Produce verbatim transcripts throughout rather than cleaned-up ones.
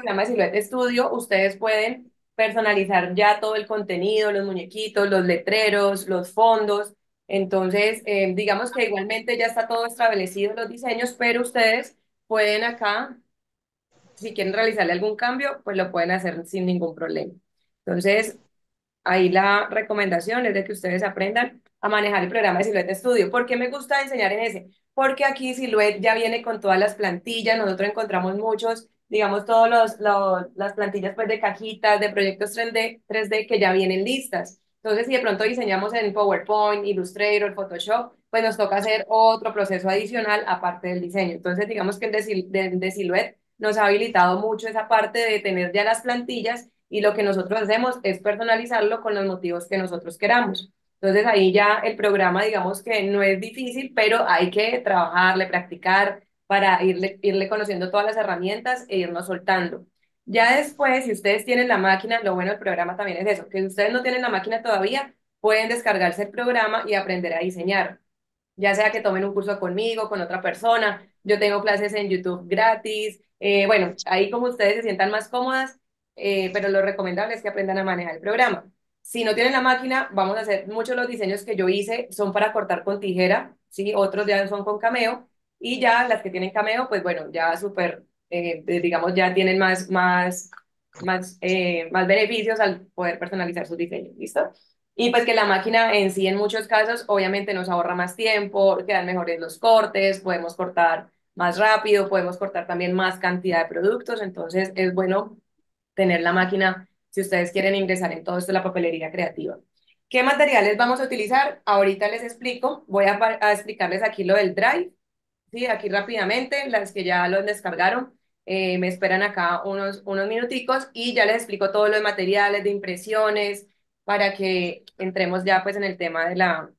programa de Silhouette Studio, ustedes pueden personalizar ya todo el contenido, los muñequitos, los letreros, los fondos. Entonces, eh, digamos que igualmente ya está todo establecido los diseños, pero ustedes pueden acá, si quieren realizarle algún cambio, pues lo pueden hacer sin ningún problema. Entonces, ahí la recomendación es de que ustedes aprendan a manejar el programa de Silhouette Studio. ¿Por qué me gusta enseñar en ese? Porque aquí Silhouette ya viene con todas las plantillas, nosotros encontramos muchos, digamos, todos los, los las plantillas pues de cajitas, de proyectos tres D, tres D que ya vienen listas. Entonces, si de pronto diseñamos en PowerPoint, Illustrator, Photoshop, pues nos toca hacer otro proceso adicional aparte del diseño. Entonces, digamos que el de, Sil- de, de Silhouette nos ha habilitado mucho esa parte de tener ya las plantillas y lo que nosotros hacemos es personalizarlo con los motivos que nosotros queramos. Entonces ahí ya el programa, digamos que no es difícil, pero hay que trabajarle, practicar para irle, irle conociendo todas las herramientas e irnos soltando. Ya después, si ustedes tienen la máquina, lo bueno del programa también es eso, que si ustedes no tienen la máquina todavía, pueden descargarse el programa y aprender a diseñar, ya sea que tomen un curso conmigo, con otra persona. Yo tengo clases en YouTube gratis. Eh, bueno, ahí como ustedes se sientan más cómodas, eh, pero lo recomendable es que aprendan a manejar el programa. Si no tienen la máquina, vamos a hacer muchos de los diseños que yo hice son para cortar con tijera, ¿sí? Otros ya son con Cameo y ya las que tienen Cameo, pues bueno, ya súper, eh, digamos, ya tienen más, más, más, eh, más beneficios al poder personalizar sus diseños, ¿listo? Y pues que la máquina en sí, en muchos casos, obviamente nos ahorra más tiempo, quedan mejores los cortes, podemos cortar más rápido, podemos cortar también más cantidad de productos, entonces es bueno tener la máquina si ustedes quieren ingresar en todo esto de la papelería creativa. ¿Qué materiales vamos a utilizar? Ahorita les explico, voy a, pa- a explicarles aquí lo del Drive, ¿sí? Aquí rápidamente, las que ya los descargaron, eh, me esperan acá unos, unos minuticos y ya les explico todos los materiales de impresiones para que entremos ya pues en el tema de la,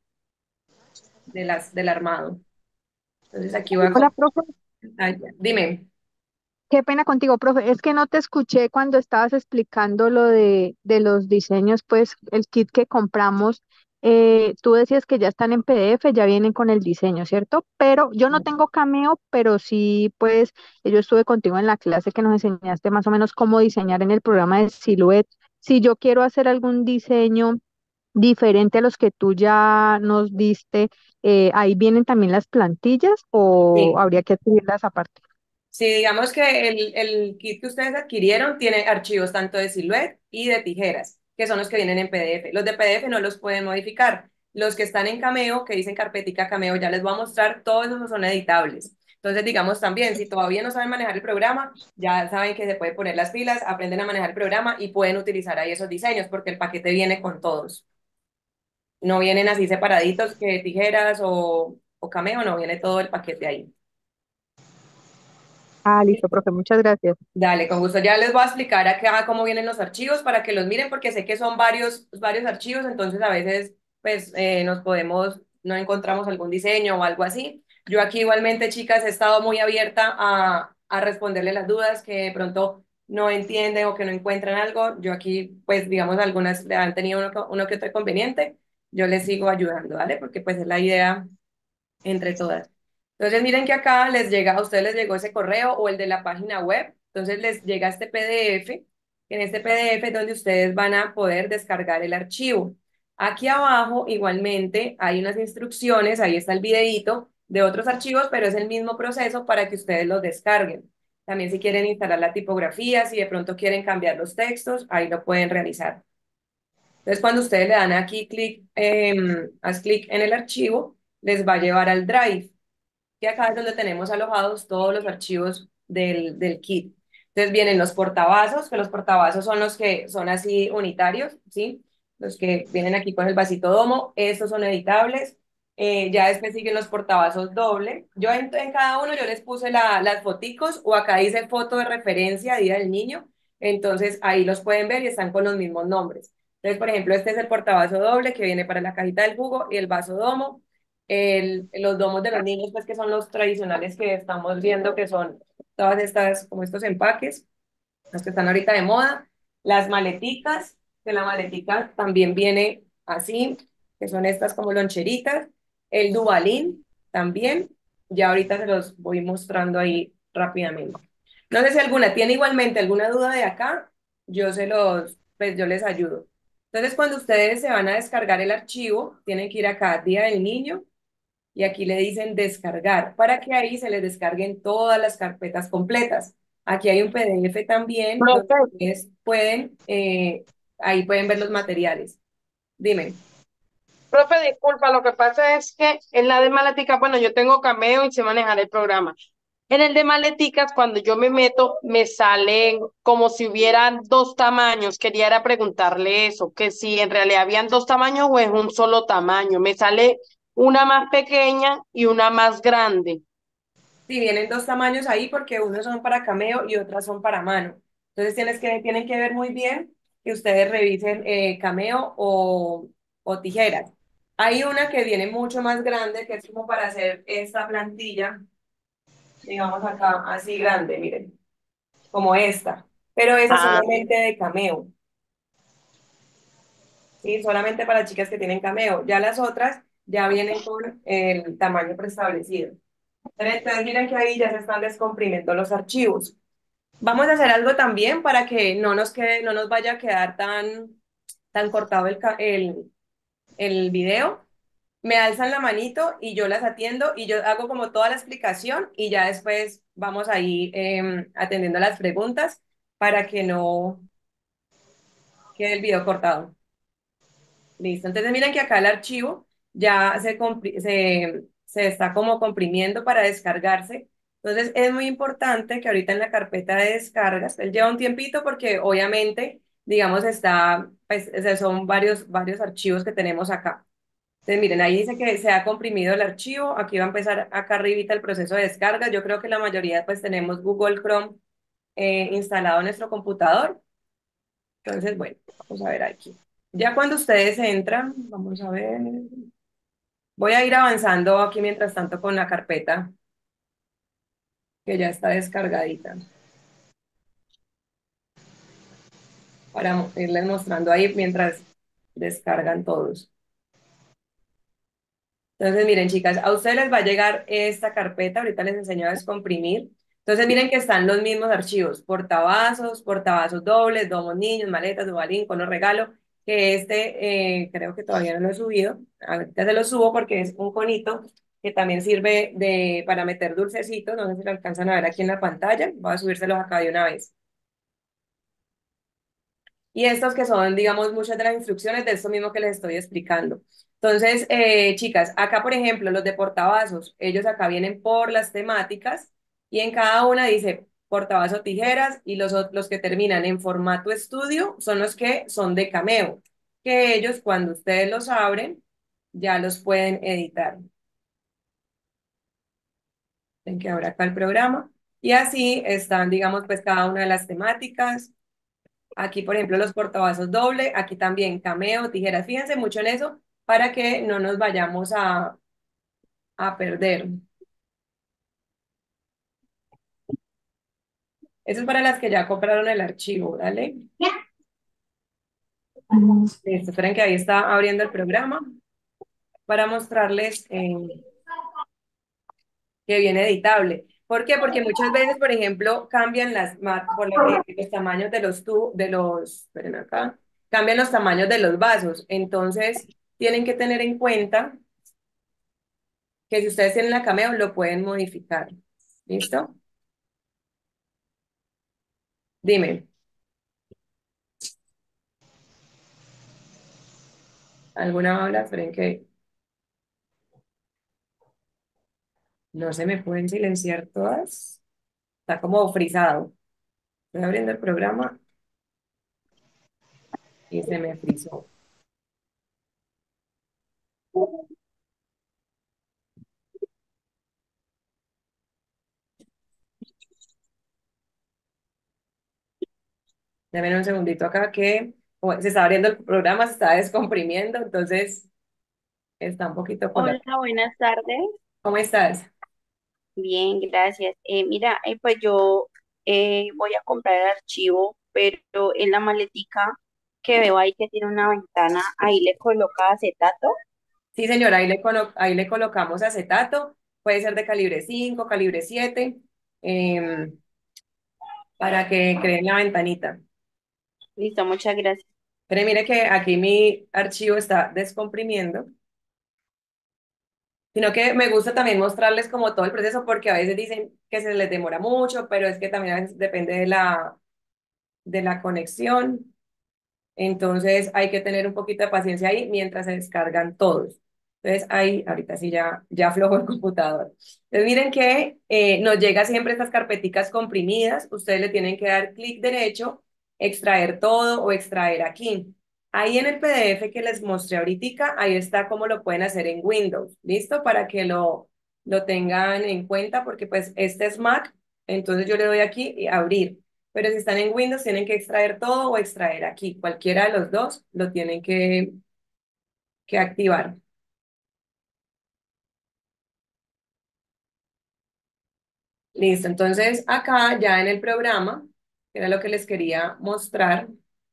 de las, del armado. Entonces aquí voy a Hola, compartir profe. pantalla. Dime. Qué pena contigo, profe. Es que no te escuché cuando estabas explicando lo de, de los diseños, pues el kit que compramos. Eh, tú decías que ya están en P D F, ya vienen con el diseño, ¿cierto? Pero yo no tengo Cameo, pero sí, pues yo estuve contigo en la clase que nos enseñaste más o menos cómo diseñar en el programa de Silhouette. Si yo quiero hacer algún diseño diferente a los que tú ya nos diste, eh, ¿ahí vienen también las plantillas o Sí. habría que adquirirlas aparte? Sí, digamos que el, el kit que ustedes adquirieron tiene archivos tanto de Silhouette y de tijeras, que son los que vienen en P D F. Los de P D F no los pueden modificar. Los que están en Cameo, que dicen carpetica Cameo, ya les voy a mostrar, todos esos son editables. Entonces, digamos también, si todavía no saben manejar el programa, ya saben que se puede poner las pilas, aprenden a manejar el programa y pueden utilizar ahí esos diseños, porque el paquete viene con todos. No vienen así separaditos que tijeras o, o Cameo, no viene todo el paquete ahí. Ah, listo, profe, muchas gracias. Dale, con gusto. Ya les voy a explicar acá cómo vienen los archivos para que los miren, porque sé que son varios, varios archivos, entonces a veces pues eh, nos podemos, no encontramos algún diseño o algo así. Yo aquí igualmente, chicas, he estado muy abierta a, a responderle las dudas que de pronto no entienden o que no encuentran algo. Yo aquí, pues digamos, algunas le han tenido uno, que- uno que otro inconveniente. Yo les sigo ayudando, ¿vale? Porque pues es la idea entre todas. Entonces miren que acá les llega, a ustedes les llegó ese correo o el de la página web, entonces les llega este P D F, en este P D F es donde ustedes van a poder descargar el archivo. Aquí abajo igualmente hay unas instrucciones, ahí está el videíto de otros archivos, pero es el mismo proceso para que ustedes los descarguen. También si quieren instalar la tipografía, si de pronto quieren cambiar los textos, ahí lo pueden realizar. Entonces, cuando ustedes le dan aquí clic, eh, haz clic en el archivo, les va a llevar al Drive, que acá es donde tenemos alojados todos los archivos del, del kit. Entonces vienen los portavasos, que los portavasos son los que son así unitarios, ¿sí? Los que vienen aquí con el vasito domo, estos son editables. Eh, ya después siguen los portavasos doble. Yo en, en cada uno yo les puse la, las foticos o acá dice foto de referencia, Día del Niño. Entonces ahí los pueden ver y están con los mismos nombres. Entonces, por ejemplo, este es el portavasos doble que viene para la cajita del jugo y el vaso domo el, los domos de los niños, pues que son los tradicionales que estamos viendo, que son todas estas, como estos empaques, los que están ahorita de moda, las maleticas, que la maletica también viene así, que son estas como loncheritas, el dubalín también, ya ahorita se los voy mostrando ahí rápidamente. No sé si alguna tiene igualmente alguna duda de acá, yo se los, pues yo les ayudo. Entonces, cuando ustedes se van a descargar el archivo, tienen que ir acá, Día del Niño, y aquí le dicen descargar, para que ahí se les descarguen todas las carpetas completas. Aquí hay un P D F también, donde Profe, ustedes pueden, eh, ahí pueden ver los materiales. Dime. profe, disculpa, lo que pasa es que en la de Maletica, bueno, yo tengo Cameo y sé manejar el programa. En el de Maleticas, cuando yo me meto, me salen como si hubieran dos tamaños. Quería era preguntarle eso, que si en realidad habían dos tamaños o es un solo tamaño. Me sale una más pequeña y una más grande. Sí, vienen dos tamaños ahí porque unos son para cameo y otras son para mano. Entonces tienes que, tienen que ver muy bien que ustedes revisen eh, cameo o, o tijeras. Hay una que viene mucho más grande, que es como para hacer esta plantilla, digamos acá, así grande, miren, como esta. Pero esa es Ah, solamente de cameo, ¿sí? Solamente para chicas que tienen cameo. Ya las otras ya vienen con el tamaño preestablecido. Entonces miren que ahí ya se están descomprimiendo los archivos. Vamos a hacer algo también para que no nos quede, no nos vaya a quedar tan, tan cortado el, ca- el, el video. Me alzan la manito y yo las atiendo y yo hago como toda la explicación y ya después vamos ahí em, atendiendo las preguntas para que no quede el video cortado. Listo. Entonces miren que acá el archivo ya se, compri- se, se está como comprimiendo para descargarse. Entonces es muy importante que ahorita en la carpeta de descargas, él lleva un tiempito porque obviamente, digamos, está, pues, o sea, son varios, varios archivos que tenemos acá. Entonces miren, ahí dice que se ha comprimido el archivo. Aquí va a empezar acá arribita el proceso de descarga. Yo creo que la mayoría pues tenemos Google Chrome eh, instalado en nuestro computador. Entonces, bueno, vamos a ver aquí. Ya cuando ustedes entran, vamos a ver. Voy a ir avanzando aquí mientras tanto con la carpeta que ya está descargadita para mo- irles mostrando ahí mientras descargan todos. Entonces, miren, chicas, a ustedes les va a llegar esta carpeta. Ahorita les enseño a descomprimir. Entonces, miren que están los mismos archivos: portavasos, portavasos dobles, domos niños, maletas, dubalín, cono regalo. Que este eh, creo que todavía no lo he subido. Ahorita se lo subo porque es un conito que también sirve de, para meter dulcecitos. No sé si lo alcanzan a ver aquí en la pantalla. Voy a subírselos acá de una vez. Y estos que son, digamos, muchas de las instrucciones de esto mismo que les estoy explicando. Entonces, eh, chicas, acá, por ejemplo, los de portavasos, ellos acá vienen por las temáticas y en cada una dice portavasos tijeras y los, ot- los que terminan en formato estudio son los que son de Cameo, que ellos cuando ustedes los abren ya los pueden editar. Ven que abra acá el programa y así están, digamos, pues cada una de las temáticas. Aquí, por ejemplo, los portavasos doble, aquí también cameo, tijeras. Fíjense mucho en eso para que no nos vayamos a, a perder. Eso es para las que ya compraron el archivo, ¿dale? Listo, esperen que ahí está abriendo el programa para mostrarles eh, que viene editable. ¿Por qué? Porque muchas veces, por ejemplo, cambian las, ma- por lo- eh, los tamaños de los, tu, de los, esperen acá, cambian los tamaños de los vasos. Entonces, tienen que tener en cuenta que si ustedes tienen la Cameo, lo pueden modificar. ¿Listo? Dime, ¿alguna habla? Esperen que no se me pueden silenciar todas. Está como frisado. Estoy abriendo el programa y se me frizó. Dame un segundito acá que como se está abriendo el programa, se está descomprimiendo, entonces está un poquito Hola, colapsado. buenas tardes. ¿Cómo estás? Bien, gracias. Eh, mira, eh, pues yo eh, voy a comprar el archivo, pero en la maletica que veo ahí que tiene una ventana, ahí le coloca acetato. Sí, señora, ahí le, colo- ahí le colocamos acetato. Puede ser de calibre cinco, calibre siete. em, para que creen la ventanita. Listo, muchas gracias. Pero mire que aquí mi archivo está descomprimiendo, sino que me gusta también mostrarles como todo el proceso porque a veces dicen que se les demora mucho, pero es que también a veces depende de la, de la conexión. Entonces hay que tener un poquito de paciencia ahí mientras se descargan todos. Entonces ahí, ahorita sí ya, ya aflojo el computador. Entonces miren que eh, nos llega siempre estas carpeticas comprimidas. Ustedes le tienen que dar clic derecho, extraer todo o extraer aquí. Ahí en el P D F que les mostré ahorita, ahí está cómo lo pueden hacer en Windows. ¿Listo? Para que lo, lo tengan en cuenta porque pues este es Mac. Entonces yo le doy aquí y abrir. Pero si están en Windows, tienen que extraer todo o extraer aquí. Cualquiera de los dos lo tienen que, que activar. Listo. Entonces, acá ya en el programa, que era lo que les quería mostrar,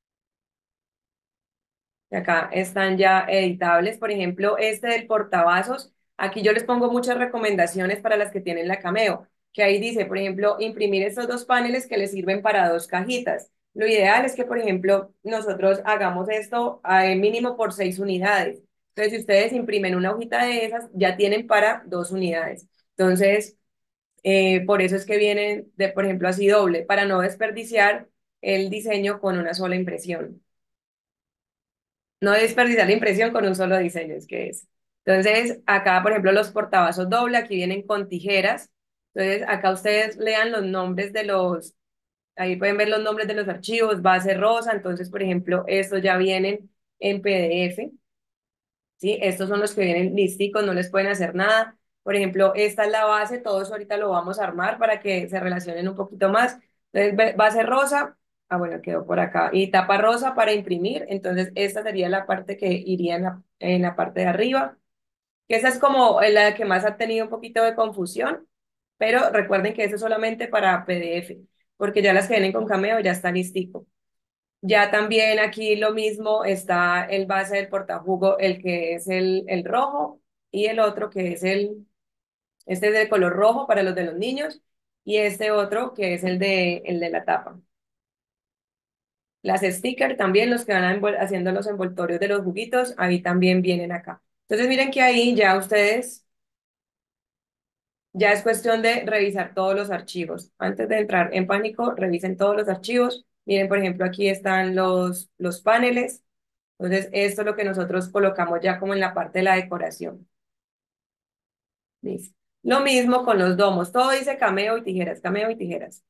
y acá están ya editables. Por ejemplo, este del portavasos. Aquí yo les pongo muchas recomendaciones para las que tienen la Cameo, que ahí dice, por ejemplo, imprimir estos dos paneles que les sirven para dos cajitas. Lo ideal es que, por ejemplo, nosotros hagamos esto a mínimo por seis unidades. Entonces, si ustedes imprimen una hojita de esas, ya tienen para dos unidades. Entonces, eh, por eso es que vienen de, por ejemplo, así doble, para no desperdiciar el diseño con una sola impresión. No desperdiciar la impresión con un solo diseño, es que es. Entonces, acá, por ejemplo, los portavasos doble, aquí vienen con tijeras. Entonces, acá ustedes lean los nombres de los, ahí pueden ver los nombres de los archivos, base rosa. Entonces, por ejemplo, estos ya vienen en P D F. ¿Sí? Estos son los que vienen listicos, no les pueden hacer nada. Por ejemplo, esta es la base, todos ahorita lo vamos a armar para que se relacionen un poquito más. Entonces, ba- base rosa, ah, bueno, quedó por acá. Y tapa rosa para imprimir, entonces esta sería la parte que iría en la, en la parte de arriba, que esa es como la que más ha tenido un poquito de confusión, pero recuerden que eso es solamente para P D F, porque ya las que vienen con Cameo ya está listico. Ya también aquí lo mismo está el base del portajugo, el que es el, el rojo y el otro que es el, este es de color rojo para los de los niños y este otro que es el de, el de la tapa. Las stickers también, los que van a envol- haciendo los envoltorios de los juguitos, ahí también vienen acá. Entonces miren que ahí ya ustedes, ya es cuestión de revisar todos los archivos. Antes de entrar en pánico, revisen todos los archivos. Miren, por ejemplo, aquí están los, los paneles. Entonces, esto es lo que nosotros colocamos ya como en la parte de la decoración. Listo. Lo mismo con los domos. Todo dice cameo y tijeras, cameo y tijeras.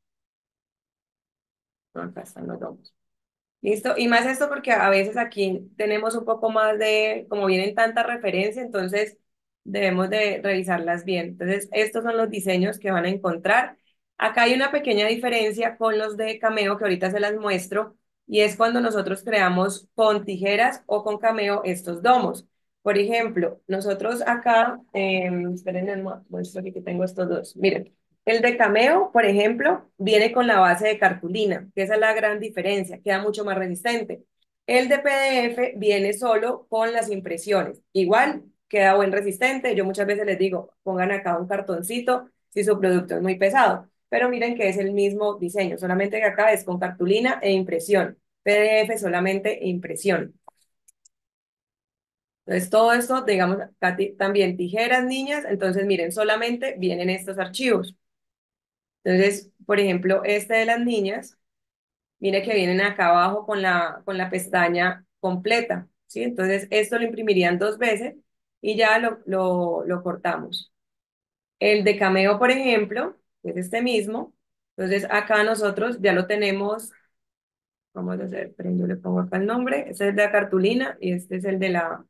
No, acá están los domos. Listo. Y más esto porque a veces aquí tenemos un poco más de, como vienen tantas referencias, entonces debemos de revisarlas bien. Entonces, estos son los diseños que van a encontrar. Acá hay una pequeña diferencia con los de Cameo que ahorita se las muestro y es cuando nosotros creamos con tijeras o con Cameo estos domos. Por ejemplo, nosotros acá, eh, esperen, muestro aquí que tengo estos dos. Miren. El de Cameo, por ejemplo, viene con la base de cartulina, que esa es la gran diferencia, queda mucho más resistente. El de P D F viene solo con las impresiones. Igual, queda buen resistente. Yo muchas veces les digo, pongan acá un cartoncito si su producto es muy pesado. Pero miren que es el mismo diseño, solamente que acá es con cartulina e impresión. P D F solamente e impresión. Entonces, todo esto, digamos, acá ti- también tijeras, niñas. Entonces, miren, solamente vienen estos archivos. Entonces, por ejemplo, este de las niñas, mire que vienen acá abajo con la, con la pestaña completa, ¿sí? Entonces, esto lo imprimirían dos veces y ya lo, lo, lo cortamos. El de Cameo, por ejemplo, que es este mismo. Entonces, acá nosotros ya lo tenemos, vamos a hacer, pero yo le pongo acá el nombre, este es el de la cartulina y este es el de la...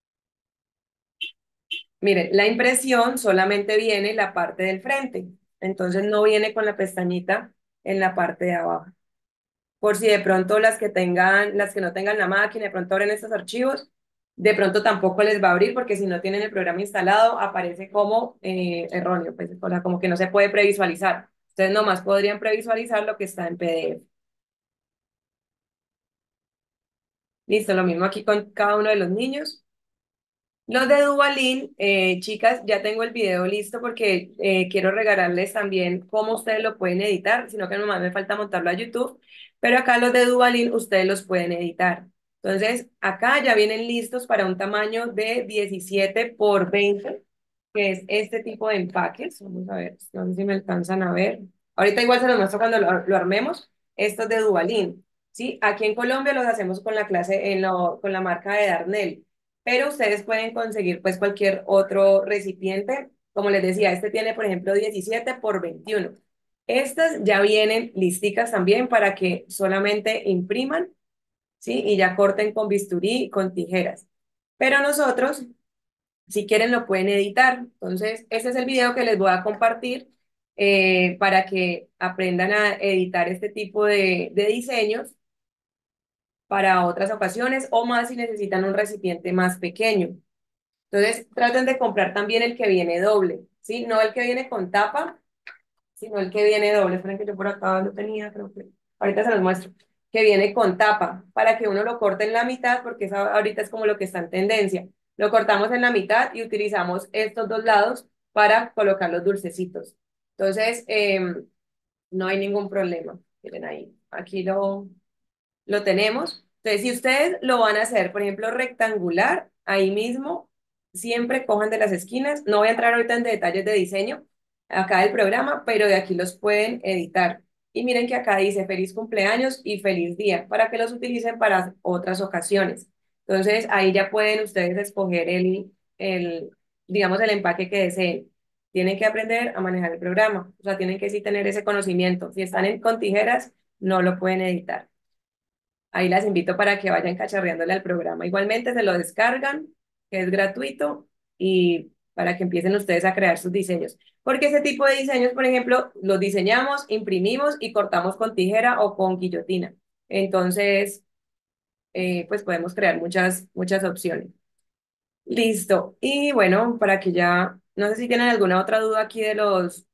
Miren, la impresión solamente viene la parte del frente, entonces no viene con la pestañita en la parte de abajo. Por si de pronto las que tengan, las que no tengan la máquina, de pronto abren estos archivos, de pronto tampoco les va a abrir porque si no tienen el programa instalado aparece como eh, erróneo, pues, o sea, como que no se puede previsualizar. Ustedes nomás podrían previsualizar lo que está en P D F. Listo, lo mismo aquí con cada uno de los niños. Los de Duvalín, eh, chicas, ya tengo el video listo porque eh, quiero regalarles también cómo ustedes lo pueden editar, sino que nomás me falta montarlo a YouTube, pero acá los de Duvalín ustedes los pueden editar. Entonces, acá ya vienen listos para un tamaño de diecisiete por veinte, que es este tipo de empaques. Vamos a ver, no sé si me alcanzan a ver. Ahorita igual se los muestro cuando lo, lo armemos. Estos de Duvalín, ¿sí? Aquí en Colombia los hacemos con la clase, en lo, con la marca de Darnell, pero ustedes pueden conseguir pues cualquier otro recipiente. Como les decía, este tiene, por ejemplo, diecisiete por veintiuno. Estas ya vienen listicas también para que solamente impriman, ¿sí? Y ya corten con bisturí y con tijeras. Pero nosotros, si quieren, lo pueden editar. Entonces, este es el video que les voy a compartir eh, para que aprendan a editar este tipo de, de diseños para otras ocasiones o más si necesitan un recipiente más pequeño. Entonces, traten de comprar también el que viene doble, ¿sí? No el que viene con tapa, sino el que viene doble. Esperen que yo por acá lo tenía, creo que ahorita se los muestro. Que viene con tapa, para que uno lo corte en la mitad, porque eso ahorita es como lo que está en tendencia. Lo cortamos en la mitad y utilizamos estos dos lados para colocar los dulcecitos. Entonces, em, no hay ningún problema. Miren ahí, aquí lo, lo tenemos. Entonces, si ustedes lo van a hacer, por ejemplo, rectangular, ahí mismo, siempre cojan de las esquinas. No voy a entrar ahorita en detalles de diseño acá del programa, pero de aquí los pueden editar. Y miren que acá dice feliz cumpleaños y feliz día, para que los utilicen para otras ocasiones. Entonces, ahí ya pueden ustedes escoger el, el, digamos, el empaque que deseen. Tienen que aprender a manejar el programa, o sea, tienen que sí tener ese conocimiento. Si están en, con tijeras, no lo pueden editar. Ahí las invito para que vayan cacharreándole al programa. Igualmente se lo descargan, que es gratuito, y para que empiecen ustedes a crear sus diseños. Porque ese tipo de diseños, por ejemplo, los diseñamos, imprimimos y cortamos con tijera o con guillotina. Entonces, eh, pues podemos crear muchas, muchas opciones. Listo. Y bueno, para que ya, no sé si tienen alguna otra duda aquí de los,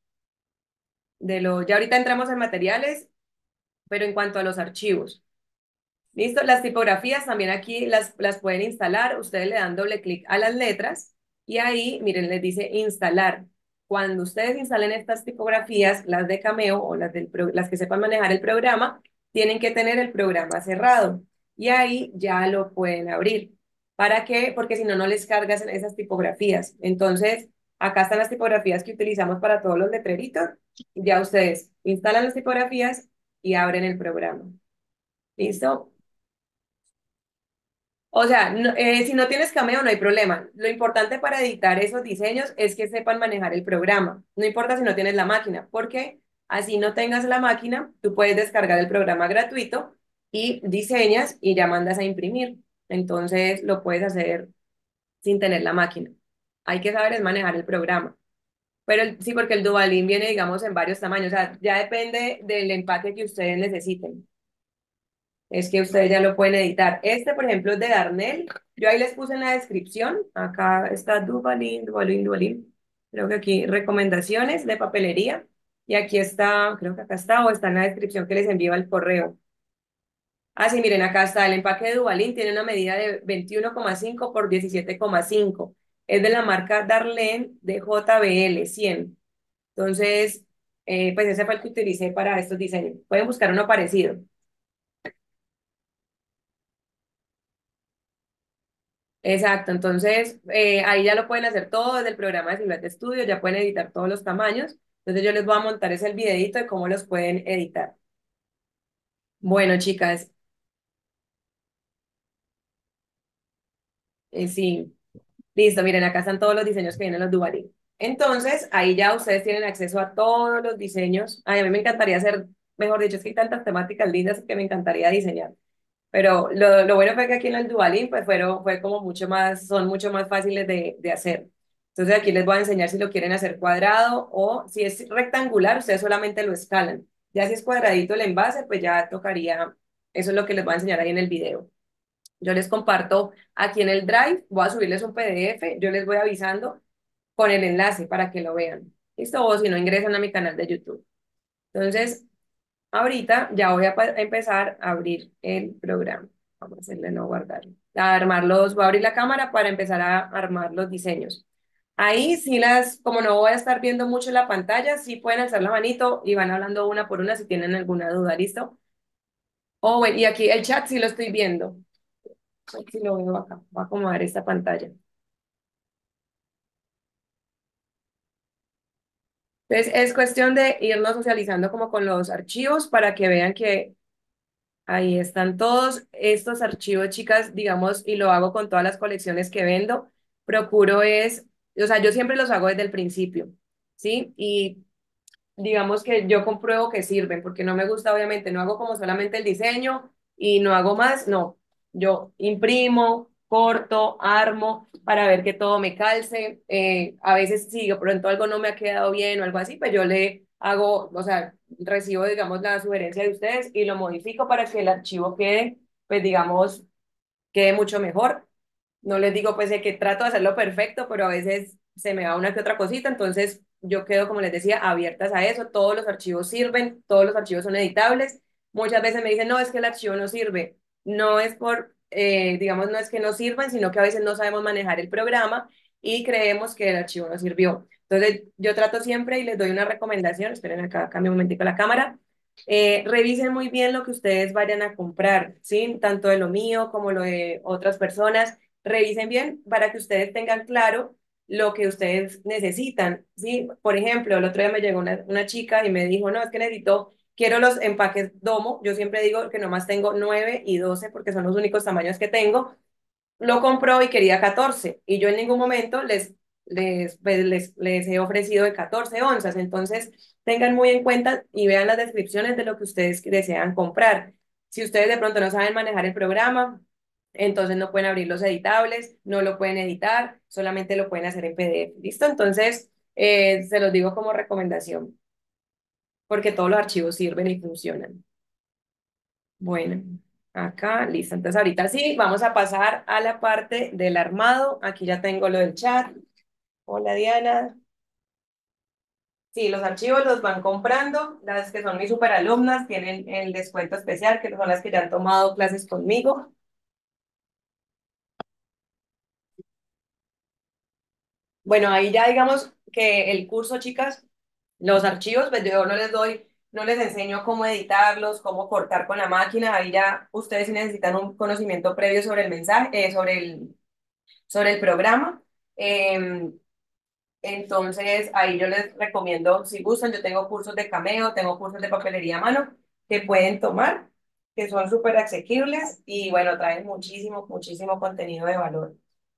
de los, ya ahorita entramos en materiales, pero en cuanto a los archivos. Listo, las tipografías también aquí las, las pueden instalar. Ustedes le dan doble clic a las letras y ahí, miren, les dice instalar. Cuando ustedes instalen estas tipografías, las de Cameo o las, del, pro- las que sepan manejar el programa, tienen que tener el programa cerrado y ahí ya lo pueden abrir. ¿Para qué? Porque si no, no les cargas en esas tipografías. Entonces, acá están las tipografías que utilizamos para todos los letreritos. Ya ustedes instalan las tipografías y abren el programa. ¿Listo? O sea, no- eh, si no tienes Cameo no hay problema. Lo importante para editar esos diseños es que sepan manejar el programa. No importa si no tienes la máquina, porque así no tengas la máquina, tú puedes descargar el programa gratuito y diseñas y ya mandas a imprimir. Entonces lo puedes hacer sin tener la máquina. Hay que saber es manejar el programa. Pero el- sí, porque el Duvalín viene, digamos, en varios tamaños. O sea, ya depende del empaque que ustedes necesiten. Es que ustedes ya lo pueden editar. Este, por ejemplo, es de Darnell. Yo ahí les puse en la descripción. Acá está Duvalín, Duvalín, Duvalín. Creo que aquí recomendaciones de papelería. Y aquí está, creo que acá está, o está en la descripción que les envío al correo. Ah, sí, miren, acá está. El empaque de Duvalín tiene una medida de veintiuno coma cinco por diecisiete coma cinco. Es de la marca Darlene de J B L cien. Entonces, eh, pues ese fue el que utilicé para estos diseños. Pueden buscar uno parecido. Exacto, entonces eh, ahí ya lo pueden hacer todo desde el programa de Silhouette Studio, ya pueden editar todos los tamaños. Entonces yo les voy a montar ese el videito de cómo los pueden editar. Bueno, chicas, eh, sí, listo, miren, acá están todos los diseños que vienen los Duvalín. Entonces ahí ya ustedes tienen acceso a todos los diseños. Ay, a mí me encantaría hacer, mejor dicho, es que hay tantas temáticas lindas que me encantaría diseñar. Pero lo, lo bueno fue que aquí en el Duvalín pues fueron, fue como mucho más, son mucho más fáciles de, de hacer. Entonces aquí les voy a enseñar si lo quieren hacer cuadrado o si es rectangular, ustedes solamente lo escalan. Ya si es cuadradito el envase, pues ya tocaría, eso es lo que les voy a enseñar ahí en el video. Yo les comparto aquí en el Drive, voy a subirles un P D F, yo les voy avisando con el enlace para que lo vean. ¿Listo? O si no, ingresan a mi canal de YouTube. Entonces, ahorita ya voy a pa- a empezar a abrir el programa. Vamos a hacerle no guardar. a armarlos, voy a abrir la cámara para empezar a armar los diseños. Ahí sí las, como no voy a estar viendo mucho la pantalla, sí pueden alzar la manito y van hablando una por una si tienen alguna duda, ¿listo? Oh, bueno, y aquí el chat sí lo estoy viendo. Si lo veo acá, voy a acomodar esta pantalla. Entonces es cuestión de irnos socializando como con los archivos para que vean que ahí están todos estos archivos, chicas, digamos, y lo hago con todas las colecciones que vendo. Procuro es, o sea, yo siempre los hago desde el principio, ¿sí? Y digamos que yo compruebo que sirven, porque no me gusta, obviamente, no hago como solamente el diseño y no hago más, no. Yo imprimo, corto, armo para ver que todo me calce. Eh, a veces si de pronto algo no me ha quedado bien o algo así, pues yo le hago, o sea, recibo, digamos, la sugerencia de ustedes y lo modifico para que el archivo quede, pues, digamos, quede mucho mejor. No les digo pues de que trato de hacerlo perfecto, pero a veces se me va una que otra cosita, entonces yo quedo, como les decía, abiertas a eso. Todos los archivos sirven, todos los archivos son editables. Muchas veces me dicen, no, es que el archivo no sirve. No es por, eh, digamos, no es que no sirvan, sino que a veces no sabemos manejar el programa y creemos que el archivo no sirvió. Entonces yo trato siempre y les doy una recomendación, esperen acá, cambio un momentico la cámara. Eh, revisen muy bien lo que ustedes vayan a comprar, ¿sí? Tanto de lo mío como lo de otras personas. Revisen bien para que ustedes tengan claro lo que ustedes necesitan, ¿sí? Por ejemplo, el otro día me llegó una, una chica y me dijo, no, es que necesito, quiero los empaques Domo. Yo siempre digo que nomás tengo nueve y doce porque son los únicos tamaños que tengo. Lo compró y quería catorce y yo en ningún momento les, les, pues, les, les he ofrecido de catorce onzas. Entonces, tengan muy en cuenta y vean las descripciones de lo que ustedes desean comprar. Si ustedes de pronto no saben manejar el programa, entonces no pueden abrir los editables, no lo pueden editar, solamente lo pueden hacer en P D F. ¿Listo? Entonces, eh, se los digo como recomendación, porque todos los archivos sirven y funcionan. Bueno, acá, listo. Entonces ahorita sí, vamos a pasar a la parte del armado. Aquí ya tengo lo del chat. Hola Diana. Sí, los archivos los van comprando. Las que son mis superalumnas tienen el descuento especial, que son las que ya han tomado clases conmigo. Bueno, ahí ya digamos que el curso, chicas, los archivos, pues yo no les doy, no les enseño cómo editarlos, cómo cortar con la máquina. Ahí ya ustedes sí necesitan un conocimiento previo sobre el mensaje, eh, sobre el sobre el programa. Eh, entonces, ahí yo les recomiendo, si gustan, yo tengo cursos de Cameo, tengo cursos de papelería a mano que pueden tomar, que son súper asequibles y bueno, traen muchísimo, muchísimo contenido de valor.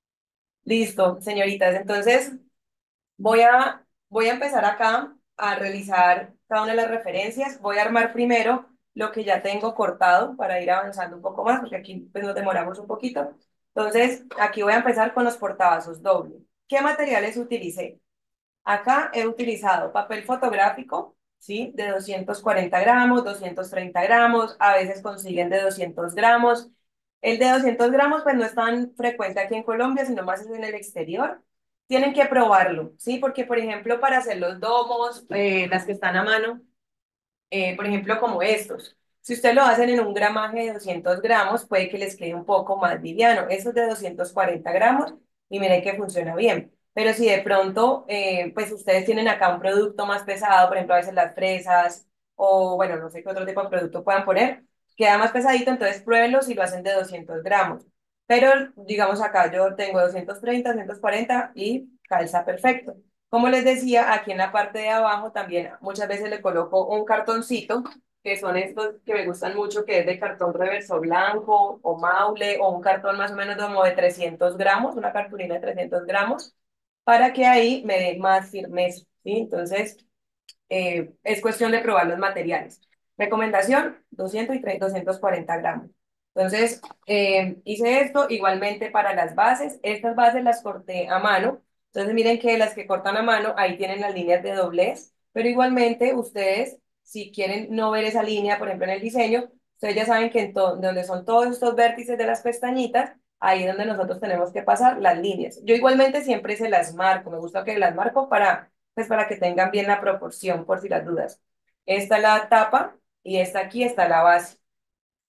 Listo, señoritas. Entonces, voy a, voy a empezar acá a realizar cada una de las referencias. Voy a armar primero lo que ya tengo cortado para ir avanzando un poco más, porque aquí pues, nos demoramos un poquito. Entonces, aquí voy a empezar con los portavasos doble. ¿Qué materiales utilicé? Acá he utilizado papel fotográfico, ¿sí? De doscientos cuarenta gramos, doscientos treinta gramos, a veces consiguen de doscientos gramos. El de doscientos gramos, pues no es tan frecuente aquí en Colombia, sino más en el exterior. Tienen que probarlo, ¿sí? Porque, por ejemplo, para hacer los domos, eh, las que están a mano, eh, por ejemplo, como estos. Si ustedes lo hacen en un gramaje de doscientos gramos, puede que les quede un poco más liviano. Eso es de doscientos cuarenta gramos y miren que funciona bien. Pero si de pronto, eh, pues ustedes tienen acá un producto más pesado, por ejemplo, a veces las fresas o, bueno, no sé qué otro tipo de producto puedan poner, queda más pesadito, entonces pruébenlo si lo hacen de doscientos gramos. Pero, digamos acá, yo tengo doscientos treinta, doscientos cuarenta y calza perfecto. Como les decía, aquí en la parte de abajo también muchas veces le coloco un cartoncito, que son estos que me gustan mucho, que es de cartón reverso blanco o maule, o un cartón más o menos como de trescientos gramos, una cartulina de trescientos gramos, para que ahí me dé más firmeza, ¿sí? Entonces, eh, es cuestión de probar los materiales. Recomendación, doscientos y doscientos cuarenta gramos. Entonces, eh, hice esto igualmente para las bases. Estas bases las corté a mano. Entonces, miren que las que cortan a mano, ahí tienen las líneas de doblez, pero igualmente ustedes, si quieren no ver esa línea, por ejemplo, en el diseño, ustedes ya saben que en to- donde son todos estos vértices de las pestañitas, ahí es donde nosotros tenemos que pasar las líneas. Yo igualmente siempre se las marco, me gusta que las marco para pues para que tengan bien la proporción, por si las dudas. Esta es la tapa y esta aquí está la base.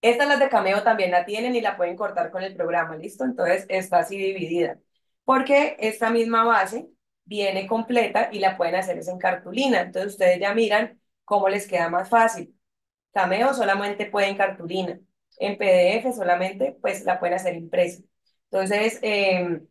Estas las de Cameo también la tienen y la pueden cortar con el programa, ¿listo? Entonces está así dividida. Porque esta misma base viene completa y la pueden hacer es en cartulina. Entonces ustedes ya miran cómo les queda más fácil. Cameo solamente puede en cartulina. En P D F solamente pues la pueden hacer impresa. Entonces, eh,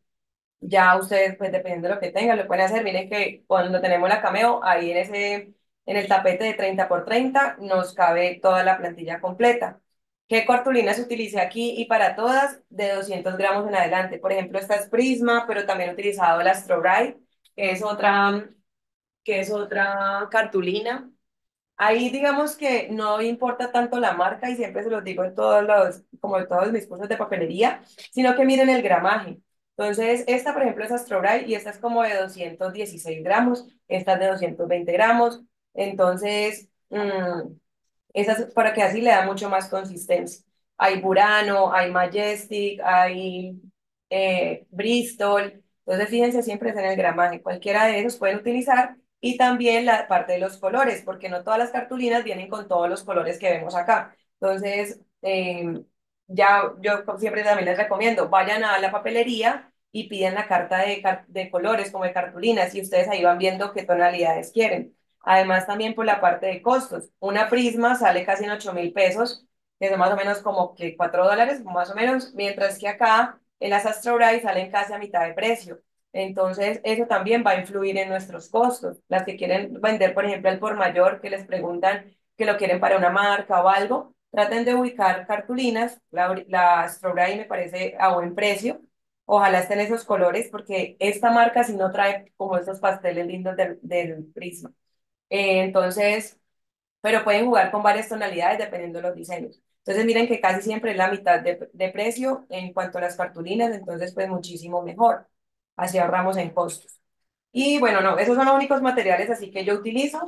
ya ustedes, pues dependiendo de lo que tengan, lo pueden hacer. Miren que cuando tenemos la Cameo, ahí en ese, en el tapete de treinta por treinta nos cabe toda la plantilla completa. ¿Qué cartulina se utiliza aquí y para todas? De doscientos gramos en adelante. Por ejemplo, esta es Prisma, pero también he utilizado la Astro Bright, que es otra, que es otra cartulina. Ahí digamos que no importa tanto la marca y siempre se los digo en todos los, como en todos mis cursos de papelería, sino que miren el gramaje. Entonces, esta por ejemplo es Astrobrite y esta es como de doscientos dieciséis gramos, esta es de doscientos veinte gramos. Entonces, mm, esas para que así le da mucho más consistencia. Hay Burano, hay Majestic, hay eh, Bristol. Entonces, fíjense siempre es en el gramaje. Cualquiera de esos pueden utilizar. Y también la parte de los colores, porque no todas las cartulinas vienen con todos los colores que vemos acá. Entonces, eh, ya yo siempre también les recomiendo, vayan a la papelería y piden la carta de, car- de colores como de cartulinas y ustedes ahí van viendo qué tonalidades quieren. Además, también por la parte de costos. Una Prisma sale casi en ocho mil pesos, que son más o menos como que cuatro dólares, más o menos, mientras que acá en las Astro Bright salen casi a mitad de precio. Entonces, eso también va a influir en nuestros costos. Las que quieren vender, por ejemplo, al por mayor, que les preguntan que lo quieren para una marca o algo, traten de ubicar cartulinas. La, la Astro Bright me parece a buen precio. Ojalá estén esos colores, porque esta marca si no trae como estos pasteles lindos del, del Prisma. Eh, entonces, pero pueden jugar con varias tonalidades dependiendo de los diseños. Entonces, miren que casi siempre es la mitad de, de precio en cuanto a las cartulinas, entonces, pues muchísimo mejor. Así ahorramos en costos. Y bueno, no, esos son los únicos materiales así que yo utilizo.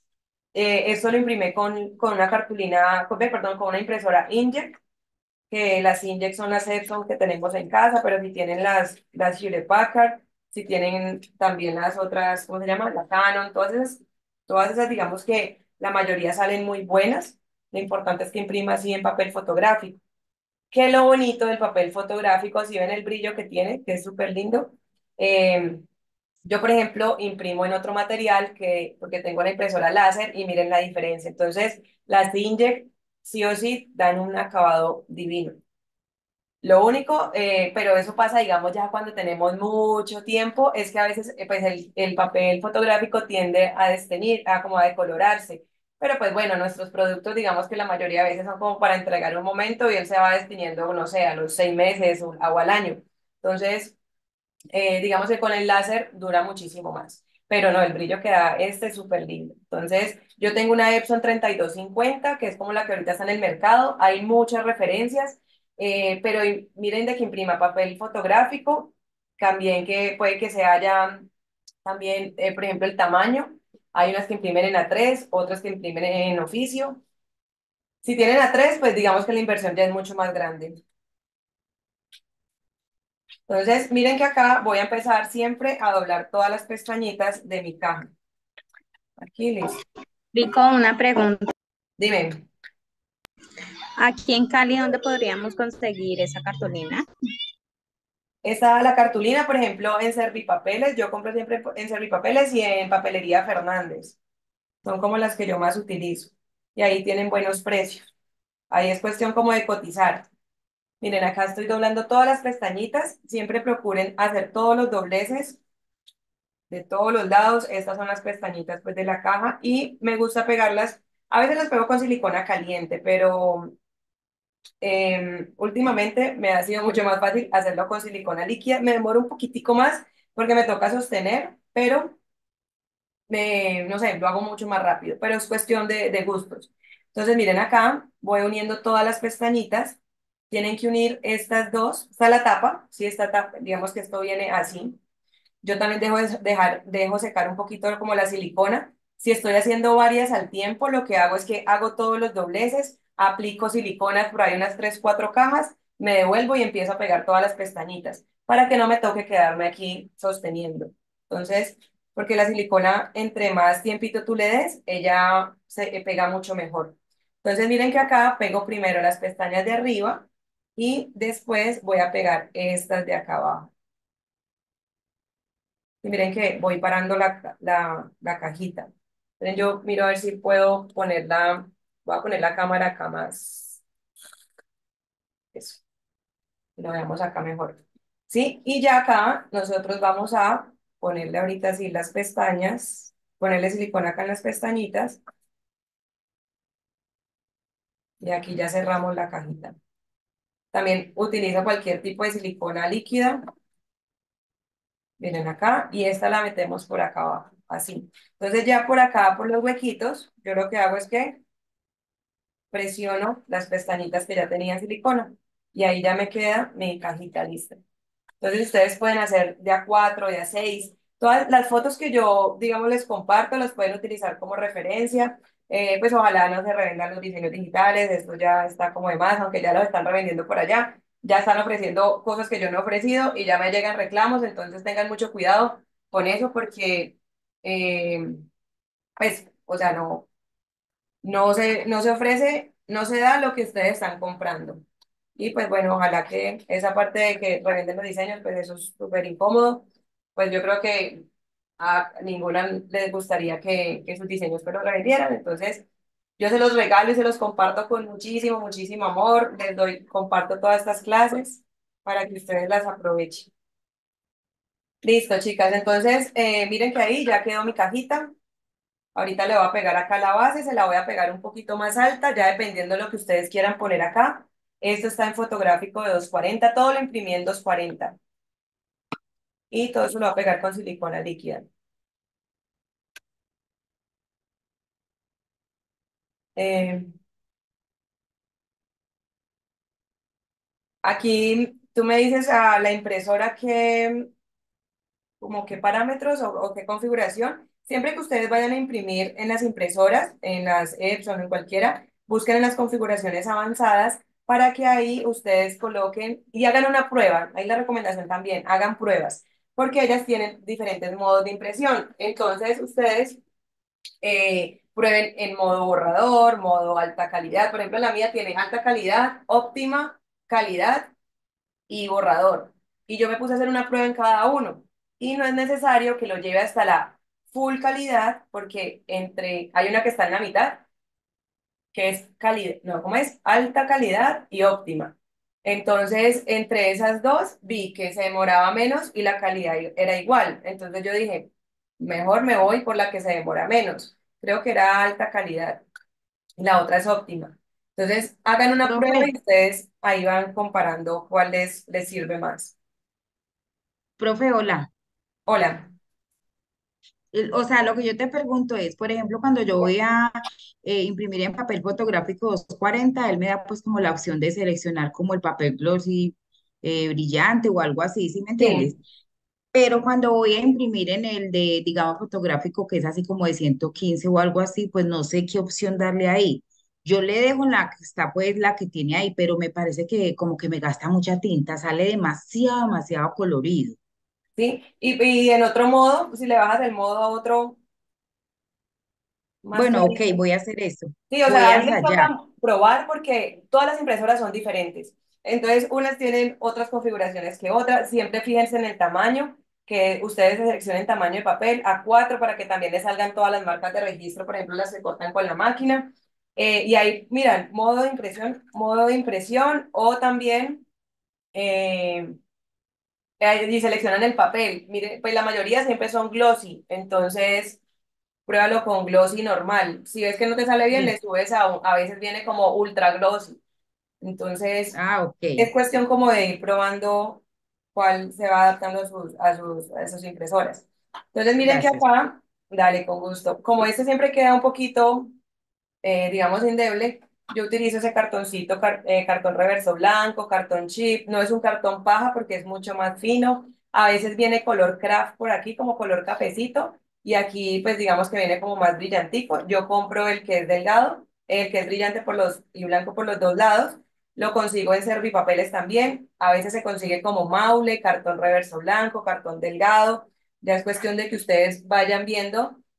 Eh, esto lo imprimí con, con una cartulina, con, eh, perdón, con una impresora Inkjet, que las Inkjet son las Epson que tenemos en casa, pero si tienen las, las Hewlett Packard, si tienen también las otras, ¿cómo se llama? La Canon, todas esas, todas esas, digamos que la mayoría salen muy buenas. Lo importante es que imprima así en papel fotográfico. ¿Qué es lo bonito del papel fotográfico? Si ven el brillo que tiene, que es súper lindo. Eh, yo, por ejemplo, imprimo en otro material que, porque tengo la impresora láser y miren la diferencia. Entonces, las Inkjet sí o sí dan un acabado divino. Lo único, eh, pero eso pasa, digamos, ya cuando tenemos mucho tiempo, es que a veces eh, pues el, el papel fotográfico tiende a desteñir, a como a decolorarse. Pero pues bueno, nuestros productos, digamos que la mayoría de veces son como para entregar un momento y él se va desteñiendo, no sé, a los seis meses o, o al año. Entonces, eh, digamos que con el láser dura muchísimo más. Pero no, el brillo que da este es súper lindo. Entonces, yo tengo una Epson treinta y dos cincuenta, que es como la que ahorita está en el mercado. Hay muchas referencias, eh, pero y- miren de que imprima papel fotográfico, también que puede que se haya, también, eh, por ejemplo, el tamaño. Hay unas que imprimen en A tres, otras que imprimen en oficio. Si tienen A tres, pues digamos que la inversión ya es mucho más grande. Entonces, miren que acá voy a empezar siempre a doblar todas las pestañitas de mi caja. Aquí, listo. Rico, una pregunta. Dime, Aquí en Cali, ¿dónde podríamos conseguir esa cartulina? esta la cartulina, por ejemplo, en Servipapeles, yo compro siempre en Servipapeles y en Papelería Fernández. Son como las que yo más utilizo. Y ahí tienen buenos precios. Ahí es cuestión como de cotizar. Miren, acá estoy doblando todas las pestañitas. Siempre procuren hacer todos los dobleces de todos los lados. Estas son las pestañitas pues de la caja y me gusta pegarlas. A veces las pego con silicona caliente, pero eh, últimamente me ha sido mucho más fácil hacerlo con silicona líquida. Me demoro un poquitico más porque me toca sostener, pero me, no sé, lo hago mucho más rápido, pero es cuestión de, de gustos. Entonces, miren acá, voy uniendo todas las pestañitas. Tienen que unir estas dos. Está la tapa, si esta tapa, digamos que esto viene así. Yo también dejo, de- dejar, dejo secar un poquito como la silicona. Si estoy haciendo varias al tiempo, lo que hago es que hago todos los dobleces, aplico silicona por ahí unas tres, cuatro cajas, me devuelvo y empiezo a pegar todas las pestañitas para que no me toque quedarme aquí sosteniendo. Entonces, porque la silicona, entre más tiempito tú le des, ella se eh, pega mucho mejor. Entonces miren que acá pego primero las pestañas de arriba y después voy a pegar estas de acá abajo. Y miren que voy parando la, la, la cajita. Entonces yo miro a ver si puedo ponerla, voy a poner la cámara acá más, eso, lo veamos acá mejor. ¿Sí? Y ya acá nosotros vamos a ponerle ahorita así las pestañas, ponerle silicona acá en las pestañitas y aquí ya cerramos la cajita. También utilizo cualquier tipo de silicona líquida. Miren acá y esta la metemos por acá abajo, así. Entonces ya por acá, por los huequitos, yo lo que hago es que presiono las pestañitas que ya tenía silicona y ahí ya me queda mi cajita lista. Entonces ustedes pueden hacer de a cuatro, de a seis. Todas las fotos que yo, digamos, les comparto, las pueden utilizar como referencia. Eh, pues ojalá no se revendan los diseños digitales, esto ya está como de más, aunque ya los están revendiendo por allá. Ya están ofreciendo cosas que yo no he ofrecido y ya me llegan reclamos, entonces tengan mucho cuidado con eso porque, eh, pues, o sea, no, no se, no se ofrece, no se da lo que ustedes están comprando. Y pues bueno, ojalá que esa parte de que revenden los diseños, pues eso es súper incómodo. Pues yo creo que a ninguna les gustaría que, que sus diseños pues los revendieran. Entonces, yo se los regalo y se los comparto con muchísimo, muchísimo amor. Les doy, comparto todas estas clases para que ustedes las aprovechen. Listo, chicas. Entonces, eh, miren que ahí ya quedó mi cajita. Ahorita le voy a pegar acá la base, se la voy a pegar un poquito más alta, ya dependiendo de lo que ustedes quieran poner acá. Esto está en fotográfico de doscientos cuarenta, todo lo imprimí en doscientos cuarenta. Y todo eso lo voy a pegar con silicona líquida. Eh, Aquí tú me dices a la impresora que como qué parámetros o, o qué configuración. Siempre que ustedes vayan a imprimir en las impresoras, en las Epson, en cualquiera, busquen en las configuraciones avanzadas para que ahí ustedes coloquen y hagan una prueba. Ahí la recomendación también, hagan pruebas, porque ellas tienen diferentes modos de impresión. Entonces, ustedes eh, prueben en modo borrador, modo alta calidad. Por ejemplo, la mía tiene alta calidad, óptima calidad y borrador. Y yo me puse a hacer una prueba en cada uno. Y no es necesario que lo lleve hasta la full calidad, porque entre, hay una que está en la mitad, que es calidad, no, ¿cómo es? Alta calidad y óptima. Entonces, entre esas dos, vi que se demoraba menos y la calidad era igual. Entonces yo dije, mejor me voy por la que se demora menos. Creo que era alta calidad. La otra es óptima. Entonces, hagan una prueba Profe, y ustedes ahí van comparando cuál les, les sirve más. profe, hola. Hola. El- O sea, lo que yo te pregunto es, por ejemplo, cuando yo voy a eh, imprimir en papel fotográfico doscientos cuarenta, él me da pues como la opción de seleccionar como el papel glossy eh, brillante o algo así, ¿sí me entiendes? Sí, Pero cuando voy a imprimir en el de, digamos, fotográfico, que es así como de ciento quince o algo así, pues no sé qué opción darle ahí. Yo le dejo la que está, pues la que tiene ahí, pero me parece que como que me gasta mucha tinta, sale demasiado, demasiado colorido. sí. Y, y en otro modo, si le bajas el modo a otro más Bueno, ok, clarito. voy a hacer eso. Sí, o Voy sea, a ahí les ensayar. toca probar porque todas las impresoras son diferentes. Entonces, unas tienen otras configuraciones que otras. Siempre fíjense en el tamaño, que ustedes seleccionen tamaño de papel a cuatro para que también les salgan todas las marcas de registro, por ejemplo, las que cortan con la máquina. Eh, y ahí, miran, modo de impresión, modo de impresión o también eh, eh, y seleccionan el papel. Miren, pues la mayoría siempre son glossy, entonces pruébalo con glossy normal. Si ves que no te sale bien, le Listo. subes a, un- a veces viene como ultra glossy. Entonces, Ah, ok. es cuestión como de ir probando cuál se va adaptando a sus, a sus, a sus impresoras. Entonces, miren que Gracias. acá, dale, con gusto. Como este siempre queda un poquito eh, digamos, endeble, yo utilizo ese cartoncito, car- eh, cartón reverso blanco, cartón chip, no es un cartón paja porque es mucho más fino, a veces viene color craft por aquí, como color cafecito, y aquí pues digamos que viene como más brillantico, yo compro el que es delgado, el que es brillante por los y blanco por los dos lados, lo consigo en Servipapeles también, a veces se consigue como maule, cartón reverso blanco, cartón delgado, ya es cuestión de que ustedes vayan viendo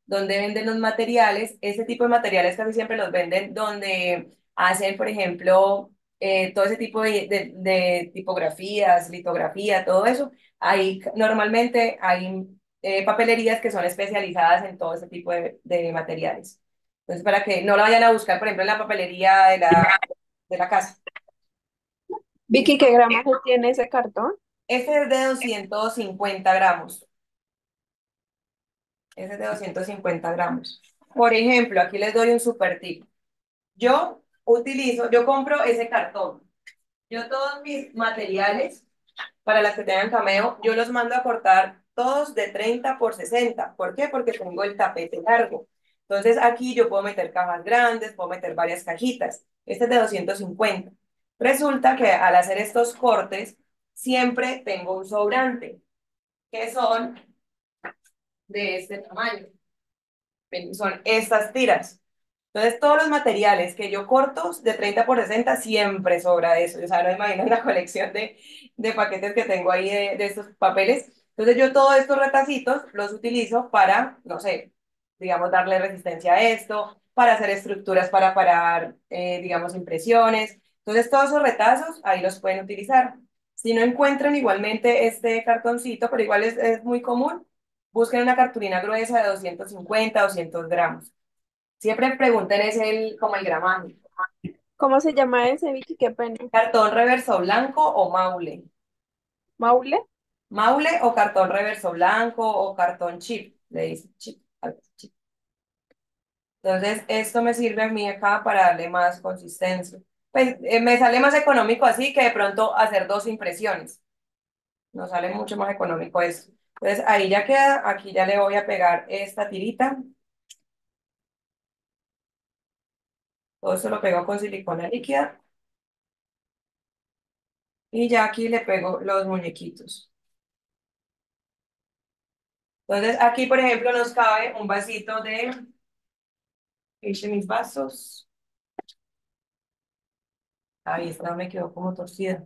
donde venden los materiales. Ese tipo de materiales casi siempre los venden donde hacen, por ejemplo, eh, todo ese tipo de, de, de tipografías, litografía, todo eso. Ahí normalmente hay eh, papelerías que son especializadas en todo ese tipo de, de materiales. Entonces, para que no la vayan a buscar, por ejemplo, en la papelería de la, de la casa. Vicky, ¿Listo? ¿qué gramaje tiene ese cartón? Este es de doscientos cincuenta gramos. Ese es de doscientos cincuenta gramos. Por ejemplo, aquí les doy un super tip. Yo utilizo, yo compro ese cartón. Yo todos mis materiales, para las que tengan cameo, yo los mando a cortar todos de treinta por sesenta. ¿Por qué? Porque tengo el tapete largo. Entonces aquí yo puedo meter cajas grandes, puedo meter varias cajitas. Este es de doscientos cincuenta. Resulta que al hacer estos cortes, siempre tengo un sobrante, que son de este tamaño. Ven, son estas tiras. Entonces, todos los materiales que yo corto de treinta por sesenta siempre sobra eso. O sea, no imaginan la colección de, de paquetes que tengo ahí de, de estos papeles. Entonces, yo todos estos retacitos los utilizo para, no sé, digamos, darle resistencia a esto, para hacer estructuras para parar, eh, digamos, impresiones. Entonces, todos esos retazos ahí los pueden utilizar. Si no encuentran igualmente este cartoncito, pero igual es, es muy común, busquen una cartulina gruesa de doscientos cincuenta, doscientos gramos. Siempre pregunten es el, como el gramaje. ¿Cómo se llama ese, Vicky? Qué pena. ¿Cartón reverso blanco o maule? ¿Maule? Maule o cartón reverso blanco o cartón chip. Le dicen chip, a veces chip. Entonces, esto me sirve a mí acá para darle más consistencia. Pues eh, me sale más económico así que de pronto hacer dos impresiones. Nos sale mucho más económico eso. Entonces, ahí ya queda. Aquí ya le voy a pegar esta tirita. Todo esto lo pego con silicona líquida. Y ya aquí le pego los muñequitos. Entonces, aquí, por ejemplo, nos cabe un vasito de... Hice mis vasos. Ahí está, me quedó como torcida.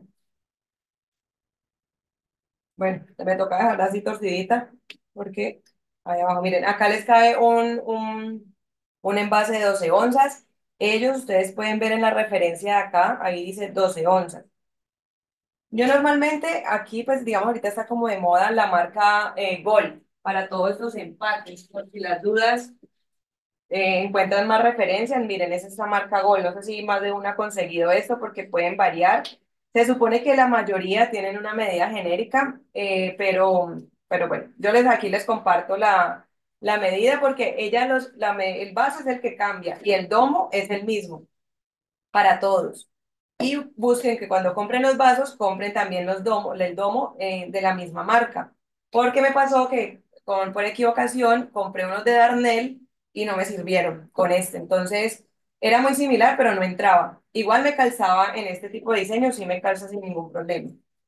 Bueno, me toca dejarla así torcidita, porque ahí abajo, miren, acá les cae un, un, un envase de doce onzas. Ellos, ustedes pueden ver en la referencia de acá, ahí dice doce onzas. Yo normalmente aquí, pues digamos, ahorita está como de moda la marca eh, Gold para todos estos empaques, por si las dudas eh, encuentran más referencias, miren, esa es esa marca Gold. No sé si más de una ha conseguido esto porque pueden variar. Se supone que la mayoría tienen una medida genérica, eh, pero, pero bueno, yo les aquí les comparto la, la medida porque ella los, la, me- el vaso es el que cambia y el domo es el mismo para todos. Y busquen que cuando compren los vasos, compren también los domo, el domo eh, de la misma marca. Porque me pasó que con, por equivocación compré unos de Darnell y no me sirvieron con este. Entonces era muy similar, pero no entraba. Igual me calzaba en este tipo de diseño, sí me calza sin ningún problema.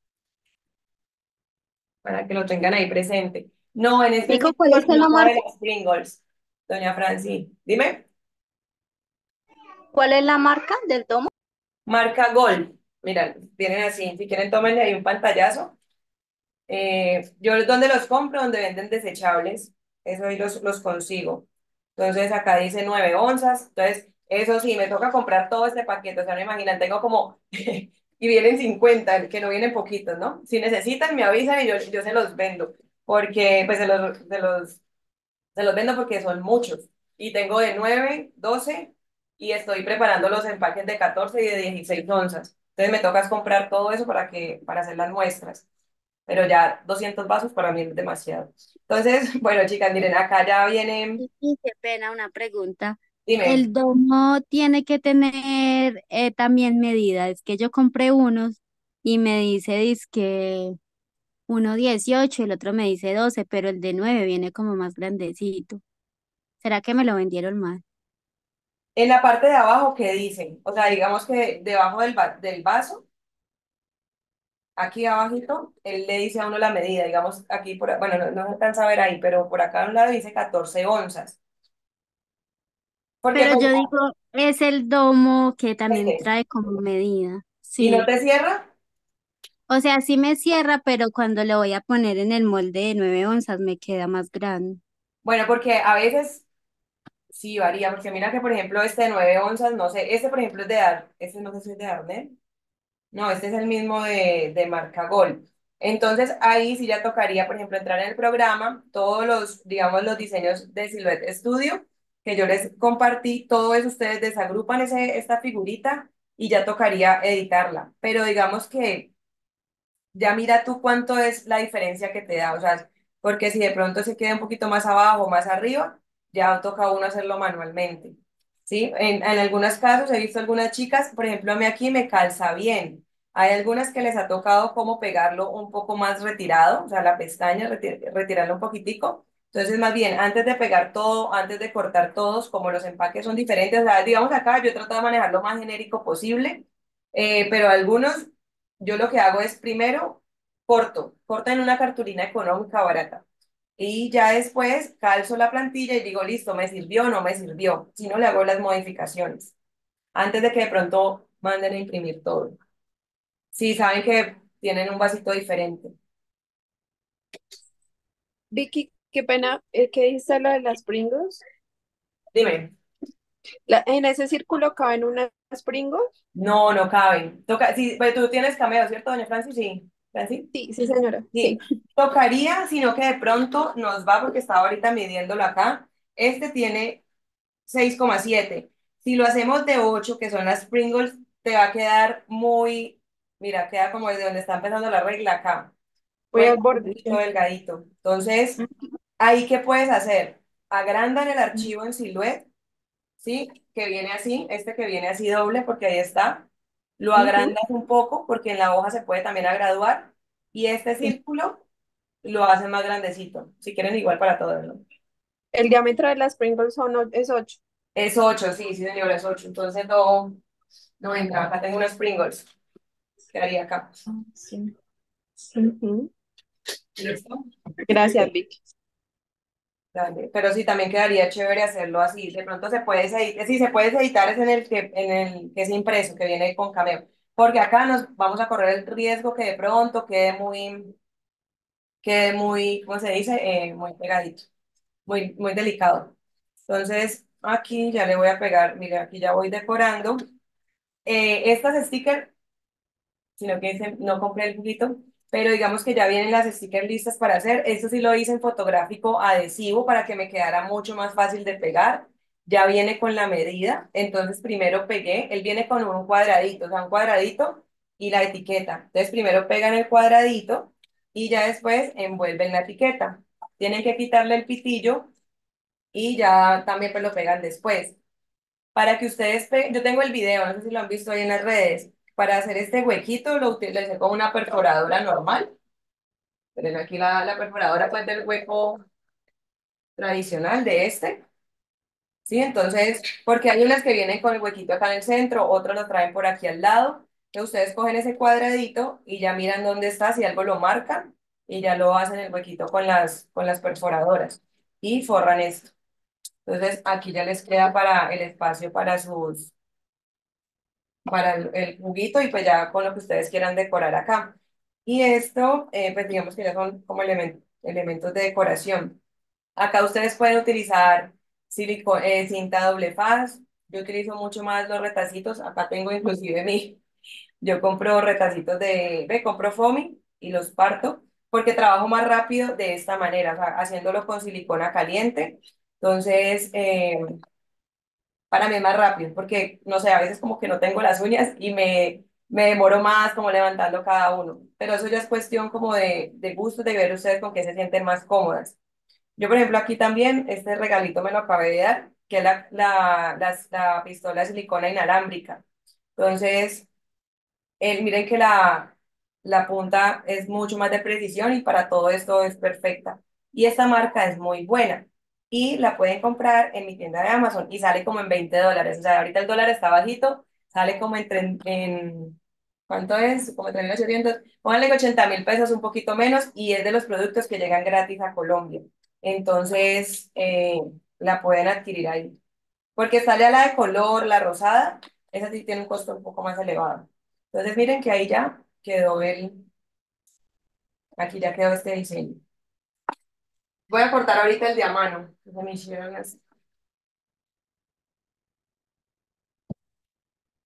Para que lo tengan ahí presente. No, en este Nico, sitio ¿cuál es no la cabe marca? las Pringles, doña Franci. Dime, ¿Cuál es la marca del domo? marca Gold. Mira, tienen así, si quieren tómenle ahí un pantallazo. Eh, yo donde los compro, donde venden desechables, eso ahí los, los consigo. Entonces acá dice nueve onzas, entonces eso sí, me toca comprar todo este paquete, o sea, no imaginan, tengo como, y vienen cincuenta que no vienen poquitos, ¿no? Si necesitan, me avisan y yo, yo se los vendo, porque pues se los, se los, se los vendo porque son muchos. Y tengo de nueve doce y estoy preparando los empaques de catorce y de dieciséis onzas. Entonces me toca comprar todo eso para que, para hacer las muestras, pero ya doscientos vasos para mí es demasiado. Entonces, bueno, chicas, miren, acá ya viene, Y y qué pena, una pregunta. dime, El domo tiene que tener eh, también medidas. Es que yo compré unos y me dice que uno dieciocho, el otro me dice doce, pero el de nueve viene como más grandecito. ¿Será que me lo vendieron mal? en la parte de abajo, ¿qué dicen? O sea, digamos que debajo del, va- del vaso, aquí abajito, él le dice a uno la medida, digamos, aquí, por, bueno, no, no se alcanza a ver ahí, pero por acá a un lado dice catorce onzas. Porque Pero pues, yo digo, es el domo que también este, trae como medida. ¿y no Sí. te cierra? O sea, sí me cierra, pero cuando lo voy a poner en el molde de nueve onzas me queda más grande. Bueno, porque a veces Sí, varía, porque mira que, por ejemplo, este de nueve onzas, no sé, este, por ejemplo, es de Dar, este no sé si es de Darnell. No, este es el mismo de, de marca Gol. Entonces, ahí sí ya tocaría, por ejemplo, entrar en el programa, todos los, digamos, los diseños de Silhouette Studio, que yo les compartí, todo eso ustedes desagrupan ese, esta figurita y ya tocaría editarla. Pero digamos que ya mira tú cuánto es la diferencia que te da, o sea, porque si de pronto se queda un poquito más abajo o más arriba, ya toca a uno hacerlo manualmente, ¿sí? En, en algunos casos he visto algunas chicas, por ejemplo, a mí aquí me calza bien. Hay algunas que les ha tocado como pegarlo un poco más retirado, o sea, la pestaña, reti- retirarlo un poquitico. Entonces, más bien, antes de pegar todo, antes de cortar todos, como los empaques son diferentes, o sea, digamos acá, yo trato de manejar lo más genérico posible, eh, pero algunos yo lo que hago es primero corto, corto en una cartulina económica barata. Y ya después calzo la plantilla y digo, listo, me sirvió o no me sirvió. Si no, le hago las modificaciones. Antes de que de pronto manden a imprimir todo. Si saben que tienen un vasito diferente. Vicky, qué pena, eh, ¿qué dice lo de las Pringles? Dime, La- ¿en ese círculo caben unas Pringles? no, no caben. Toca, sí, pues tú tienes cameo, ¿cierto, doña Francis? Sí. ¿Francis? Sí, sí, señora, sí. Sí, tocaría, sino que de pronto nos va porque estaba ahorita midiéndolo acá. Este tiene seis coma siete. Si lo hacemos de ocho que son las Pringles, te va a quedar muy, mira, queda como desde donde está empezando la regla acá. Voy Puede al quedar un borde, poquito sí. delgadito. Entonces, ahí, ¿qué puedes hacer? Agrandan el archivo en Silhouette, ¿sí? Que viene así, este que viene así doble, porque ahí está. Lo Ujú, agrandas un poco, porque en la hoja se puede también agraduar. Y este sí. círculo lo hacen más grandecito. Si quieren, igual para todos, ¿no? El diámetro de las Pringles son, o- es ocho. Es ocho, sí, sí, señor, es ocho. Entonces no, no entra. Acá tengo unos Pringles. Quedaría acá. Sí. Ujú. ¿Listo? Gracias, Vicky. Dale. Pero sí, también quedaría chévere hacerlo así. De pronto se puede editar. Sí, se puede editar es en el que, en el que es impreso, que viene con Cameo. Porque acá nos vamos a correr el riesgo que de pronto quede muy, quede muy, ¿cómo se dice? Eh, muy pegadito, muy, muy delicado. Entonces, aquí ya le voy a pegar, mira, aquí ya voy decorando. Eh, estas stickers sino que ese- no compré el juguito, pero digamos que ya vienen las stickers listas para hacer. Esto sí lo hice en fotográfico adhesivo para que me quedara mucho más fácil de pegar. Ya viene con la medida, entonces primero pegué, él viene con un cuadradito, o sea, un cuadradito y la etiqueta. Entonces primero pegan el cuadradito y ya después envuelven la etiqueta. Tienen que quitarle el pitillo y ya también pues lo pegan después para que ustedes, pe- yo tengo el video, no sé si lo han visto ahí en las redes, para hacer este huequito lo utilicé con una perforadora normal, pero aquí la, la perforadora pues del hueco tradicional de este, ¿sí? Entonces, porque hay unas que vienen con el huequito acá en el centro, otros lo traen por aquí al lado, entonces ustedes cogen ese cuadradito y ya miran dónde está, si algo lo marcan, y ya lo hacen el huequito con las, con las perforadoras, y forran esto. Entonces, aquí ya les queda para el espacio para sus para el, el juguito y pues ya con lo que ustedes quieran decorar acá. Y esto, eh, pues digamos que ya son como elemen- elementos de decoración. Acá ustedes pueden utilizar silico- eh, cinta doble faz. Yo utilizo mucho más los retacitos. Acá tengo inclusive mi, yo compro retacitos de, ve, compro foamy y los parto porque trabajo más rápido de esta manera, o sea, haciéndolo con silicona caliente. Entonces, eh, para mí es más rápido, porque no sé, a veces como que no tengo las uñas y me, me demoro más como levantando cada uno. Pero eso ya es cuestión como de, de gusto, de ver ustedes con qué se sienten más cómodas. Yo, por ejemplo, aquí también, este regalito me lo acabé de dar, que es la, la, la, la pistola de silicona inalámbrica. Entonces, el, miren que la, la punta es mucho más de precisión y para todo esto es perfecta. Y esta marca es muy buena. Y la pueden comprar en mi tienda de Amazon y sale como en veinte dólares. O sea, ahorita el dólar está bajito, sale como en, tren- en ¿cuánto es? Como en tres mil ochocientos. Pónganle ochenta mil pesos, un poquito menos, y es de los productos que llegan gratis a Colombia. Entonces, eh, la pueden adquirir ahí. Porque sale a la de color, la rosada, esa sí tiene un costo un poco más elevado. Entonces miren que ahí ya quedó el, aquí ya quedó este diseño. Voy a cortar ahorita el de a mano, que se me hicieron así.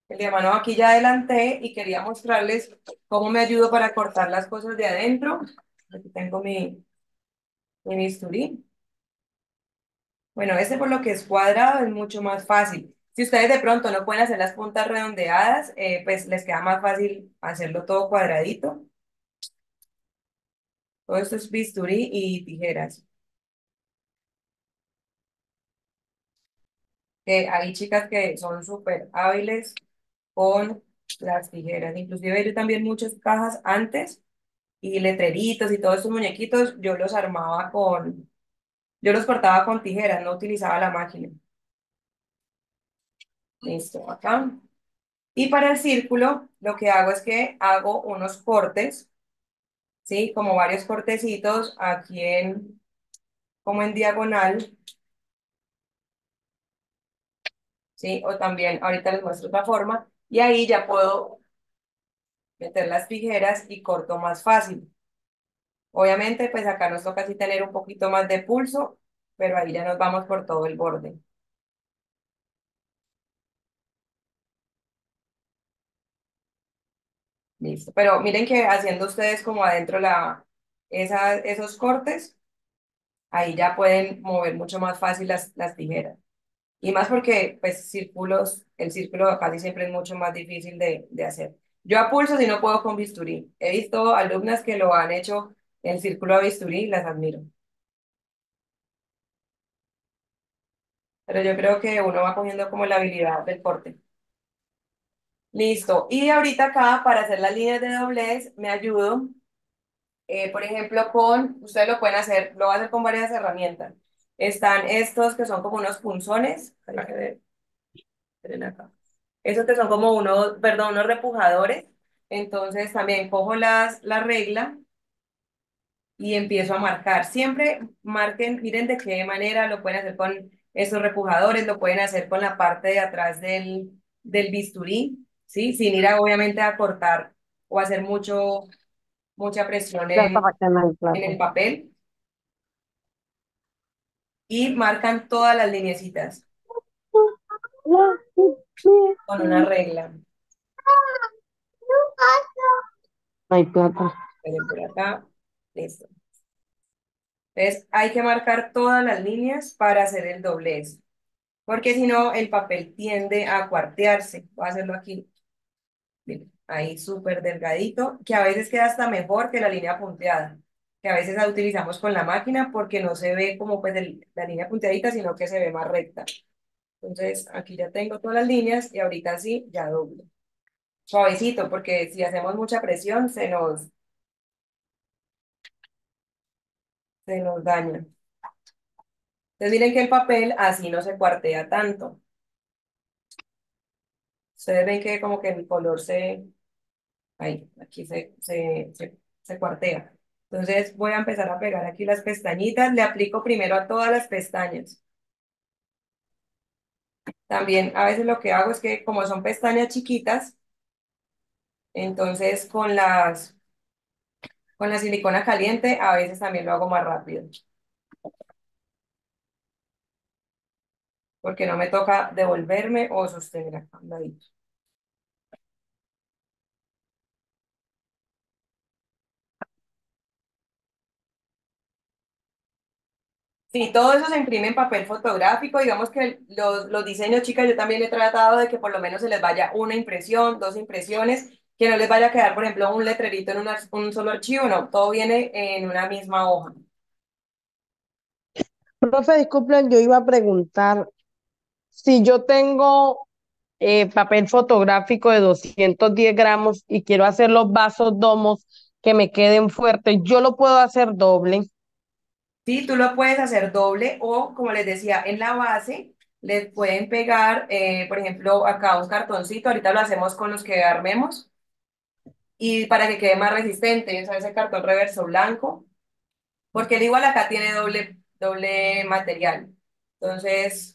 El de mano aquí ya adelanté y quería mostrarles cómo me ayudo para cortar las cosas de adentro. Aquí tengo mi, mi bisturí. Bueno, este por lo que es cuadrado es mucho más fácil. Si ustedes de pronto no pueden hacer las puntas redondeadas, eh, pues les queda más fácil hacerlo todo cuadradito. Todo esto es bisturí y tijeras. Eh, hay chicas que son súper hábiles con las tijeras. Inclusive yo también muchas cajas antes y letreritos y todos estos muñequitos, yo los armaba con, yo los cortaba con tijeras, no utilizaba la máquina. Listo, acá. Y para el círculo, lo que hago es que hago unos cortes, ¿sí? Como varios cortecitos aquí en, como en diagonal, ¿sí? O también, ahorita les muestro otra forma, y ahí ya puedo meter las tijeras y corto más fácil. Obviamente, pues acá nos toca así tener un poquito más de pulso, pero ahí ya nos vamos por todo el borde. Listo. Pero miren que haciendo ustedes como adentro la, esa, esos cortes, ahí ya pueden mover mucho más fácil las, las tijeras. Y más porque, pues, círculos, el círculo casi siempre es mucho más difícil de, de hacer. Yo a pulso si no puedo con bisturí. He visto alumnas que lo han hecho en círculo a bisturí y las admiro. Pero yo creo que uno va cogiendo como la habilidad del corte. Listo. Y ahorita acá, para hacer las líneas de doblez, me ayudo, eh, por ejemplo, con, ustedes lo pueden hacer, lo van a hacer con varias herramientas. Están estos que son como unos punzones. Hay que ver, miren acá. Esos que son como unos, perdón, unos repujadores. Entonces también cojo las, la regla y empiezo a marcar. Siempre marquen, miren de qué manera lo pueden hacer con estos repujadores, lo pueden hacer con la parte de atrás del, del bisturí, ¿sí? Sin ir a, obviamente a cortar o hacer mucho, mucha presión Ya está en, para que no hay en el plato. papel y marcan todas las lineecitas con una regla. No hay plata. Miren por acá, listo. Entonces hay que marcar todas las líneas para hacer el doblez, porque si no el papel tiende a cuartearse. Voy a hacerlo aquí. Miren, ahí súper delgadito, que a veces queda hasta mejor que la línea punteada, que a veces la utilizamos con la máquina porque no se ve como pues el- la línea punteadita, sino que se ve más recta. Entonces aquí ya tengo todas las líneas y ahorita sí ya doblo. Suavecito, porque si hacemos mucha presión se nos, se nos daña. Entonces miren que el papel así no se cuartea tanto. Ustedes ven que como que el color se, ahí, aquí se, se, se, se cuartea. Entonces voy a empezar a pegar aquí las pestañitas. Le aplico primero a todas las pestañas. También a veces lo que hago es que como son pestañas chiquitas, entonces con las, con la silicona caliente a veces también lo hago más rápido. Porque no me toca devolverme o sostener acá a un ladito. Sí, todo eso se imprime en papel fotográfico. Digamos que los, los diseños, chicas, yo también he tratado de que por lo menos se les vaya una impresión, dos impresiones, que no les vaya a quedar, por ejemplo, un letrerito en una- un solo archivo, no, todo viene en una misma hoja. Profe, disculpen, yo iba a preguntar si yo tengo eh, papel fotográfico de doscientos diez gramos y quiero hacer los vasos domos que me queden fuertes, yo lo puedo hacer doble. Sí, tú lo puedes hacer doble o, como les decía, en la base les pueden pegar, eh, por ejemplo, acá un cartoncito, ahorita lo hacemos con los que armemos, y para que quede más resistente, ¿sabes? Ese cartón reverso blanco. Porque el igual acá tiene doble, doble material. Entonces,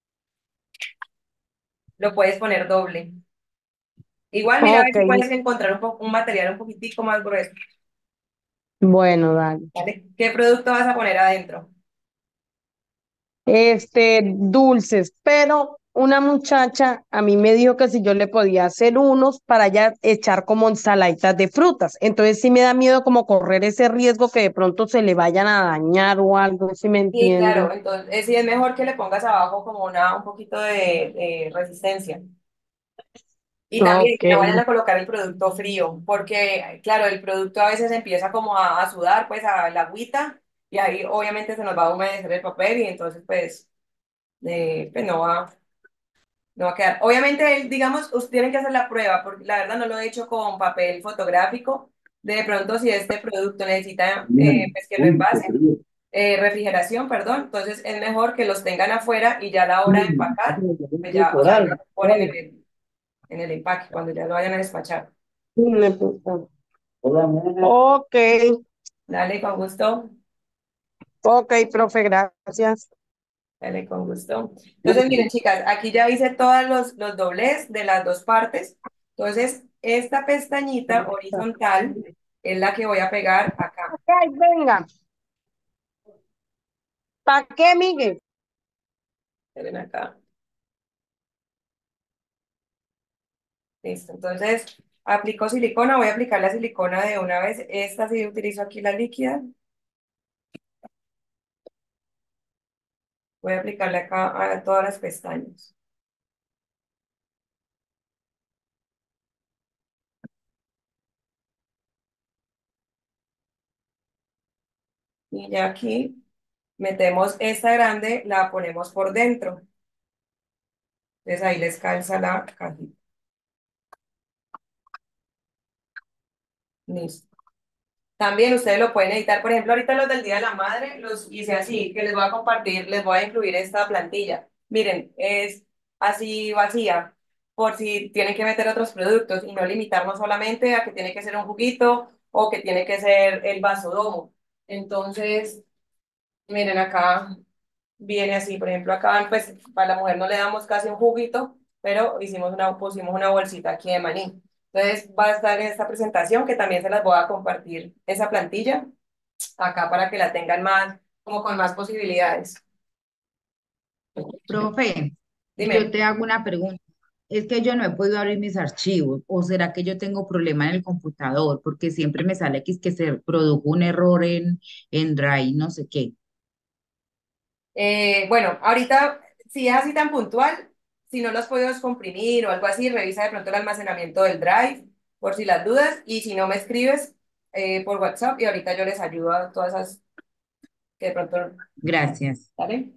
lo puedes poner doble. Igual, mira a ver Ok, si puedes encontrar un, po- un material un poquitico más grueso, bueno, dale. ¿vale? ¿Qué producto vas a poner adentro? Este, dulces, pero una muchacha a mí me dijo que si yo le podía hacer unos para ya echar como ensaladitas de frutas. Entonces sí me da miedo como correr ese riesgo que de pronto se le vayan a dañar o algo, si me Sí, entiende. claro, entonces eh, sí es mejor que le pongas abajo como una, un poquito de, de resistencia. Y también Ok. que no vayan a colocar el producto frío, porque claro, el producto a veces empieza como a, a sudar, pues a la agüita, y ahí obviamente se nos va a humedecer el papel y entonces pues, eh, pues no va, no va a quedar. Obviamente, digamos, ustedes tienen que hacer la prueba, porque la verdad no lo he hecho con papel fotográfico. De pronto, si este producto necesita eh, pues que lo envase, eh, refrigeración, perdón, entonces es mejor que los tengan afuera y ya a la hora de empacar, pues ya, o sea, lo ponen en el, en el empaque cuando ya lo vayan a despachar. Ok, Dale, con gusto. ok, profe, gracias. Dale, con gusto. Entonces, miren, chicas, aquí ya hice todos los, los doblez de las dos partes. Entonces, esta pestañita horizontal es la que voy a pegar acá. Ay, venga, ¿para qué, Miguel? Miren acá. Listo. Entonces, aplico silicona. Voy a aplicar la silicona de una vez. Esta sí utilizo aquí la líquida. Voy a aplicarle acá a todas las pestañas. Y ya aquí metemos esta grande, la ponemos por dentro. Entonces ahí les calza la cajita. Listo. También ustedes lo pueden editar. Por ejemplo, ahorita los del Día de la Madre los hice así, que les voy a compartir, les voy a incluir esta plantilla. Miren, es así vacía, por si tienen que meter otros productos y no limitarnos solamente a que tiene que ser un juguito o que tiene que ser el vasodomo. Entonces, miren acá, viene así, por ejemplo, acá pues para la mujer no le damos casi un juguito, pero hicimos una, pusimos una bolsita aquí de maní. Entonces va a estar en esta presentación que también se las voy a compartir esa plantilla acá para que la tengan más, como con más posibilidades. Profe, yo Dime. te hago una pregunta. Es que yo no he podido abrir mis archivos, o será que yo tengo problema en el computador, porque siempre me sale que es que se produjo un error en, en Drive, no sé qué. Eh, bueno, ahorita, si es así tan puntual, si no lo has podido descomprimir o algo así, revisa de pronto el almacenamiento del Drive, por si las dudas, y si no me escribes eh, por WhatsApp y ahorita yo les ayudo a todas esas que de pronto, Gracias. ¿vale?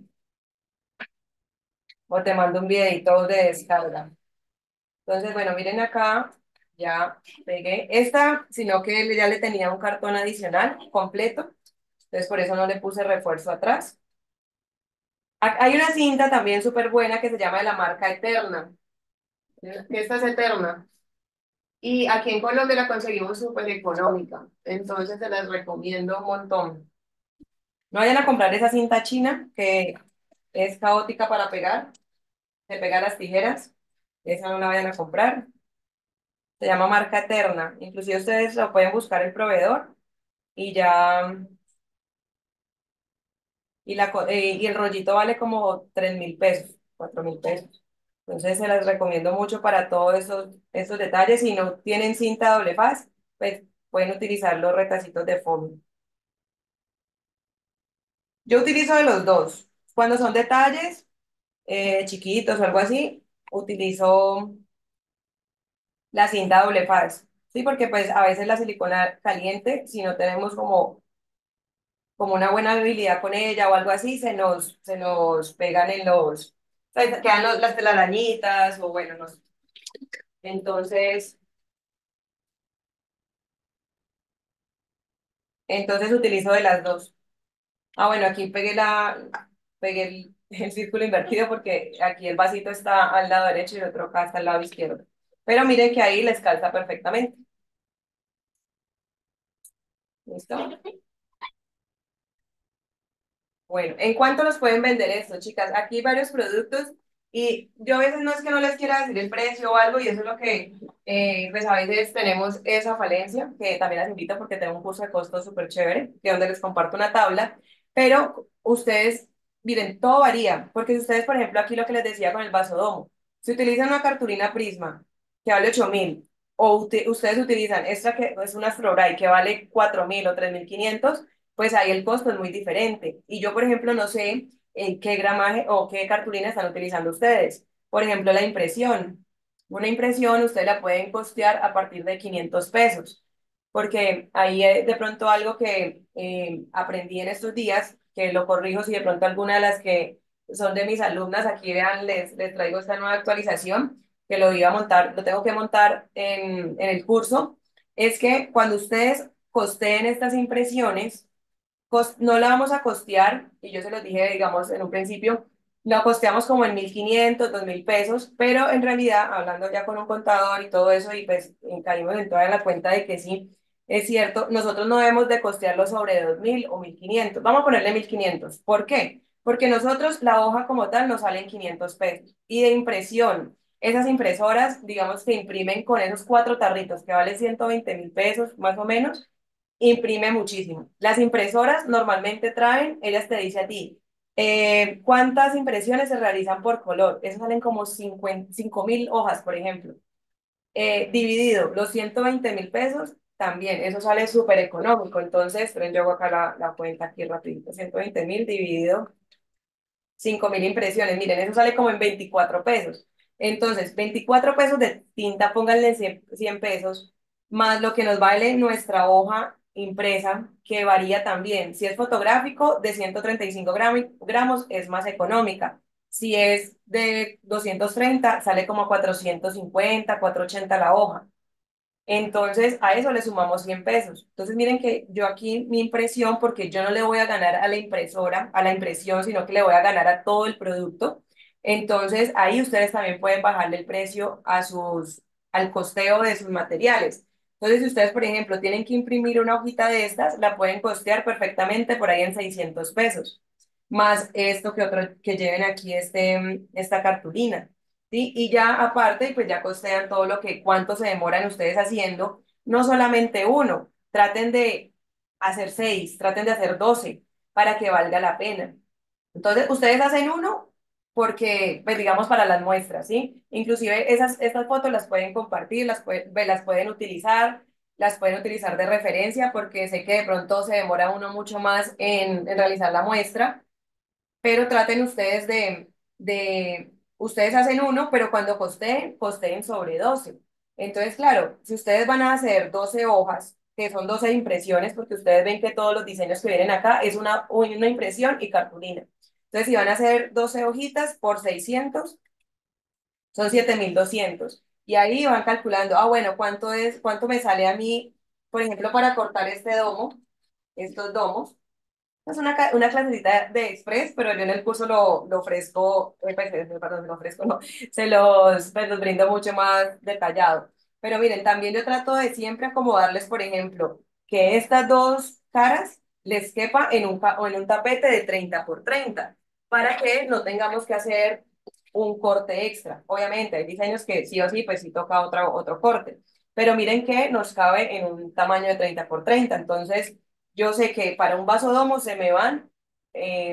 O te mando un videito de descarga. Entonces, bueno, miren acá, ya pegué esta, sino que ya le tenía un cartón adicional completo, entonces por eso no le puse refuerzo atrás. Ha- Hay una cinta también súper buena que se llama de la marca Eterna. Esta es Eterna. Y aquí en Colombia la conseguimos súper económica. Entonces se las recomiendo un montón. No vayan a comprar esa cinta china que es caótica para pegar. Se pega las tijeras. Esa no la vayan a comprar. Se llama marca Eterna. Inclusive ustedes lo pueden buscar el proveedor y ya. Y, la, co- eh, y el rollito vale como tres mil pesos, cuatro mil pesos. Entonces se las recomiendo mucho para todos esos, esos detalles. Si no tienen cinta doble faz, pues pueden utilizar los retacitos de foamy. Yo utilizo de los dos. Cuando son detalles eh, chiquitos o algo así, utilizo la cinta doble faz. Sí, porque pues a veces la silicona caliente, si no tenemos como, como una buena habilidad con ella o algo así, se nos, se nos pegan en los, o sea, quedan los- las telarañitas o bueno, no sé. Entonces, entonces utilizo de las dos. Ah, bueno, aquí pegué la, pegué el, el círculo invertido porque aquí el vasito está al lado derecho y el otro acá está al lado izquierdo. Pero miren que ahí les calza perfectamente. ¿Listo? Bueno, ¿en cuánto nos pueden vender esto, chicas? Aquí hay varios productos y yo a veces no es que no les quiera decir el precio o algo y eso es lo que, eh, pues a veces tenemos esa falencia, que también las invito porque tengo un curso de costos súper chévere, que donde les comparto una tabla, pero ustedes Miren, todo varía, porque si ustedes, por ejemplo, aquí lo que les decía con el vasodomo, si utilizan una cartulina Prisma que vale ocho mil, o uti- ustedes utilizan esta que es una Fluoride que vale cuatro mil o tres mil quinientos, pues ahí el costo es muy diferente. Y yo, por ejemplo, no sé en qué gramaje o qué cartulina están utilizando ustedes. Por ejemplo, la impresión. Una impresión ustedes la pueden costear a partir de quinientos pesos, porque ahí eh, de pronto algo que eh, aprendí en estos días, que lo corrijo si de pronto alguna de las que son de mis alumnas, aquí vean, les, les traigo esta nueva actualización, que lo iba a montar, lo tengo que montar en, en el curso, es que cuando ustedes costeen estas impresiones, cos- no la vamos a costear, y yo se los dije, digamos, en un principio, la costeamos como en mil quinientos dos mil pesos, pero en realidad, hablando ya con un contador y todo eso, y pues eh, caímos en toda la cuenta de que sí, es cierto, nosotros no debemos de costearlo sobre dos mil o mil quinientos. Vamos a ponerle mil quinientos. ¿Por qué? Porque nosotros la hoja como tal nos sale en quinientos pesos. Y de impresión, esas impresoras, digamos que imprimen con esos cuatro tarritos que valen ciento veinte mil pesos más o menos, imprime muchísimo. Las impresoras normalmente traen, ellas te dicen a ti, eh, ¿cuántas impresiones se realizan por color? Eso salen como cinco mil hojas, por ejemplo. Eh, dividido los ciento veinte mil pesos, también, eso sale súper económico. Entonces, pero yo hago acá la, la cuenta aquí rapidito, ciento veinte mil dividido cinco mil impresiones. Miren, eso sale como en veinticuatro pesos. Entonces, veinticuatro pesos de tinta, pónganle cien cien pesos, más lo que nos vale nuestra hoja impresa, que varía también. Si es fotográfico, de ciento treinta y cinco grami- gramos es más económica. Si es de doscientos treinta sale como cuatrocientos cincuenta, cuatrocientos ochenta la hoja. Entonces, a eso le sumamos cien pesos. Entonces, miren que yo aquí mi impresión, porque yo no le voy a ganar a la impresora, a la impresión, sino que le voy a ganar a todo el producto. Entonces, ahí ustedes también pueden bajarle el precio a sus, al costeo de sus materiales. Entonces, si ustedes, por ejemplo, tienen que imprimir una hojita de estas, la pueden costear perfectamente por ahí en seiscientos pesos, más esto que otro, que lleven aquí este, esta cartulina. ¿Sí? Y ya aparte, pues ya costean todo lo que, cuánto se demoran ustedes haciendo, no solamente uno, traten de hacer seis, traten de hacer doce para que valga la pena. Entonces, ustedes hacen uno porque, pues digamos, para las muestras, ¿sí? Inclusive esas, estas fotos las pueden compartir, las, pueden, las pueden utilizar, las pueden utilizar de referencia porque sé que de pronto se demora uno mucho más en, en realizar la muestra, pero traten ustedes de, de, ustedes hacen uno, pero cuando costeen, costeen sobre doce. Entonces, claro, si ustedes van a hacer doce hojas, que son doce impresiones, porque ustedes ven que todos los diseños que vienen acá es una, una impresión y cartulina. Entonces, si van a hacer doce hojitas por seiscientos son siete mil doscientos. Y ahí van calculando, ah, bueno, ¿cuánto es, cuánto me sale a mí, por ejemplo, para cortar este domo, estos domos? Es una, ca- una clasecita de Express, pero yo en el curso lo, lo ofrezco, eh, pues, eh, perdón, lo ofrezco, no, se los, pues, los brindo mucho más detallado. Pero miren, también yo trato de siempre acomodarles, por ejemplo, que estas dos caras les quepa en un, ca- o en un tapete de treinta por treinta para que no tengamos que hacer un corte extra. Obviamente, hay diseños que sí o sí, pues sí toca otro, otro corte. Pero miren que nos cabe en un tamaño de treinta por treinta. Entonces, yo sé que para un vasodomo se me van, eh,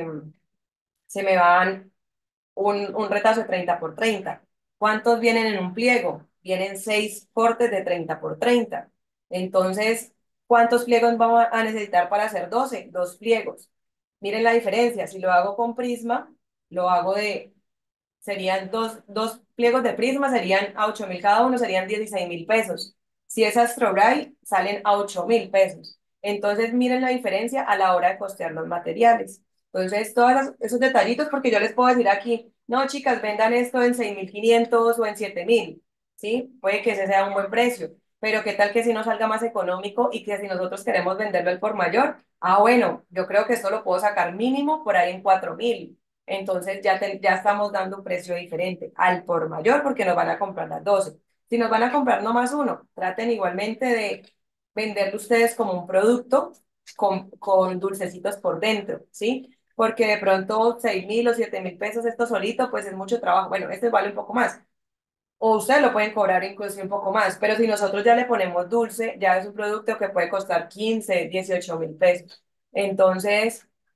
se me van un, un retazo de treinta por treinta. ¿Cuántos vienen en un pliego? Vienen seis cortes de treinta por treinta. Entonces, ¿cuántos pliegos vamos a necesitar para hacer doce? Dos pliegos. Miren la diferencia. Si lo hago con prisma, lo hago de serían dos, dos pliegos de prisma, serían a ocho mil cada uno, serían dieciséis mil pesos. Si es Astrobrite, salen a ocho mil pesos. Entonces, miren la diferencia a la hora de costear los materiales. Entonces, todos las- esos detallitos, porque yo les puedo decir aquí, no, chicas, vendan esto en seis mil quinientos o en siete mil, ¿sí? Puede que ese sea un buen precio, pero ¿qué tal que si nos salga más económico y que si nosotros queremos venderlo al por mayor? Ah, bueno, yo creo que esto lo puedo sacar mínimo por ahí en cuatro mil. Entonces ya, te- ya estamos dando un precio diferente al por mayor porque nos van a comprar las doce. Si nos van a comprar no más uno, traten igualmente de venderlo ustedes como un producto con, con dulcecitos por dentro, ¿sí? Porque de pronto seis mil o siete mil pesos esto solito, pues es mucho trabajo. Bueno, este vale un poco más. O ustedes lo pueden cobrar incluso un poco más, pero si nosotros ya le ponemos dulce, ya es un producto que puede costar quince dieciocho mil pesos. Entonces,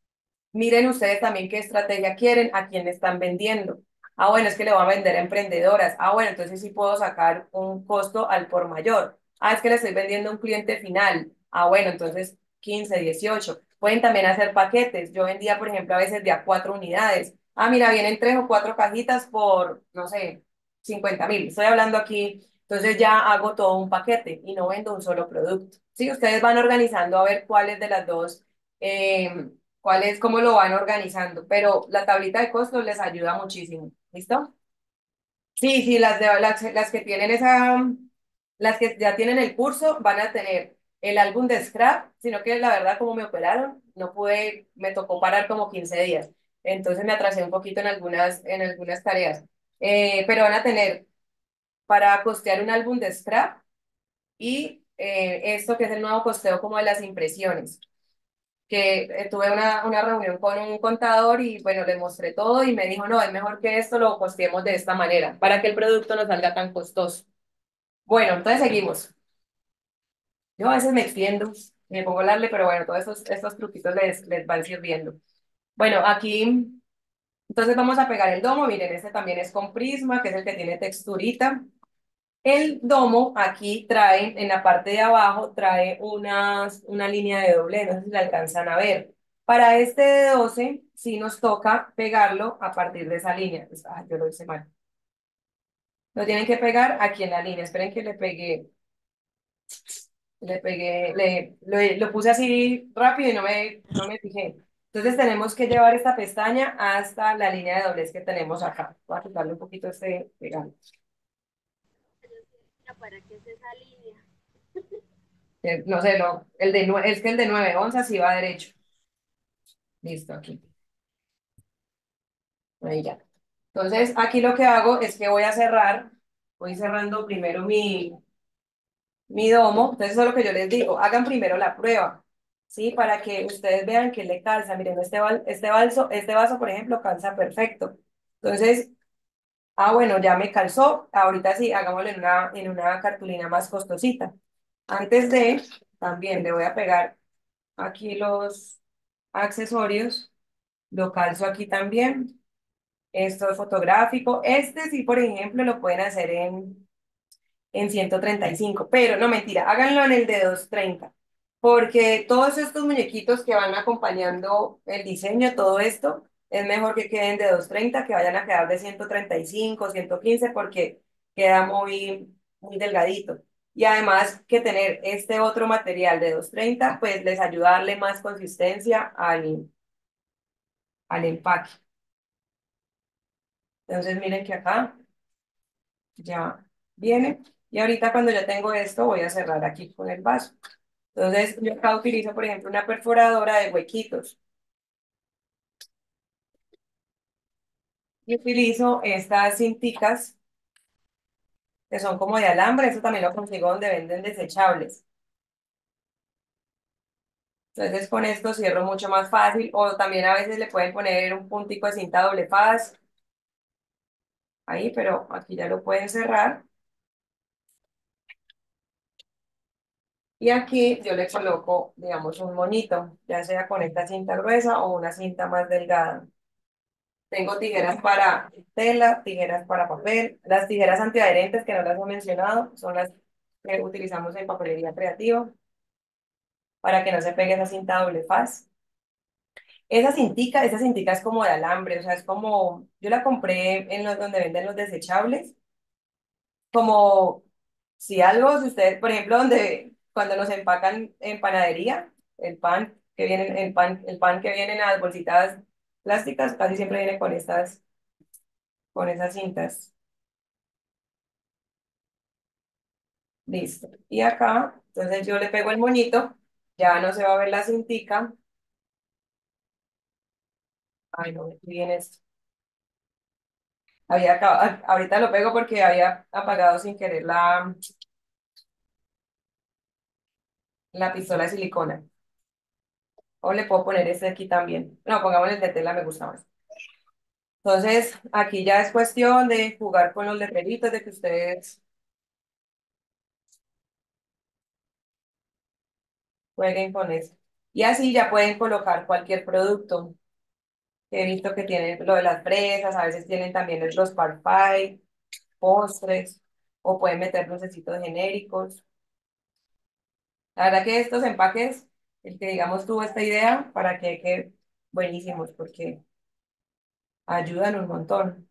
Miren ustedes también qué estrategia quieren, a quién le están vendiendo. Ah, bueno, es que le voy a vender a emprendedoras. Ah, bueno, entonces sí puedo sacar un costo al por mayor. Ah, es que le estoy vendiendo a un cliente final. Ah, bueno, entonces quince, dieciocho. Pueden también hacer paquetes. Yo vendía, por ejemplo, a veces de a cuatro unidades. Ah, mira, vienen tres o cuatro cajitas por, no sé, cincuenta mil. Estoy hablando aquí. Entonces ya hago todo un paquete y no vendo un solo producto. Sí, ustedes van organizando a ver cuáles de las dos. eh, cuál es, cómo lo van organizando, pero la tablita de costos les ayuda muchísimo. ¿Listo? Sí, sí, las, de, las, las que tienen esa, las que ya tienen el curso van a tener el álbum de scrap, sino que la verdad como me operaron, no pude, me tocó parar como quince días, entonces me atrasé un poquito en algunas, en algunas tareas. Eh, pero van a tener para costear un álbum de scrap y eh, esto que es el nuevo costeo como de las impresiones que eh, tuve una, una reunión con un contador y bueno, le mostré todo y me dijo, no, es mejor que esto lo costeemos de esta manera para que el producto no salga tan costoso. Bueno, entonces seguimos. Yo a veces me extiendo, me pongo a hablarle, pero bueno, todos estos, estos truquitos les, les van sirviendo. Bueno, aquí, entonces vamos a pegar el domo. Miren, este también es con prisma, que es el que tiene texturita. El domo aquí trae, en la parte de abajo, trae unas, una línea de doble, no sé si la alcanzan a ver. Para este de doce, sí nos toca pegarlo a partir de esa línea. Pues, ah, yo lo hice mal. Lo tienen que pegar aquí en la línea. Esperen que le pegué, le pegué, le, lo, lo puse así rápido y no me, no me fijé. Entonces tenemos que llevar esta pestaña hasta la línea de doblez que tenemos acá. Voy a quitarle un poquito este pegado. ¿Para qué es esa línea? Eh, No sé, lo, el de, nue- es que el de nueve onzas sí va derecho. Listo, aquí. Ahí ya. Entonces, aquí lo que hago es que voy a cerrar, voy cerrando primero mi, mi domo. Entonces, eso es lo que yo les digo. Hagan primero la prueba, ¿sí? Para que ustedes vean que le calza. Miren, este, val- este, balso, este vaso, por ejemplo, calza perfecto. Entonces, ah, bueno, ya me calzó. Ahorita sí, hagámoslo en una, en una cartulina más costosita. Antes de, también le voy a pegar aquí los accesorios. Lo calzo aquí también. Esto es fotográfico. Este sí, por ejemplo, lo pueden hacer en, en ciento treinta y cinco, pero no mentira, háganlo en el de doscientos treinta, porque todos estos muñequitos que van acompañando el diseño, todo esto, es mejor que queden de doscientos treinta, que vayan a quedar de ciento treinta y cinco, ciento quince, porque queda muy, muy delgadito. Y además que tener este otro material de doscientos treinta, pues les ayuda a darle más consistencia al, al empaque. Entonces miren que acá ya viene. Y ahorita cuando ya tengo esto, voy a cerrar aquí con el vaso. Entonces, yo acá utilizo, por ejemplo, una perforadora de huequitos. Y utilizo estas cinticas que son como de alambre. Eso también lo consigo donde venden desechables. Entonces, con esto cierro mucho más fácil. O también a veces le pueden poner un puntico de cinta doble faz. Ahí, pero aquí ya lo pueden cerrar. Y aquí yo le coloco, digamos, un monito, ya sea con esta cinta gruesa o una cinta más delgada. Tengo tijeras para tela, tijeras para papel. Las tijeras antiadherentes, que no las he mencionado, son las que utilizamos en papelería creativa para que no se pegue esa cinta doble faz. Esa cintica, esa cintica es como de alambre, o sea, es como, yo la compré en los donde venden los desechables, como si algo, si ustedes, por ejemplo, donde cuando nos empacan en panadería, el pan que viene, el pan, el pan que viene en las bolsitas plásticas, casi siempre viene con estas, con esas cintas. Listo. Y acá, entonces yo le pego el moñito, ya no se va a ver la cintica. Ay, no, aquí viene esto. Había acabado- ahorita lo pego porque había apagado sin querer la, la pistola de silicona. O le puedo poner este aquí también. No, pongámosle el de tela, me gusta más. Entonces, aquí ya es cuestión de jugar con los letreritos, de que ustedes jueguen con eso. Y así ya pueden colocar cualquier producto. que he visto que tienen lo de las fresas, a veces tienen también los parfait, postres, o pueden meter dulcecitos genéricos. La verdad que estos empaques, el que digamos tuvo esta idea, para que quede buenísimos, porque ayudan un montón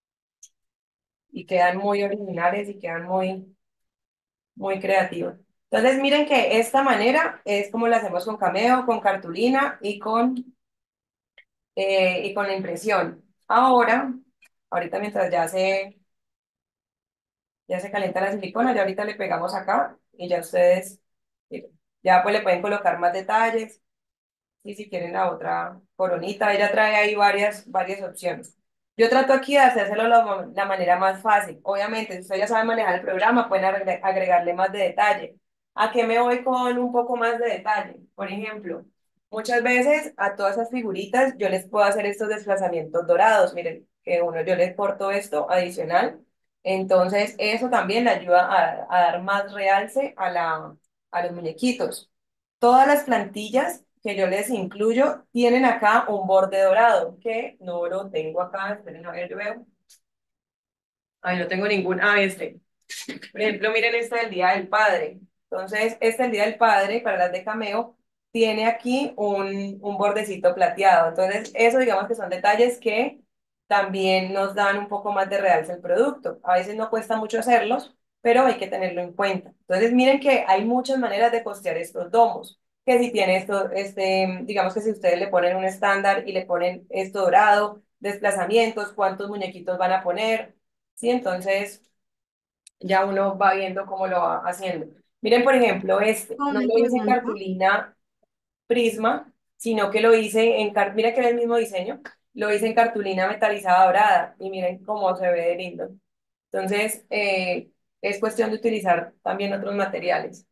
y quedan muy originales y quedan muy, muy creativos. Entonces, miren que esta manera es como la hacemos con Cameo, con cartulina y con, eh, y con la impresión. Ahora, ahorita mientras ya se, ya se calienta la silicona, ya ahorita le pegamos acá y ya ustedes, miren, ya pues le pueden colocar más detalles. Y si quieren la otra coronita, ella trae ahí varias, varias opciones. Yo trato aquí de hacérselo la, la manera más fácil. Obviamente, si ustedes ya saben manejar el programa, pueden agre- agregarle más de detalle. ¿A qué me voy con un poco más de detalle? Por ejemplo, muchas veces a todas esas figuritas yo les puedo hacer estos desplazamientos dorados. Miren, que uno yo les corto esto adicional. Entonces, eso también le ayuda a, a dar más realce a la, a los muñequitos. Todas las plantillas que yo les incluyo tienen acá un borde dorado, que no lo tengo acá. Esperen a ver, yo veo. Ay, no tengo ningún. Ah, este. Por ejemplo, miren este del Día del Padre. Entonces, este del Día del Padre, para las de Cameo, tiene aquí un, un bordecito plateado. Entonces, eso digamos que son detalles que también nos dan un poco más de realce al producto. A veces no cuesta mucho hacerlos, pero hay que tenerlo en cuenta. Entonces, miren que hay muchas maneras de costear estos domos. Que si tiene esto, este, digamos que si ustedes le ponen un estándar y le ponen esto dorado, desplazamientos, cuántos muñequitos van a poner, ¿sí? Entonces ya uno va viendo cómo lo va haciendo. Miren, por ejemplo, este, no Una lo hice en pregunta. cartulina Prisma, sino que lo hice en, car- mira que era el mismo diseño, lo hice en cartulina metalizada dorada y miren cómo se ve de lindo. Entonces, eh, es cuestión de utilizar también otros materiales.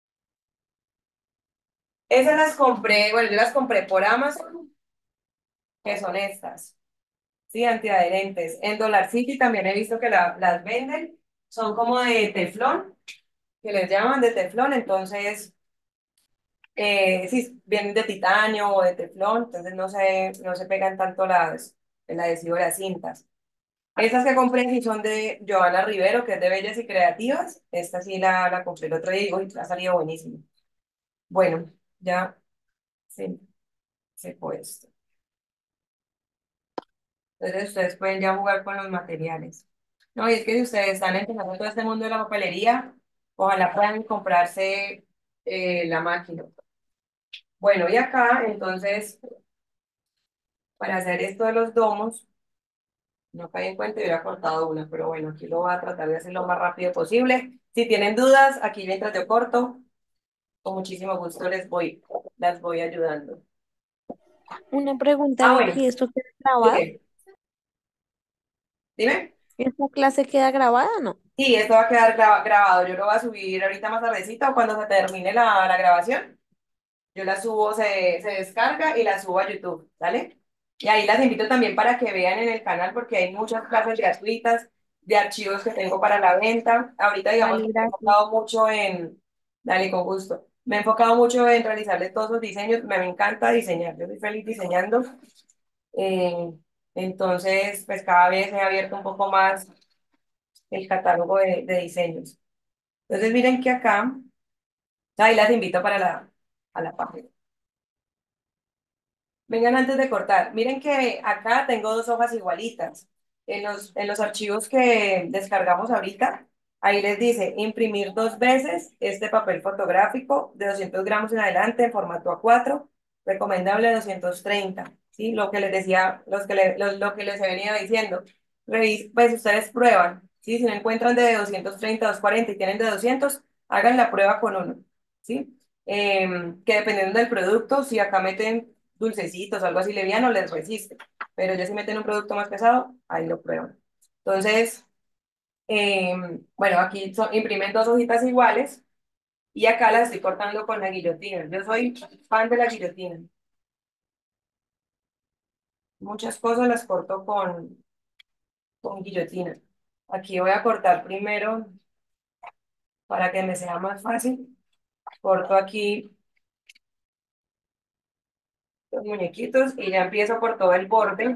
Esas las compré, bueno, yo las compré por Amazon, que son estas, sí, antiadherentes. En Dollar City también he visto que la- las venden, son como de teflón, que les llaman de teflón, entonces eh, sí, vienen de titanio o de teflón, entonces no se, no se pegan tanto las, el adhesivo de las cintas. Estas que compré sí son de Joana Rivero, que es de Bellas y Creativas. Esta sí la, la compré el otro día y uy, ha salido buenísimo. Bueno, ya se secó esto. Entonces ustedes pueden ya jugar con los materiales. No, y es que si ustedes están empezando todo este mundo de la papelería, ojalá puedan comprarse eh, la máquina. Bueno, y acá entonces para hacer esto de los domos, no caí en cuenta y hubiera cortado una, pero bueno, aquí lo voy a tratar de hacer lo más rápido posible. Si tienen dudas, aquí mientras yo corto, con muchísimo gusto les voy, las voy ayudando. Una pregunta, Ah, bueno, Vicky, ¿esto queda grabado? dime, dime. ¿Esta clase queda grabada o no? Sí, esto va a quedar graba- grabado. Yo lo voy a subir ahorita más tardecita o cuando se termine la, la grabación. Yo la subo, se, se descarga y la subo a YouTube, ¿vale? Y ahí las invito también para que vean en el canal porque hay muchas clases gratuitas de archivos que tengo para la venta. Ahorita, digamos, Vale, que me he gracias. enfocado mucho en, dale, con gusto, me he enfocado mucho en realizarles todos los diseños. Me, me encanta diseñar, yo soy feliz diseñando. Eh, entonces, pues cada vez he abierto un poco más el catálogo de, de diseños. Entonces, miren que acá, ahí las invito para la, a la página. Vengan antes de cortar. Miren que acá tengo dos hojas igualitas. En los, en los archivos que descargamos ahorita, ahí les dice imprimir dos veces este papel fotográfico de doscientos gramos en adelante en formato A cuatro, recomendable doscientos treinta. ¿Sí? Lo que les decía, los que le- lo, lo que les he venido diciendo. Revis- pues ustedes prueban. ¿Sí? Si no encuentran de doscientos treinta, doscientos cuarenta y tienen de doscientos, hagan la prueba con uno. ¿Sí? Em, que dependiendo del producto, si acá meten dulcecitos o algo así liviano, les resiste. Pero ya si meten un producto más pesado, ahí lo prueban. Entonces, em, bueno, aquí son, imprimen dos hojitas iguales y acá las estoy cortando con la guillotina. Yo soy fan de la guillotina. Muchas cosas las corto con, con guillotina. Aquí voy a cortar primero para que me sea más fácil. Corto aquí los muñequitos y ya empiezo por todo el borde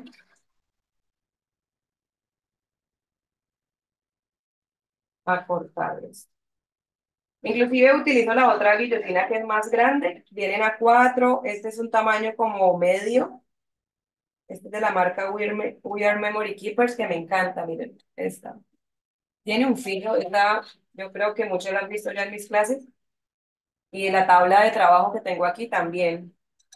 a cortarlos. Inclusive utilizo la otra guillotina que es más grande, vienen a cuatro, este es un tamaño como medio, este es de la marca We Are, Me- We Are Memory Keepers que me encanta, miren, esta. Tiene un filo, esta, yo creo que muchos lo han visto ya en mis clases, y la tabla de trabajo que tengo aquí también.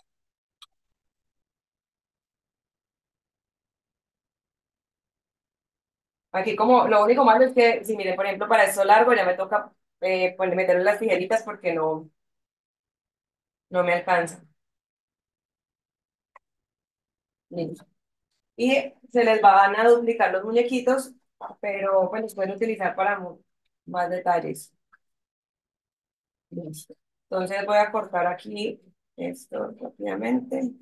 Aquí como, lo único malo es que, si miren, por ejemplo, para esto largo ya me toca eh, pues, meterle las tijeritas porque no, no me alcanza. Listo. Y se les van a duplicar los muñequitos, pero pues los pueden utilizar para mu- más detalles. Listo. Entonces voy a cortar aquí esto rápidamente.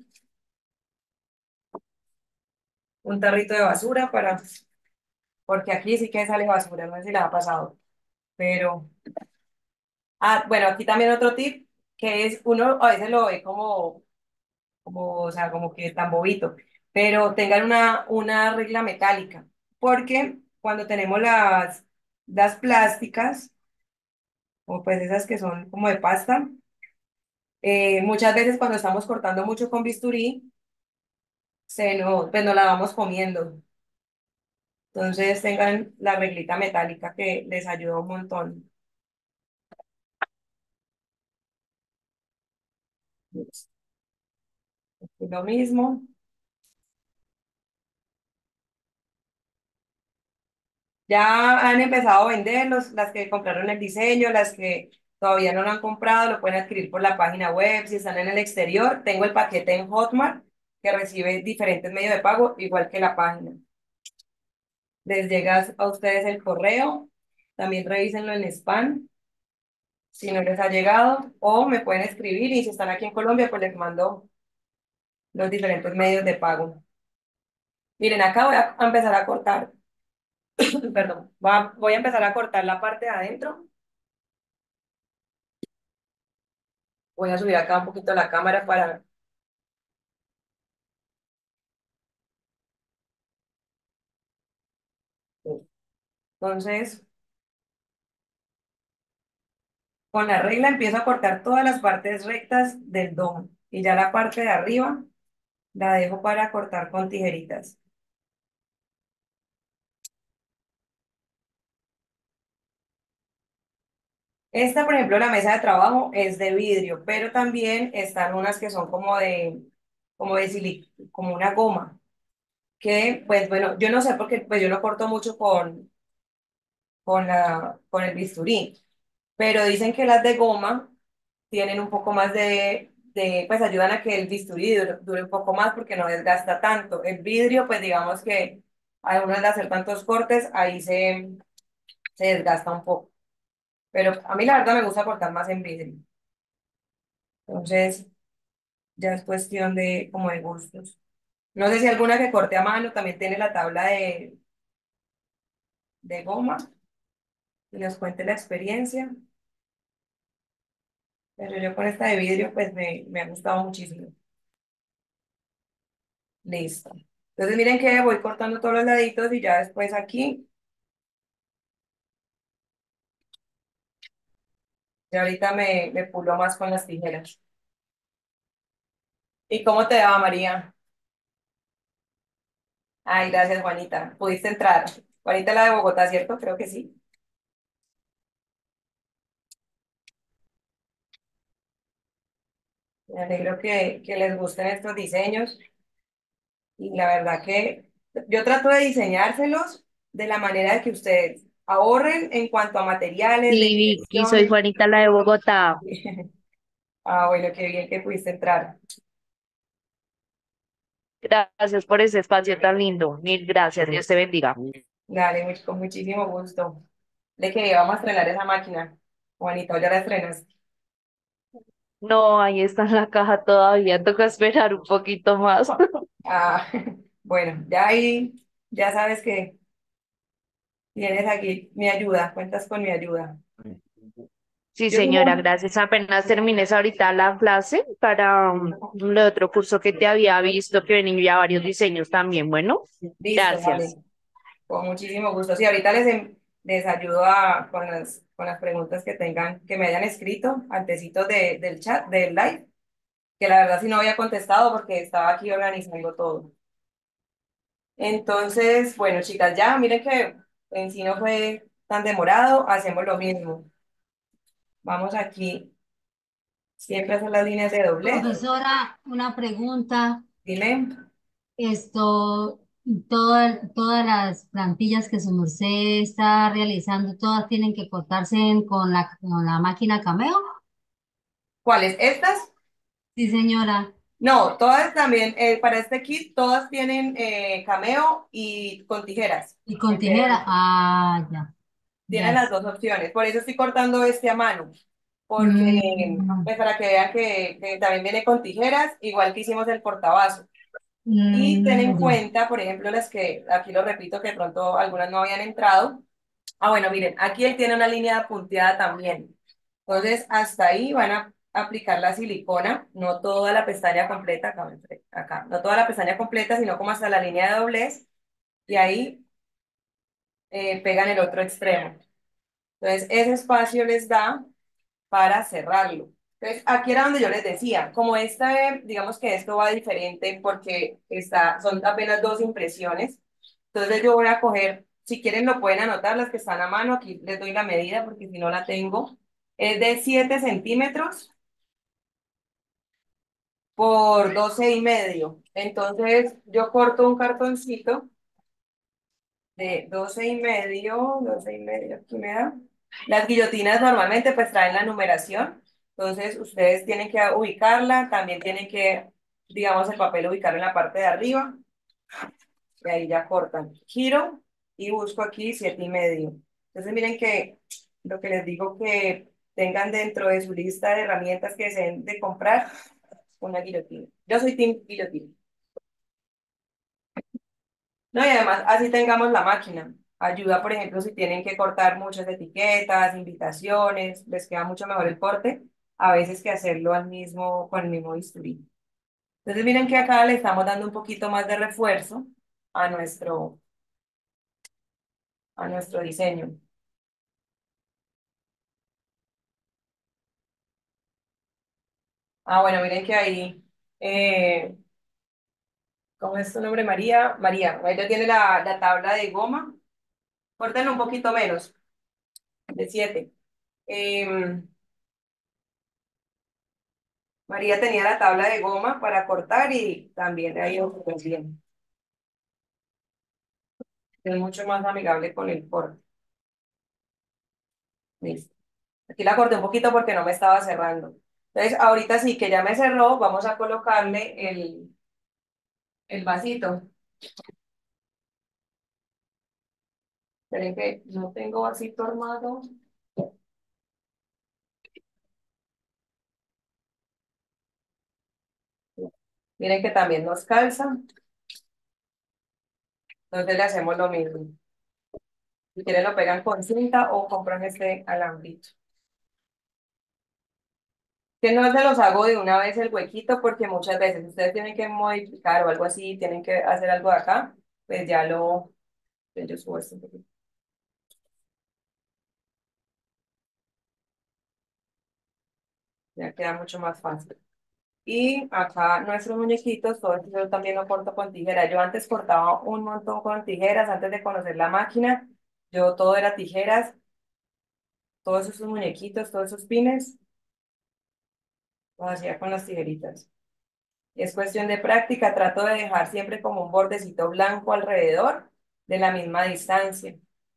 Un tarrito de basura para, porque aquí sí que sale basura, no sé si les ha pasado, pero, ah, bueno, aquí también otro tip, que es, uno a veces lo ve como, como, o sea, como que tan bobito, pero tengan una, una regla metálica, porque cuando tenemos las, las plásticas, o pues esas que son como de pasta, eh, muchas veces cuando estamos cortando mucho con bisturí, se nos, pues nos la vamos comiendo. Entonces tengan la reglita metálica que les ayuda un montón. Aquí lo mismo. Ya han empezado a venderlos, las que compraron el diseño, las que todavía no lo han comprado, lo pueden adquirir por la página web. Si están en el exterior, tengo el paquete en Hotmart que recibe diferentes medios de pago, igual que la página. Les llega a ustedes el correo, también revísenlo en spam si no les ha llegado, o me pueden escribir y si están aquí en Colombia, pues les mando los diferentes medios de pago. Miren, acá voy a a empezar a cortar, perdón, va- voy a empezar a cortar la parte de adentro. Voy a subir acá un poquito la cámara para... Entonces, con la regla empiezo a cortar todas las partes rectas del domo y ya la parte de arriba la dejo para cortar con tijeritas. Esta, por ejemplo, la mesa de trabajo es de vidrio, pero también están unas que son como de, como de silic- como una goma, que pues bueno, yo no sé porque pues yo no corto mucho con, con la, con el bisturí, pero dicen que las de goma tienen un poco más de, de pues ayudan a que el bisturí dure, dure un poco más porque no desgasta tanto. El vidrio, pues digamos que a uno de hacer tantos cortes, ahí se, se desgasta un poco. Pero a mí la verdad me gusta cortar más en vidrio. Entonces, ya es cuestión de como de gustos. No sé si alguna que corte a mano también tiene la tabla de, de goma y nos cuente la experiencia. Pero yo con esta de vidrio, pues me, me ha gustado muchísimo. Listo. Entonces miren que voy cortando todos los laditos y ya después aquí, ya ahorita me, me pulo más con las tijeras. ¿Y cómo te va, María? Ay, gracias, Juanita. Pudiste entrar. Juanita la de Bogotá, ¿cierto? Creo que sí. Me alegro que, que les gusten estos diseños y la verdad que yo trato de diseñárselos de la manera de que ustedes ahorren en cuanto a materiales, de Sí, Vicky, soy dimensiones. Juanita, la de Bogotá. Ah, bueno, qué bien que pudiste entrar. Gracias por ese espacio tan lindo. Mil gracias. Dios te bendiga. Dale, much- con muchísimo gusto. De que vamos a estrenar esa máquina. Juanito, ya la estrenas. No, ahí está en la caja todavía. Toca esperar un poquito más. Ah, bueno, ya ahí, ya sabes que tienes aquí mi ayuda, cuentas con mi ayuda. Sí, Yo señora, como, gracias. Apenas termines ahorita la clase para um, el otro curso que te había visto que venía varios diseños también. Bueno, listo, gracias. vale, con muchísimo gusto. Sí, ahorita les, em- les ayudo a, con las, con las preguntas que tengan, que me hayan escrito antecitos de, del chat, del live, que la verdad sí no había contestado porque estaba aquí organizando todo. Entonces, bueno, chicas, ya miren que en sí no fue tan demorado, hacemos lo mismo. Vamos aquí, siempre hacer las líneas de doblez. Profesora, una pregunta. Dime, Esto, toda- todas las plantillas que su merced está realizando, todas tienen que cortarse en- con la, con la máquina Cameo. ¿cuáles? ¿Estas? Sí, señora. No, todas también, eh, para este kit, todas tienen eh, cameo y con tijeras. Y con En tijera. P D F. Ah, ya, Tienen ya las sé. dos opciones. Por eso estoy cortando este a mano. Porque, Mm, pues para que vean que, que también viene con tijeras, igual que hicimos el portavasos. Y ten en mm, ya. cuenta, por ejemplo, las que, aquí lo repito, que de pronto algunas no habían entrado. Ah, bueno, miren, aquí él tiene una línea punteada también. Entonces, hasta ahí van a aplicar la silicona, no toda la pestaña completa, acá, me entre- acá, no toda la pestaña completa, sino como hasta la línea de doblez, y ahí eh, pegan el otro extremo. Entonces, ese espacio les da para cerrarlo. Entonces, aquí era donde yo les decía, como esta, eh, digamos que esto va diferente porque está, son apenas dos impresiones. Entonces yo voy a coger, si quieren lo pueden anotar las que están a mano, aquí les doy la medida porque si no la tengo. Es de siete centímetros por doce y medio. Entonces yo corto un cartoncito de doce y medio, doce y medio, aquí me da. Las guillotinas normalmente pues traen la numeración, entonces ustedes tienen que ubicarla, también tienen que, digamos, el papel ubicarlo en la parte de arriba, y ahí ya cortan. Giro y busco aquí siete y medio. Entonces miren que lo que les digo que tengan dentro de su lista de herramientas que deseen de comprar, una guillotina. Yo soy team guillotina. No, y además así tengamos la máquina. Ayuda, por ejemplo, si tienen que cortar muchas etiquetas, invitaciones, les queda mucho mejor el corte, a veces que hacerlo al mismo, con el mismo bisturí. Entonces miren que acá le estamos dando un poquito más de refuerzo a nuestro, a nuestro diseño. Ah, bueno, miren que ahí, eh, ¿cómo es tu nombre, María? María, ella tiene la, la tabla de goma, córtenlo un poquito menos, de siete. María tenía la tabla de goma para cortar y también le ha ido súper bien. Es mucho más amigable con el corte. Listo. Aquí la corté un poquito porque no me estaba cerrando. Entonces, ahorita sí que ya me cerró, vamos a colocarle el, el vasito. Esperen que no tengo vasito armado. Miren que también nos calza. Entonces le hacemos lo mismo. Si quieren lo pegan con cinta o compran este alambrito. Que no se los hago de una vez el huequito porque muchas veces ustedes tienen que modificar o algo así, tienen que hacer algo de acá, pues ya lo, yo subo esto un poquito. Ya queda mucho más fácil. Y acá nuestros muñequitos, todo esto yo también lo corto con tijera. Yo antes cortaba un montón con tijeras, antes de conocer la máquina, yo todo era tijeras, todos esos muñequitos, todos esos pines, los hacía con las tijeritas. Es cuestión de práctica, trato de dejar siempre como un bordecito blanco alrededor de la misma distancia.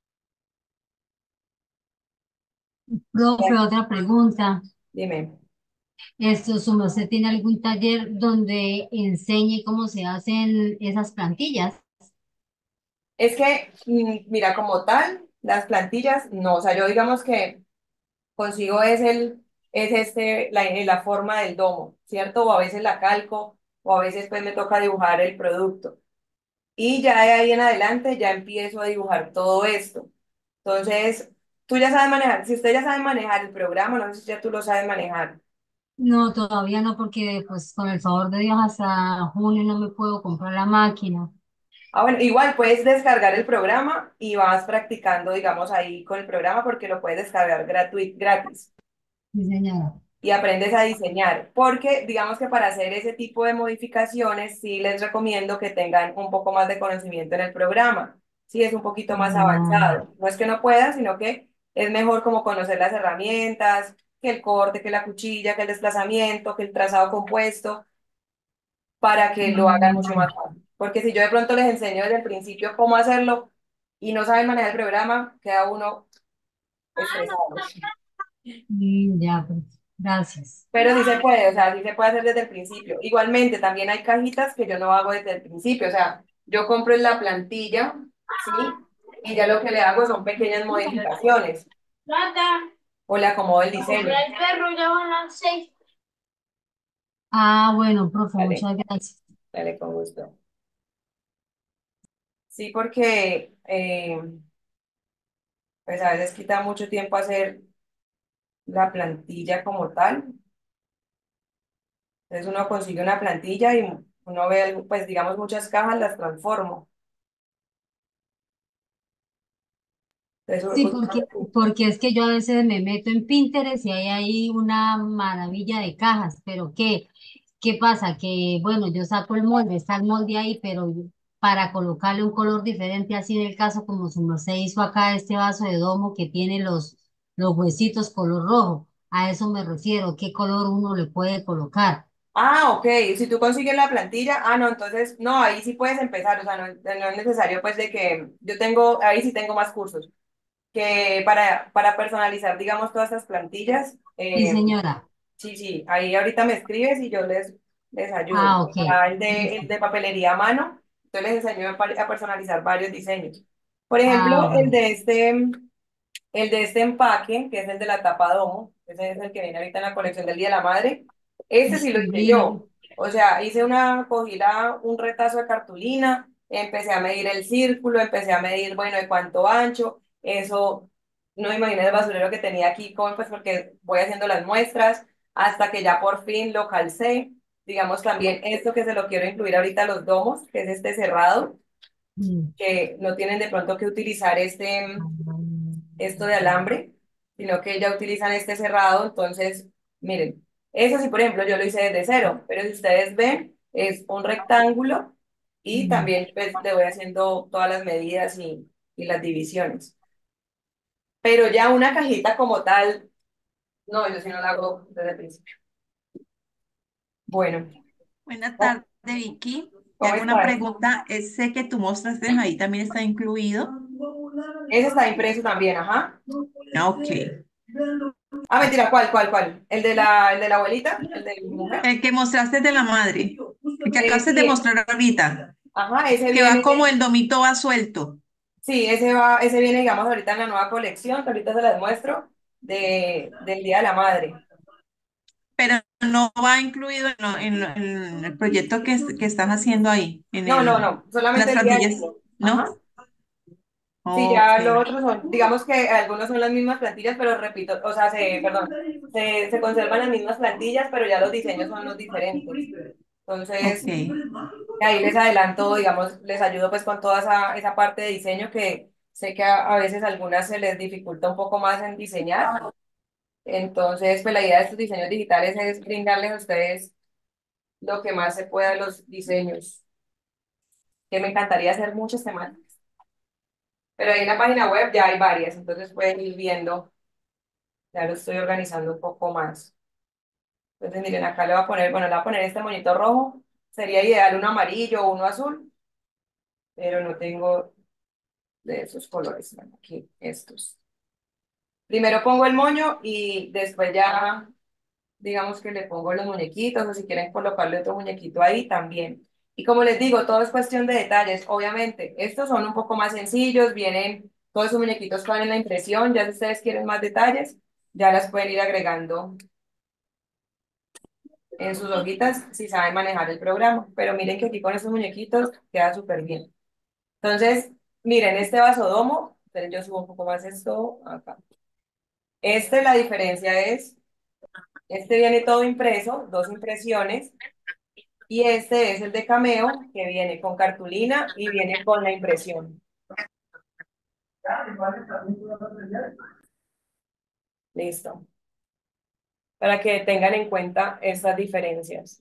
Profe, otra pregunta. Dime. Esto, ¿su merced tiene algún taller donde enseñe cómo se hacen esas plantillas? Es que, mm, mira, como tal, las plantillas, no, o sea, yo digamos que consigo es el, es este, la, la forma del domo, ¿cierto? O a veces la calco, o a veces pues me toca dibujar el producto. Y ya de ahí en adelante ya empiezo a dibujar todo esto. Entonces, Tú ya sabes manejar, si usted ya sabe manejar el programa, no sé si ya tú lo sabes manejar. No, todavía no, porque pues con el favor de Dios hasta junio no me puedo comprar la máquina. Ah, bueno, igual puedes descargar el programa y vas practicando, digamos, ahí con el programa porque lo puedes descargar gratuit, gratis Sí, señora. y aprendes a diseñar. Porque, digamos que para hacer ese tipo de modificaciones, sí les recomiendo que tengan un poco más de conocimiento en el programa. Sí, es un poquito más Ah, avanzado. No es que no puedan, sino que es mejor como conocer las herramientas, que el corte, que la cuchilla, que el desplazamiento, que el trazado compuesto para que lo hagan mucho mm, más fácil. Porque si yo de pronto les enseño desde el principio cómo hacerlo y no saben manejar el programa, queda uno estresado. mm, ya, pues, gracias. Pero sí se puede, o sea, sí se puede hacer desde el principio. Igualmente, también hay cajitas que yo no hago desde el principio, o sea, yo compro en la plantilla, ¿sí? Y ya lo que le hago son pequeñas modificaciones o le acomodo el diseño. Ah, bueno, profe, Dale, muchas gracias. dale con gusto. Sí, porque eh, pues a veces quita mucho tiempo hacer la plantilla como tal. Entonces uno consigue una plantilla y uno ve, algo, pues digamos, muchas cajas, las transformo. Sí, Entonces, porque, porque es que yo a veces me meto en Pinterest y hay ahí una maravilla de cajas, pero ¿qué, qué pasa? Que bueno, yo saco el molde, está el molde ahí, pero yo- para colocarle un color diferente, así en el caso como su merced hizo acá este vaso de domo que tiene los, los huesitos color rojo, a eso me refiero, ¿qué color uno le puede colocar? ah, ok, si tú consigues la plantilla, ah, no, entonces, no, ahí sí puedes empezar, o sea, no, no es necesario pues de que yo tengo, ahí sí tengo más cursos, que para, para personalizar, digamos, todas estas plantillas, Sí, eh, señora. sí, sí, ahí ahorita me escribes y yo les, les ayudo. Ah, ok. Está el de, el Listo. de papelería a mano, entonces les enseño a, pa- a personalizar varios diseños. Por ejemplo, Ah, el bueno. de este, el de este empaque, que es el de la tapa domo, ese es el que viene ahorita en la colección del Día de la Madre, ese Ush, sí lo hice divino. yo. O sea, hice una, cogí la, un retazo de cartulina, empecé a medir el círculo, empecé a medir, bueno, de cuánto ancho, eso, no me imaginé el basurero que tenía aquí, como pues porque voy haciendo las muestras, hasta que ya por fin lo calcé. Digamos también esto que se lo quiero incluir ahorita a los domos, que es este cerrado, Mm. que no tienen de pronto que utilizar este esto de Ah, alambre, sino que ya utilizan este cerrado. Entonces, miren, eso sí, por ejemplo, yo lo hice desde cero, pero si ustedes ven, es un rectángulo y mm. también pues, le voy haciendo todas las medidas y, y las divisiones. Pero ya una cajita como tal, no, yo sí no la hago desde el principio. Bueno, Buenas ¿cómo, tardes, Vicky. Te cómo hago una estás? pregunta. Eh, Sé que tú mostraste ahí, también está incluido. Ese está impreso también, ajá. Ah, ok. Ah, mentira, ¿cuál, cuál, cuál? ¿El de la, el de la abuelita? ¿El de mi mujer? El que mostraste de la madre, el que Eh, acabaste de sí, mostrar ahorita, ajá, ese que va viene. como el domito va suelto, Sí, ese va, ese viene, digamos, ahorita en la nueva colección, que ahorita se las muestro, de, del Día de la Madre. pero no va incluido en, lo- en lo- en el proyecto que, es- que estás haciendo ahí, en No, no, el, no, solamente las el día del plantillas, niño. ¿no? Ajá. Sí, Ok. ya los otros son, digamos que algunos son las mismas plantillas, pero repito, o sea, se, perdón, se, se conservan las mismas plantillas, pero ya los diseños son los diferentes. Ok. Entonces, ahí les adelanto, digamos, les ayudo pues con toda esa, esa parte de diseño que sé que a, a veces a algunas se les dificulta un poco más en diseñar. Entonces, pues la idea de estos diseños digitales es brindarles a ustedes lo que más se pueda de los diseños, que me encantaría hacer muchas temáticas. Pero ahí en la página web ya hay varias, entonces pueden ir viendo, ya lo estoy organizando un poco más. Entonces, miren, acá le voy a poner, bueno, le voy a poner este monito rojo, sería ideal uno amarillo o uno azul, pero no tengo de esos colores, bueno, aquí estos. Primero pongo el moño y después ya digamos que le pongo los muñequitos o si quieren colocarle otro muñequito ahí también. Y como les digo, todo es cuestión de detalles. Obviamente, estos son un poco más sencillos, vienen todos esos muñequitos que van en la impresión, ya si ustedes quieren más detalles, ya las pueden ir agregando en sus hojitas si saben manejar el programa. Pero miren que aquí con esos muñequitos queda súper bien. Entonces, miren, este vasodomo, pero yo subo un poco más esto acá. Este, la diferencia es, este viene todo impreso, dos impresiones, y este es el de Cameo, que viene con cartulina y viene con la impresión. Listo. Para que tengan en cuenta estas diferencias.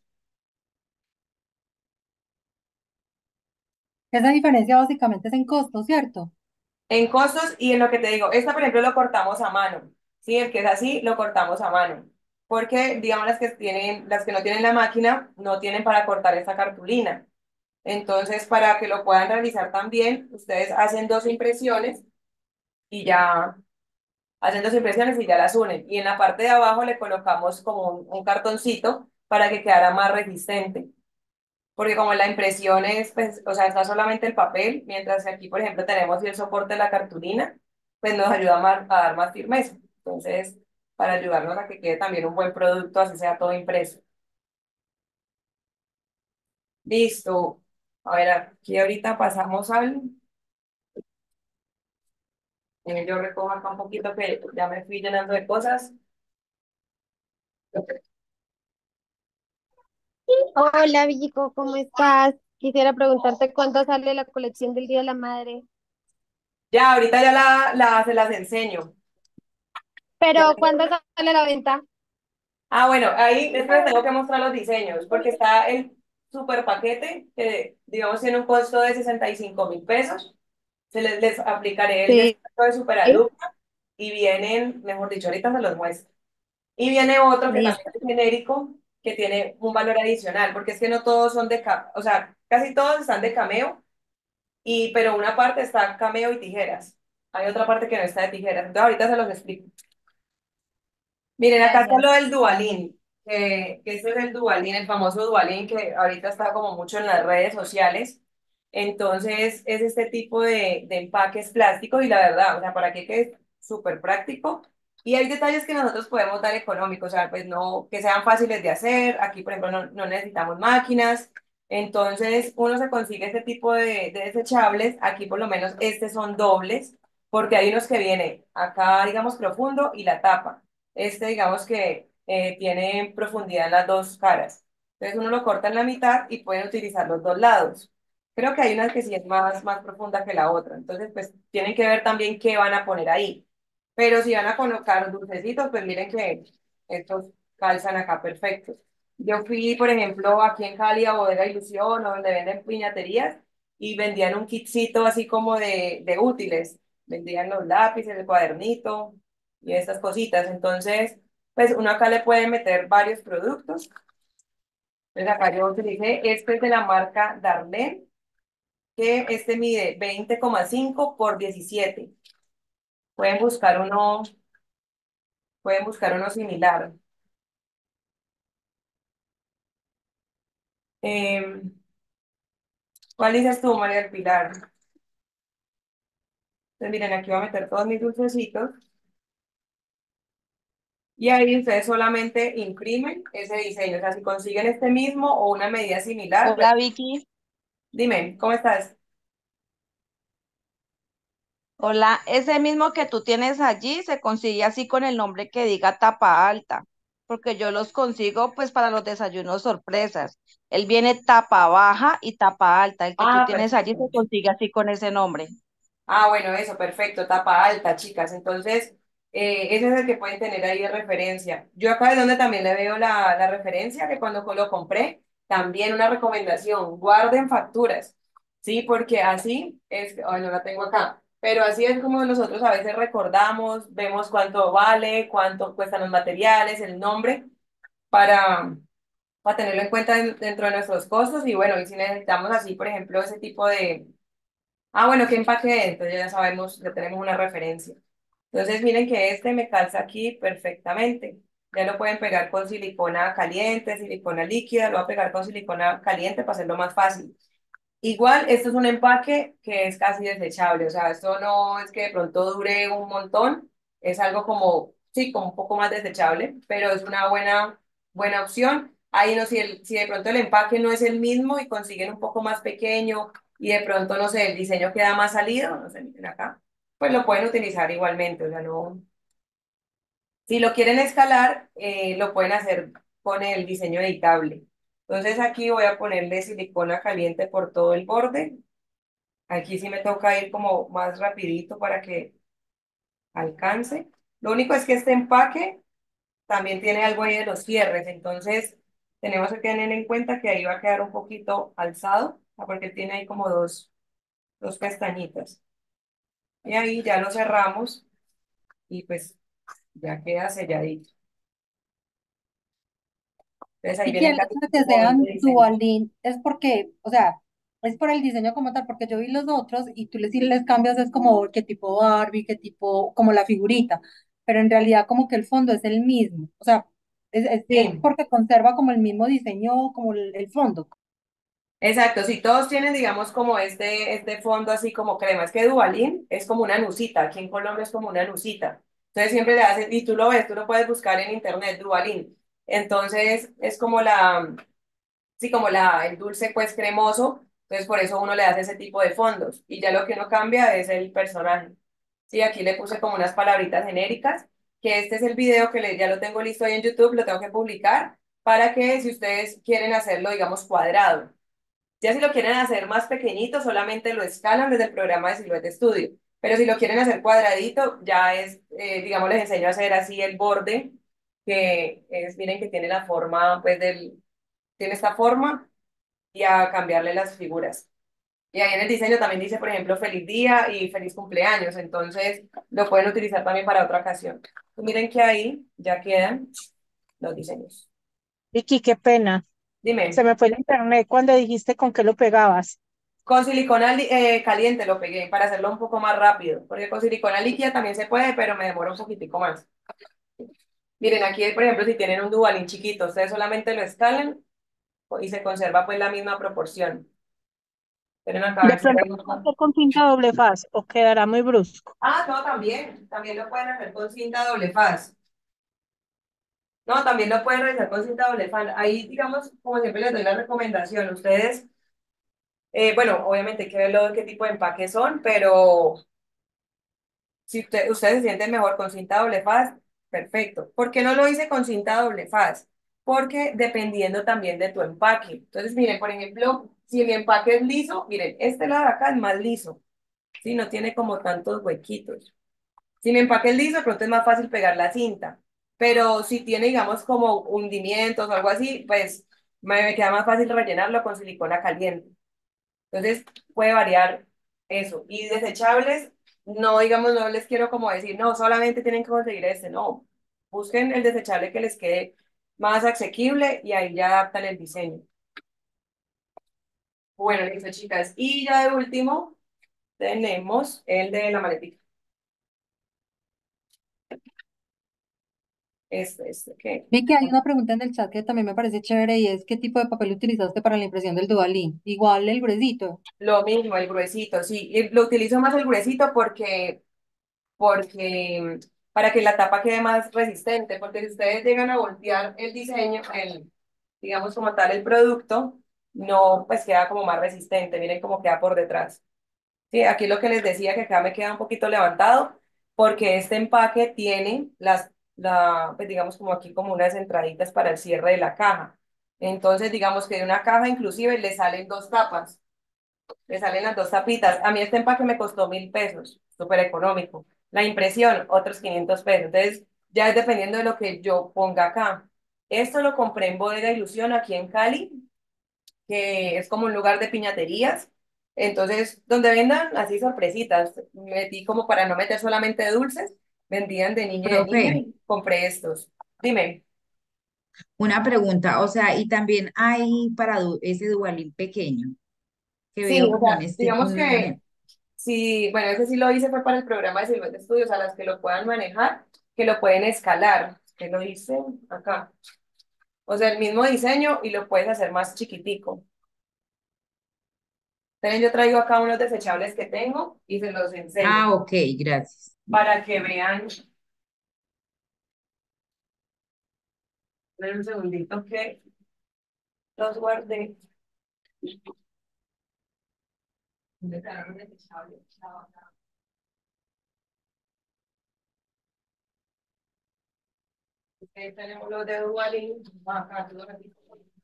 Esa diferencia básicamente es en costo, ¿cierto? En costos y en lo que te digo, esta por ejemplo lo cortamos a mano, ¿sí? El que es así, lo cortamos a mano. Porque, digamos, las que tienen, las que no tienen la máquina, no tienen para cortar esta cartulina. Entonces, para que lo puedan realizar también, ustedes hacen dos impresiones y ya hacen dos impresiones y ya las unen. Y en la parte de abajo le colocamos como un, un cartoncito para que quedara más resistente. Porque como la impresión es, pues, o sea, está solamente el papel, mientras que aquí, por ejemplo, tenemos el soporte de la cartulina, pues nos ayuda más, a dar más firmeza. Entonces, para ayudarnos a que quede también un buen producto, así sea todo impreso. Listo. A ver, aquí ahorita pasamos al... eh, Yo recojo acá un poquito que ya me fui llenando de cosas. Hola, Villico, ¿cómo estás? Quisiera preguntarte cuánto sale la colección del Día de la Madre. Ya, ahorita ya la, la, se las enseño. Ya. Pero ¿cuándo sale la venta? Ah, bueno, ahí después les tengo que mostrar los diseños, porque está el super paquete, que digamos tiene un costo de sesenta y cinco mil pesos. Se les, les aplicaré el Sí. descuento de superalumna y vienen, mejor dicho, ahorita se los muestro. Y viene otro que también Listo. es genérico, que tiene un valor adicional, porque es que no todos son de, ca- o sea, casi todos están de Cameo, y, pero una parte está Cameo y tijeras. Hay otra parte que no está de tijeras. Entonces ahorita se los explico. Miren, acá está Gracias. lo del Dualín, que, que ese es el Dualín, el famoso Dualín que ahorita está como mucho en las redes sociales. Entonces, es este tipo de, de empaques plásticos y la verdad, o sea, para qué que es súper práctico. Y hay detalles que nosotros podemos dar económicos, o sea, pues no, que sean fáciles de hacer. Aquí, por ejemplo, no, no necesitamos máquinas. Entonces, uno se consigue este tipo de, de desechables. Aquí, por lo menos, estos son dobles, porque hay unos que vienen acá, digamos, profundo y la tapa. Este, digamos que eh, tiene profundidad en las dos caras. Entonces uno lo corta en la mitad y pueden utilizar los dos lados. Creo que hay una que sí es más, más profunda que la otra. Entonces, pues tienen que ver también qué van a poner ahí. Pero si van a colocar dulcecitos, pues miren que estos calzan acá perfectos. Yo fui, por ejemplo, aquí en Cali a Bodega Ilusión, o donde venden piñaterías, y vendían un kitcito así como de, de útiles. Vendían los lápices, el cuadernito y estas cositas. Entonces, pues uno acá le puede meter varios productos. Entonces acá yo utilicé, este es de la marca Darlene, que este mide veinte coma cinco por diecisiete. Pueden buscar uno, pueden buscar uno similar. Em, ¿cuál dices tú, María del Pilar? Entonces miren, aquí voy a meter todos mis dulcecitos. Y ahí ustedes solamente imprimen ese diseño. O sea, si consiguen este mismo o una medida similar, pues Hola Vicky, dime, ¿cómo estás? hola, ese mismo que tú tienes allí se consigue así con el nombre que diga tapa alta, porque yo los consigo pues para los desayunos sorpresas. Él viene tapa baja y tapa alta, el que tú Ah, tienes allí se perfecto. consigue así con ese nombre. Ah, bueno, eso, perfecto, tapa alta, chicas. Entonces, eh, ese es el que pueden tener ahí de referencia. Yo acá es donde también le veo la, la referencia, que cuando lo compré, también una recomendación, guarden facturas, ¿sí? Porque así es, ay, no la tengo acá, pero así es como nosotros a veces recordamos, vemos cuánto vale, cuánto cuestan los materiales, el nombre, para, para tenerlo en cuenta en- dentro de nuestros costos. Y bueno, y si necesitamos así, por ejemplo, ese tipo de Ah, bueno, ¿qué empaque? Entonces ya sabemos, ya tenemos una referencia. Entonces miren que este me calza aquí perfectamente. Ya lo pueden pegar con silicona caliente, silicona líquida, lo voy a pegar con silicona caliente para hacerlo más fácil. Igual, esto es un empaque que es casi desechable, o sea, esto no es que de pronto dure un montón, es algo como, sí, como un poco más desechable, pero es una buena, buena opción. Ahí no, si, el, si de pronto el empaque no es el mismo y consiguen un poco más pequeño y de pronto, no sé, el diseño queda más salido, no sé, miren acá, pues lo pueden utilizar igualmente, o sea, no, Si lo quieren escalar, eh, lo pueden hacer con el diseño editable. Entonces aquí voy a ponerle silicona caliente por todo el borde. Aquí sí me toca ir como más rapidito para que alcance. Lo único es que este empaque también tiene algo ahí de los cierres, entonces tenemos que tener en cuenta que ahí va a quedar un poquito alzado, ah, porque tiene ahí como dos, dos pestañitas. Y ahí ya lo cerramos y pues ya queda selladito. Entonces ahí Y que viene el casi hecho de que como sean veinte diseños. Duvalín es porque, o sea, es por el diseño como tal, porque yo vi los otros y tú les, si les cambias es como qué tipo Barbie, qué tipo, como la figurita, pero en realidad como que el fondo es el mismo, o sea, es, es, es Sí, porque conserva como el mismo diseño, como el, el fondo. exacto, si todos tienen, digamos, como este, este fondo así como crema, es que Duvalín es como una nucita, aquí en Colombia es como una nucita. Entonces siempre le hacen, y tú lo ves, tú lo puedes buscar en internet, Duvalín. Entonces es como la, sí, como la, el dulce pues cremoso, entonces por eso uno le hace ese tipo de fondos. Y ya lo que uno cambia es el personaje. Sí, aquí le puse como unas palabritas genéricas, que este es el video que le, ya lo tengo listo ahí en YouTube, lo tengo que publicar, para que si ustedes quieren hacerlo, digamos, cuadrado. Ya si lo quieren hacer más pequeñito, solamente lo escalan desde el programa de Silhouette Studio. Pero si lo quieren hacer cuadradito, ya es, eh, digamos, les enseño a hacer así el borde, que es, miren que tiene la forma, pues, del, tiene esta forma, y a cambiarle las figuras. Y ahí en el diseño también dice, por ejemplo, feliz día y feliz cumpleaños. Entonces, lo pueden utilizar también para otra ocasión. Miren que ahí ya quedan los diseños. Vicky, qué pena. Se Dime. me fue el internet cuando dijiste con qué lo pegabas. Con silicona li- eh, caliente lo pegué para hacerlo un poco más rápido, porque con silicona líquida también se puede, pero me demora un poquitico más. Miren, aquí, por ejemplo, si tienen un Duvalín chiquito, ustedes solamente lo escalan y se conserva pues la misma proporción. Pero acá a De ver si pronto hay lo puedo otro. hacer con cinta doble faz o quedará muy brusco. Ah, no, también, también lo pueden hacer con cinta doble faz. No, también lo pueden realizar con cinta doble faz. Ahí, digamos, como siempre les doy la recomendación, ustedes, eh, bueno, obviamente hay que ver lo- qué tipo de empaque son, pero si usted- ustedes se sienten mejor con cinta doble faz, perfecto. ¿Por qué no lo hice con cinta doble faz? Porque dependiendo también de tu empaque. Entonces, miren, por ejemplo, si mi empaque es liso, miren, este lado de acá es más liso, ¿sí? No tiene como tantos huequitos. Si mi empaque es liso, de pronto es más fácil pegar la cinta. Pero si tiene, digamos, como hundimientos o algo así, pues me me queda más fácil rellenarlo con silicona caliente. Entonces, puede variar eso. Y desechables, no, digamos, no les quiero como decir, no, solamente tienen que conseguir este, no. Busquen el desechable que les quede más asequible y ahí ya adaptan el diseño. Bueno, listo, chicas. Y ya de último, tenemos el de la maletica. Este, este, ¿qué? Vi que hay una pregunta en el chat que también me parece chévere y es ¿qué tipo de papel utilizaste para la impresión del Duvalín? Igual el gruesito. Lo mismo, el gruesito, sí. Y lo utilizo más el gruesito porque, porque, para que la tapa quede más resistente, porque si ustedes llegan a voltear el diseño, el, digamos como tal, el producto, no, pues queda como más resistente. Miren cómo queda por detrás. Sí, aquí lo que les decía que acá me queda un poquito levantado, porque este empaque tiene las, la, pues digamos como aquí como unas entraditas para el cierre de la caja. Entonces, digamos que de una caja inclusive le salen dos tapas. Le salen las dos tapitas. A mí este empaque me costó mil pesos, súper económico. La impresión, otros quinientos pesos. Entonces, ya es dependiendo de lo que yo ponga acá. Esto lo compré en Bodega Ilusión aquí en Cali, que es como un lugar de piñaterías. Entonces, donde vendan así sorpresitas, metí como para no meter solamente dulces, vendían de niña y de niña Profe, y compré estos. Dime. una pregunta, o sea, y también hay para du- ese Duvalín pequeño, que Sí, veo o como un sea, este, digamos que un, sí, bueno, ese sí lo hice fue para el programa de Silvestre Estudios, a las que lo puedan manejar, que lo pueden escalar, que lo hice acá. O sea, el mismo diseño y lo puedes hacer más chiquitico. Entonces yo traigo acá unos desechables que tengo y se los enseño ah, ok, gracias. para que vean. Esperen un segundito que los guardé. ¿Dónde estarán los desechables? Ahí tenemos los de Duvalín. Acá, todo aquí.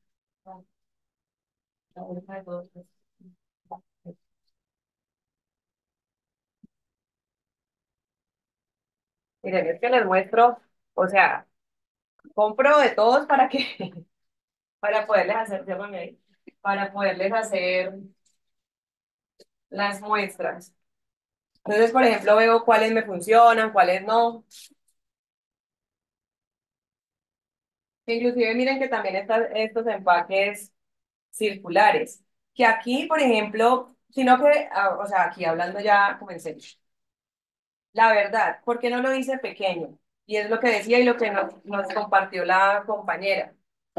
La bolsa de todos. Miren, es que les muestro, o sea, compro de todos para que, para poderles hacer, llámame ahí, para poderles hacer las muestras. Entonces, por ejemplo, veo cuáles me funcionan, cuáles no. Inclusive miren que también están estos empaques circulares, que aquí, por ejemplo, sino que, ah, o sea, aquí hablando ya como en serio, la verdad, ¿por qué no lo hice pequeño? Y es lo que decía y lo que nos, nos compartió la compañera.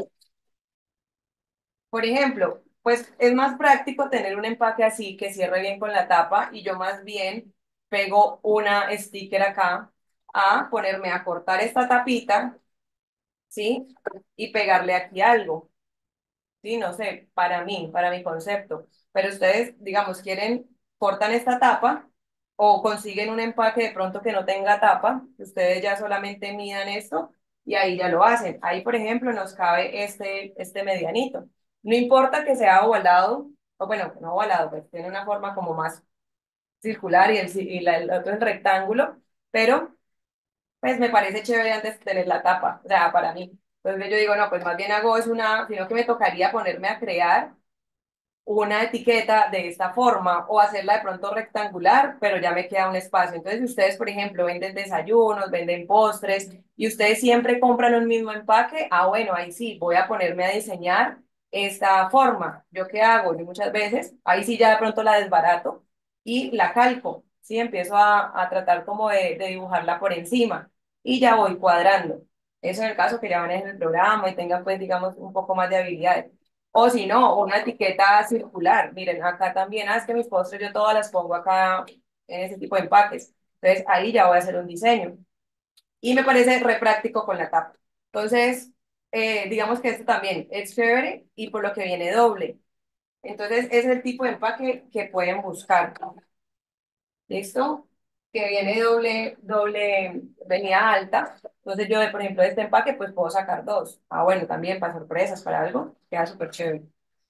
Por ejemplo, pues es más práctico tener un empaque así que cierre bien con la tapa y yo más bien pego una sticker acá a ponerme a cortar esta tapita, ¿sí? Y pegarle aquí algo. Sí, no sé, para mí, para mi concepto. Pero ustedes, digamos, quieren, cortan esta tapa o consiguen un empaque de pronto que no tenga tapa, que ustedes ya solamente midan esto y ahí ya lo hacen. Ahí, por ejemplo, nos cabe este, este medianito. No importa que sea ovalado, o bueno, no ovalado, pues tiene una forma como más circular y el, ci- y la- el otro es rectángulo, pero pues me parece chévere antes tener la tapa, o sea, para mí. Entonces yo digo, no, pues más bien hago es una, sino que me tocaría ponerme a crear una etiqueta de esta forma o hacerla de pronto rectangular, pero ya me queda un espacio. Entonces, si ustedes, por ejemplo, venden desayunos, venden postres y ustedes siempre compran un mismo empaque, ah, bueno, ahí sí, voy a ponerme a diseñar esta forma. ¿Yo qué hago? Yo muchas veces, ahí sí ya de pronto la desbarato y la calco, ¿sí? Empiezo a, a tratar como de, de dibujarla por encima y ya voy cuadrando. Eso en el caso que ya manejen el programa y tengan, pues, digamos, un poco más de habilidades. O si no, una etiqueta circular. Miren, acá también, ah, es que mis postres yo todas las pongo acá en ese tipo de empaques. Entonces ahí ya voy a hacer un diseño. Y me parece re práctico con la tapa. Entonces, eh, digamos que esto también es chévere y por lo que viene doble. Entonces, ese es el tipo de empaque que pueden buscar. ¿Listo? Que viene doble, doble venida alta. Entonces yo, por ejemplo, de este empaque, pues puedo sacar dos. Ah, bueno, también para sorpresas, para algo, queda súper chévere.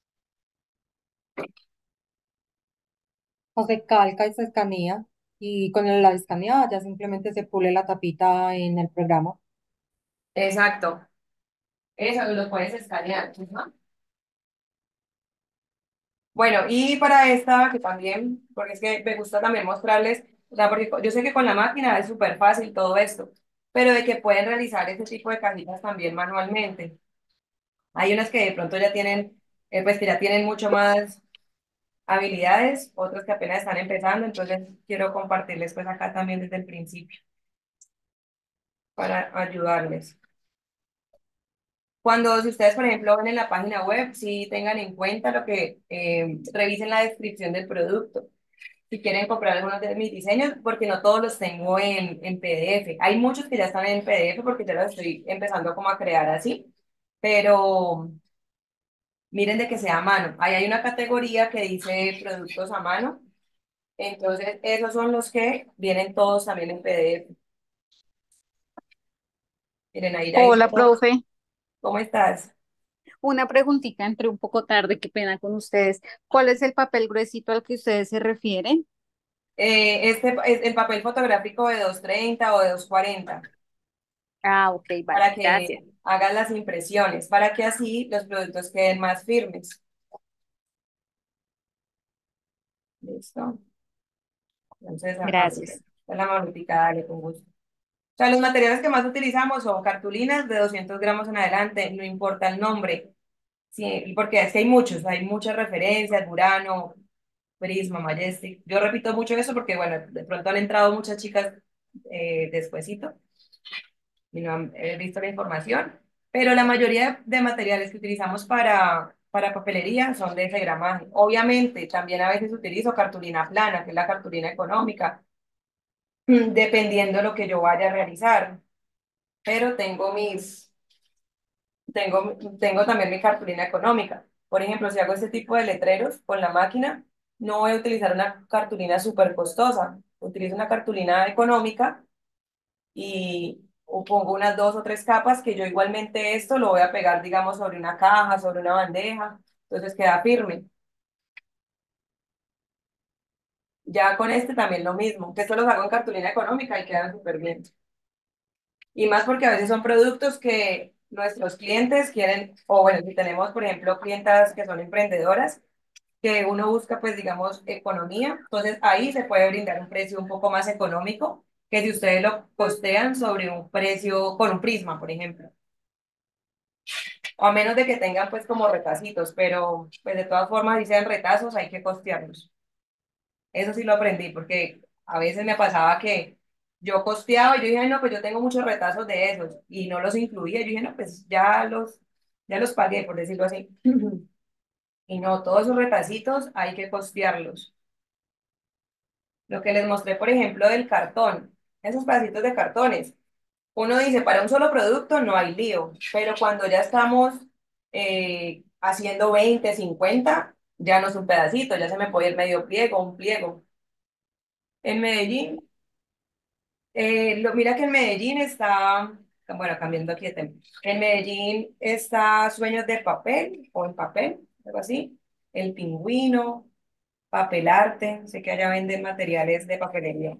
O se calca y se escanea y con la escaneada ya simplemente se pule la tapita en el programa. Exacto. Eso lo puedes escanear. Ajá. Bueno, y para esta, que también, porque es que me gusta también mostrarles, o sea, porque yo sé que con la máquina es súper fácil todo esto, pero de que pueden realizar este tipo de cajitas también manualmente. Hay unas que de pronto ya tienen, eh, pues que ya tienen mucho más habilidades, otras que apenas están empezando, entonces quiero compartirles pues acá también desde el principio para ayudarles. Cuando, si ustedes, por ejemplo, ven en la página web, sí tengan en cuenta lo que, eh, revisen la descripción del producto. Si quieren comprar algunos de mis diseños, porque no todos los tengo en, en P D F. Hay muchos que ya están en P D F porque yo los estoy empezando como a crear así, pero miren de que sea a mano. Ahí hay una categoría que dice productos a mano, entonces esos son los que vienen todos también en P D F. Miren, ahí ya hice Hola, todo. profe. ¿Cómo estás? Una preguntita, entré un poco tarde, qué pena con ustedes. ¿Cuál es el papel gruesito al que ustedes se refieren? Eh, este es el papel fotográfico de doscientos treinta o de doscientos cuarenta Ah, ok, vale, para gracias. que hagan las impresiones, para que así los productos queden más firmes. ¿Listo? Entonces, a- ahorita, Gracias. la malutica, dale con gusto. O sea, los materiales que más utilizamos son cartulinas de doscientos gramos en adelante, no importa el nombre, sí, porque es que hay muchos, hay muchas referencias, Burano, Prisma, Majestic. Yo repito mucho eso porque, bueno, de pronto han entrado muchas chicas eh, despuesito y no han eh, visto la información, pero la mayoría de materiales que utilizamos para, para papelería son de ese gramaje. Obviamente, también a veces utilizo cartulina plana, que es la cartulina económica, dependiendo de lo que yo vaya a realizar, pero tengo mis, tengo, tengo también mi cartulina económica. Por ejemplo, si hago este tipo de letreros con la máquina, no voy a utilizar una cartulina súper costosa, utilizo una cartulina económica y o pongo unas dos o tres capas que yo igualmente esto lo voy a pegar, digamos, sobre una caja, sobre una bandeja, entonces queda firme. Ya con este también lo mismo, que esto los hago en cartulina económica y quedan súper bien. Y más porque a veces son productos que nuestros clientes quieren, o bueno, si tenemos, por ejemplo, clientas que son emprendedoras, que uno busca, pues, digamos, economía, entonces ahí se puede brindar un precio un poco más económico que si ustedes lo costean sobre un precio con un prisma, por ejemplo. O a menos de que tengan, pues, como retacitos, pero, pues, de todas formas, si sean retazos, hay que costearlos. Eso sí lo aprendí, porque a veces me pasaba que yo costeaba y yo dije, "Ay, no, pues yo tengo muchos retazos de esos", y no los incluía. Yo dije, no, pues ya los, ya los pagué, por decirlo así. Y no, todos esos retacitos hay que costearlos. Lo que les mostré, por ejemplo, del cartón, esos pedacitos de cartones. Uno dice, para un solo producto no hay lío, pero cuando ya estamos eh, haciendo veinte cincuenta ya no es un pedacito, ya se me puede ir medio pliego, un pliego. En Medellín, eh, lo, mira que en Medellín está, bueno, cambiando aquí de tema, en Medellín está Sueños de Papel, o en papel, algo así, El Pingüino, Papel Arte, sé que allá venden materiales de papelería.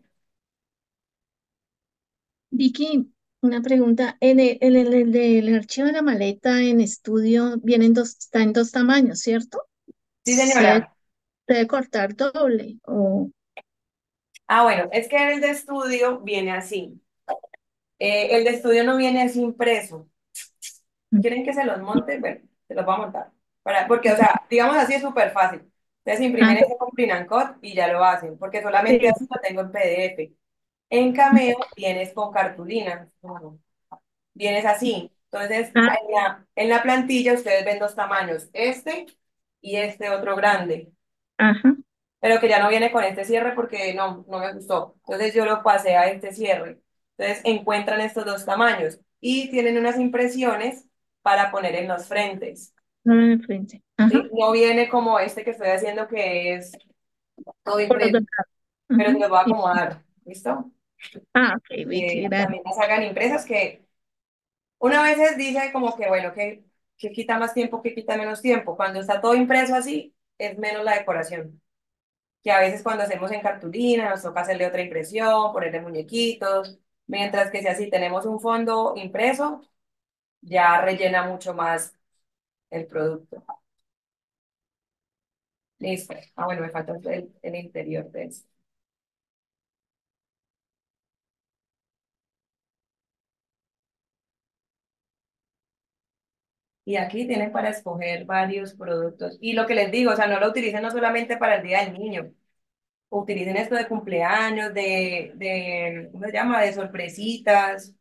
Vicky, una pregunta. En el, en el, el del archivo de la maleta en estudio vienen dos, está en dos tamaños, ¿cierto? Sí, Se señora. debe cortar doble o Ah, bueno, es que el de estudio viene así. Eh, el de estudio no viene así impreso. ¿Quieren que se los monte? Bueno, se los voy a montar. Para, porque, o sea, digamos así es súper fácil. Ustedes imprimen ah, ese con Print and Cut y ya lo hacen, porque solamente sí. así lo tengo en P D F. En Cameo vienes con cartulina. Bueno, vienes así. Entonces, Ah, en la, en la plantilla ustedes ven dos tamaños, este y este otro grande, ajá. pero que ya no viene con este cierre porque no, no me gustó. Entonces yo lo pasé a este cierre. Entonces encuentran estos dos tamaños y tienen unas impresiones para poner en los frentes. No en el frente. Ajá. ¿Sí? No viene como este que estoy haciendo que es todo Por los impreso, dos lados. pero se Ujú. los voy a Sí. acomodar. ¿Listo? Ah, ok, Vicky, Eh, gracias. también las hagan impresas que una vez dice como que bueno, que, que quita más tiempo, que quita menos tiempo. Cuando está todo impreso así, es menos la decoración. Que a veces cuando hacemos en cartulina nos toca hacerle otra impresión, ponerle muñequitos, mientras que si así tenemos un fondo impreso, ya rellena mucho más el producto. Listo. Ah, bueno, me falta el, el interior de esto. Y aquí tienen para escoger varios productos. Y lo que les digo, o sea, no lo utilicen no solamente para el Día del Niño, utilicen esto de cumpleaños, de, de, ¿cómo se llama? De sorpresitas.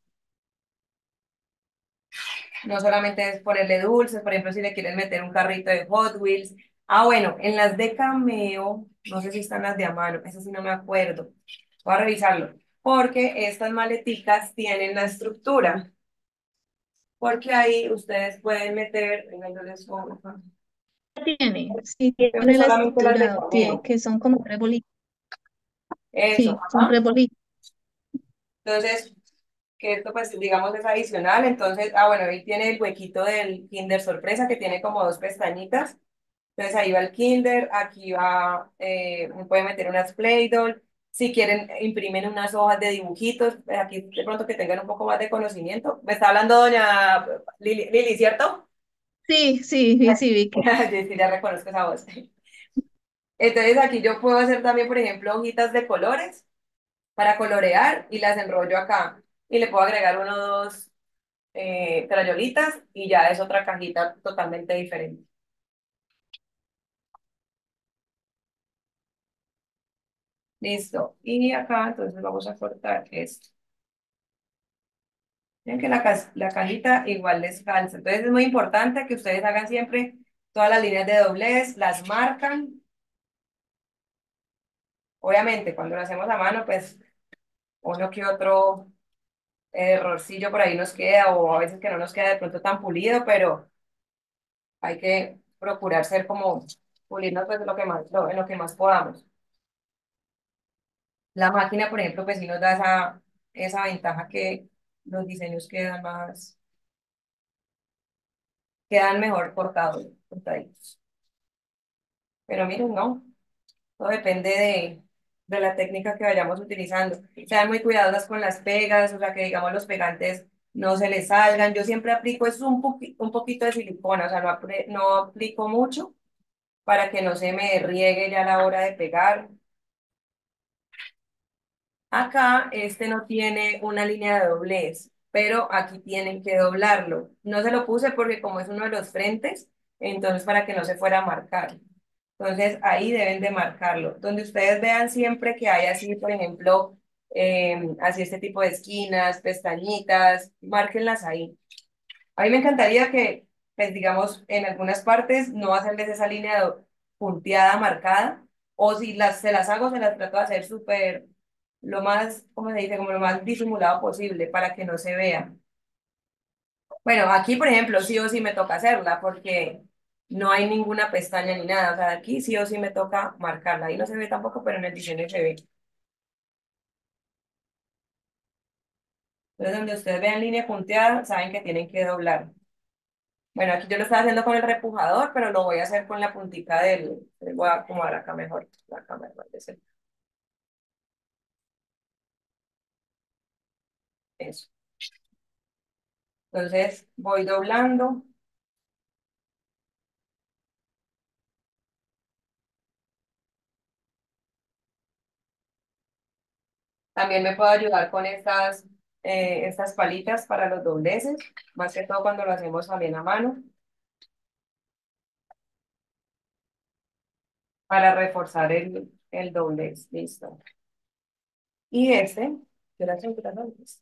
No solamente es ponerle dulces, por ejemplo, si le quieren meter un carrito de Hot Wheels. Ah, bueno, en las de Cameo, no sé si están las de a mano, eso sí no me acuerdo. Voy a revisarlo. Porque estas maleticas tienen la estructura. Porque ahí ustedes pueden meter, venga, yo les pongo, Tiene, sí, creo que tiene la solamente las de estructura, tiene, Cameo. que son como tres bolitas. Eso, Sí, son ajá. tres bolitas. Entonces, que esto pues digamos es adicional. Entonces, ah, bueno, ahí tiene el huequito del Kinder Sorpresa que tiene como dos pestañitas. Entonces ahí va el Kinder, aquí va, eh, pueden meter unas Play-Doh. Si quieren, imprimen unas hojas de dibujitos. eh, Aquí de pronto que tengan un poco más de conocimiento. Me está hablando doña Lili, Lili, ¿cierto? Sí, sí, sí, sí, Vicky. Yo sí ya reconozco esa voz. Entonces aquí yo puedo hacer también, por ejemplo, hojitas de colores para colorear y las enrollo acá. Y le puedo agregar uno o dos eh, crayolitas y ya es otra cajita totalmente diferente. Listo. Y acá entonces vamos a cortar esto. Miren que la, cas- la cajita igual les calza. Entonces es muy importante que ustedes hagan siempre todas las líneas de doblez, las marcan. Obviamente, cuando lo hacemos a mano, pues uno que otro errorcillo por ahí nos queda o a veces que no nos queda de pronto tan pulido, pero hay que procurar ser como pulirnos pues lo que más, lo, en lo que más podamos. La máquina, por ejemplo, pues sí nos da esa, esa ventaja que los diseños quedan más, quedan mejor cortados, cortaditos. Pero miren, no, todo depende de, de la técnica que vayamos utilizando. Sean muy cuidadosas con las pegas, o sea, que digamos los pegantes no se les salgan. Yo siempre aplico, es un, poqui- un poquito de silicona, o sea, no, apre- no aplico mucho para que no se me riegue ya a la hora de pegar. Acá este no tiene una línea de doblez, pero aquí tienen que doblarlo. No se lo puse porque como es uno de los frentes, entonces para que no se fuera a marcar. Entonces ahí deben de marcarlo. Donde ustedes vean siempre que hay así, por ejemplo, eh, así este tipo de esquinas, pestañitas, márquenlas ahí. A mí me encantaría que, pues digamos, en algunas partes no hacerles esa línea de- punteada marcada, o si las, se las hago, se las trato de hacer súper, lo más, ¿cómo se dice? Como lo más disimulado posible para que no se vea. Bueno, aquí, por ejemplo, sí o sí me toca hacerla porque no hay ninguna pestaña ni nada. O sea, aquí sí o sí me toca marcarla. Ahí no se ve tampoco, pero en el diseño se ve. Entonces, donde ustedes vean línea punteada, saben que tienen que doblar. Bueno, aquí yo lo estaba haciendo con el repujador, pero lo voy a hacer con la puntica del... Voy a acomodar acá mejor la cámara. De cerca. Eso. Entonces, voy doblando. También me puedo ayudar con estas, eh, estas palitas para los dobleces, más que todo cuando lo hacemos también a mano, para reforzar el, el doblez. Listo. Y este, yo la tengo que dar antes.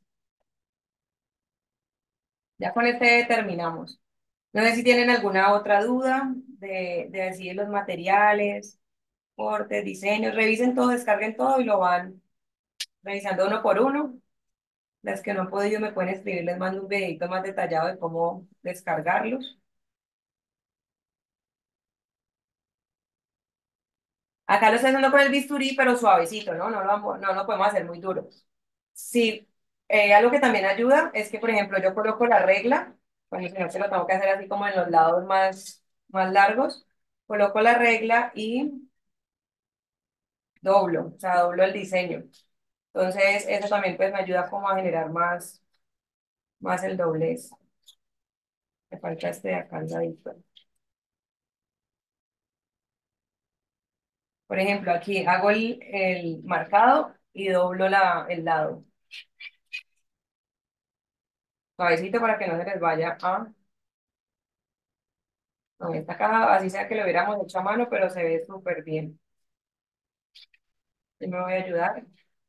Ya con este terminamos. No sé si tienen alguna otra duda de, de decir los materiales, cortes, diseños. Revisen todo, descarguen todo y lo van revisando uno por uno. Las que no han podido me pueden escribir, les mando un videito más detallado de cómo descargarlos. Acá lo estoy haciendo con el bisturí, pero suavecito, ¿no? No lo, vamos- no lo podemos hacer muy duro. Sí, eh, algo que también ayuda es que, por ejemplo, yo coloco la regla, bueno, si no se lo tengo que hacer así como en los lados más, más largos, coloco la regla y doblo, o sea, doblo el diseño. Entonces, eso también pues me ayuda como a generar más, más el doblez. Me falta este de acá al ladito. Por ejemplo, aquí hago el, el marcado y doblo la, el lado. Suavecito para que no se les vaya a... No, esta caja, así sea que lo hubiéramos hecho a mano, pero se ve súper bien. Yo me voy a ayudar.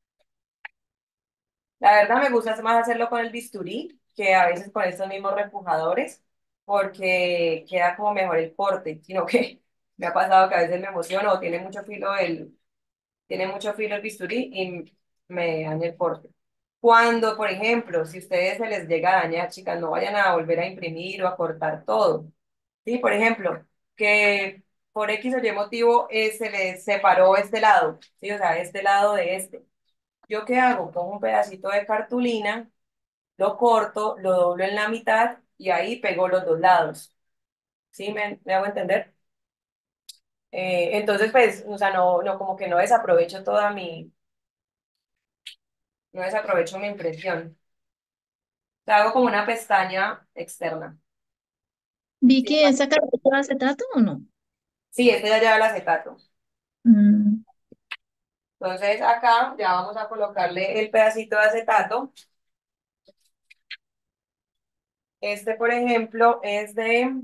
La verdad me gusta más hacerlo con el bisturí que a veces con estos mismos repujadores, porque queda como mejor el corte, sino que me ha pasado que a veces me emociono o tiene mucho filo el, tiene mucho filo el bisturí y me daña el corte. Cuando, por ejemplo, si ustedes se les llega a dañar, chicas, no vayan a volver a imprimir o a cortar todo. Sí, por ejemplo, que por X o Y motivo eh, se les separó este lado, sí, o sea, este lado de este. ¿Yo qué hago? Pongo un pedacito de cartulina, lo corto, lo doblo en la mitad y ahí pego los dos lados. ¿Sí? ¿Me, me hago entender? Eh, entonces, pues, o sea, no, no, como que no desaprovecho toda mi, no desaprovecho mi impresión. O sea, hago como una pestaña externa. Sí, Vicky, ¿esa carpeta de acetato o no? sí, este ya lleva el acetato. Mm, Entonces, acá ya vamos a colocarle el pedacito de acetato. Este, por ejemplo, es de,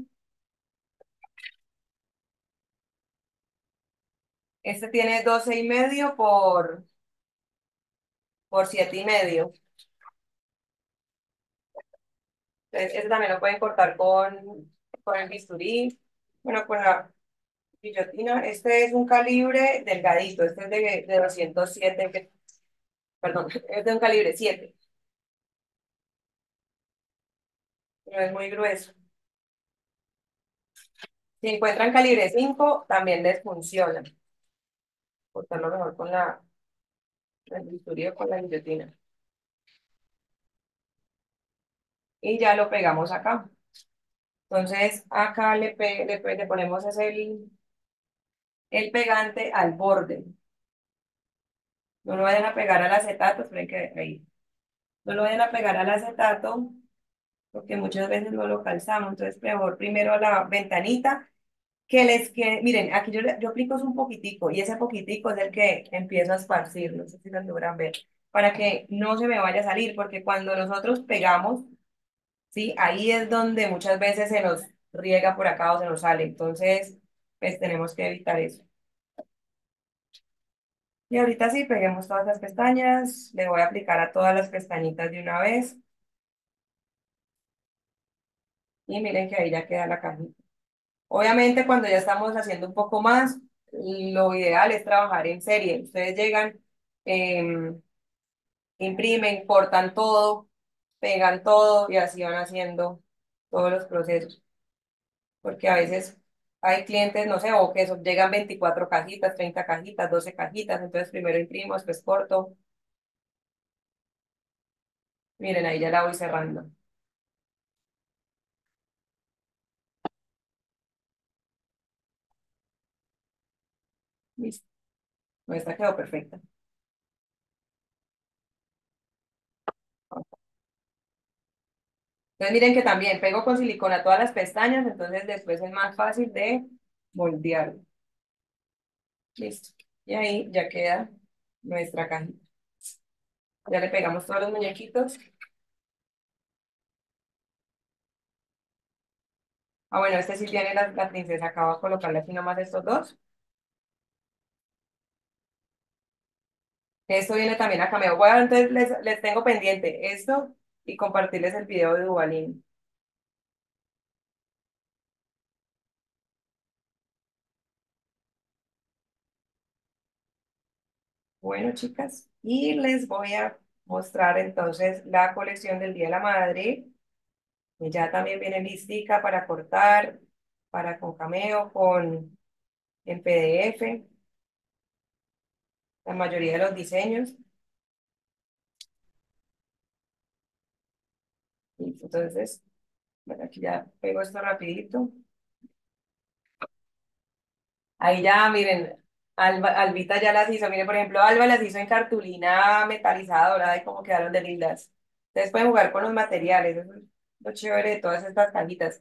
este tiene doce y medio por, por siete y medio. Entonces, este también lo pueden cortar con, con el bisturí. Bueno, con la guillotina. Este es un calibre delgadito. Este es de, de doscientos siete, que- perdón, es de un calibre siete. No es muy grueso. Si encuentran calibre cinco, también les funciona. Cortarlo mejor con la, el bisturí o con la guillotina. y ya lo pegamos acá. Entonces, acá le, pe- le, pe- le ponemos es el, el pegante al borde. No lo vayan a pegar al acetato, esperen que ahí. No lo vayan a pegar al acetato, porque muchas veces no lo calzamos. Entonces, mejor primero a la ventanita, que les quede, miren, aquí yo, le- yo aplico es un poquitico, y ese poquitico es el que empiezo a esparcir, no sé si lo logran ver, para que no se me vaya a salir, porque cuando nosotros pegamos, ¿sí? Ahí es donde muchas veces se nos riega por acá o se nos sale. Entonces, pues tenemos que evitar eso. Y ahorita sí, peguemos todas las pestañas. Le voy a aplicar a todas las pestañitas de una vez. Y miren que ahí ya queda la cajita. Obviamente, cuando ya estamos haciendo un poco más, lo ideal es trabajar en serie. Ustedes llegan, em, imprimen, cortan todo, pegan todo y así van haciendo todos los procesos. Porque a veces hay clientes, no sé, o que eso, llegan veinticuatro cajitas, treinta cajitas, doce cajitas, entonces primero imprimo, después corto. Miren, ahí ya la voy cerrando. Listo. No, esta quedó perfecta. Entonces miren que también pego con silicona todas las pestañas, entonces después es más fácil de moldearlo. Listo. Y ahí ya queda nuestra cajita. Ya le pegamos todos los muñequitos. Ah, bueno, este sí tiene la, la princesa. Acá voy a colocarle aquí nomás estos dos. Esto viene también a Cameo. Bueno, entonces les, les tengo pendiente esto y compartirles el video de Duvalín. Bueno, chicas, y les voy a mostrar entonces la colección del Día de la Madre, que ya también viene listica para cortar, para con Cameo, con en P D F, la mayoría de los diseños. Listo, entonces, bueno, aquí ya pego esto rapidito. Ahí ya, miren, Alba, Albita ya las hizo. Miren, por ejemplo, Alba las hizo en cartulina metalizada dorada y como quedaron de lindas. Ustedes pueden jugar con los materiales, eso es lo chévere de todas estas cajitas.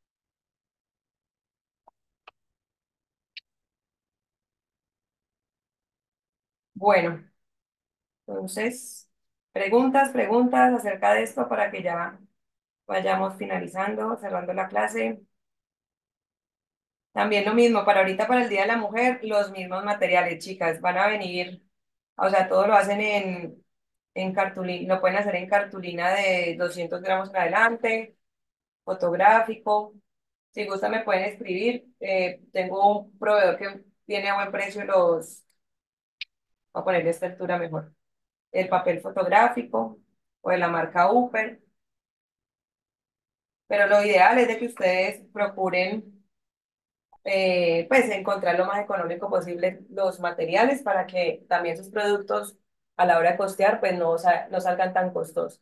Bueno, entonces, preguntas, preguntas acerca de esto para que ya vayamos finalizando, cerrando la clase. También lo mismo, para ahorita, para el Día de la Mujer, los mismos materiales, chicas, van a venir, o sea, todo lo hacen en, en cartulina, lo pueden hacer en cartulina de doscientos gramos en adelante, fotográfico. Si gustan me pueden escribir. Eh, tengo un proveedor que tiene a buen precio los, voy a ponerle esta altura mejor, el papel fotográfico o de la marca Upper, pero lo ideal es de que ustedes procuren eh, pues encontrar lo más económico posible los materiales para que también sus productos a la hora de costear pues no, sa- no salgan tan costosos.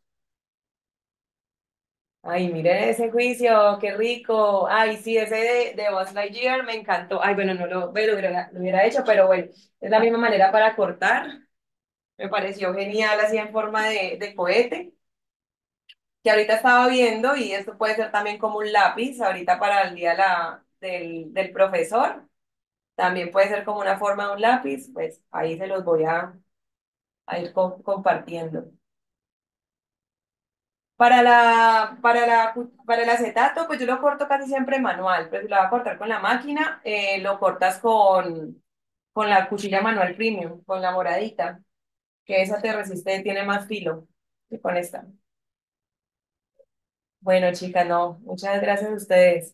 Ay, miren ese juicio, qué rico. Ay, sí, ese de, de Buzz Lightyear me encantó. Ay, bueno, no lo, bueno, lo hubiera, lo hubiera hecho, pero bueno, es la misma manera para cortar. Me pareció genial así en forma de, de cohete, que ahorita estaba viendo y esto puede ser también como un lápiz, ahorita para el día la, del, del profesor. También puede ser como una forma de un lápiz, pues ahí se los voy a, a ir co- compartiendo. Para la, para la, cu- para el acetato, pues yo lo corto casi siempre manual, pero si lo vas a cortar con la máquina, eh, lo cortas con, con la cuchilla manual premium, con la moradita, que esa te resiste, tiene más filo que con esta. Bueno, chicas, no, muchas gracias a ustedes.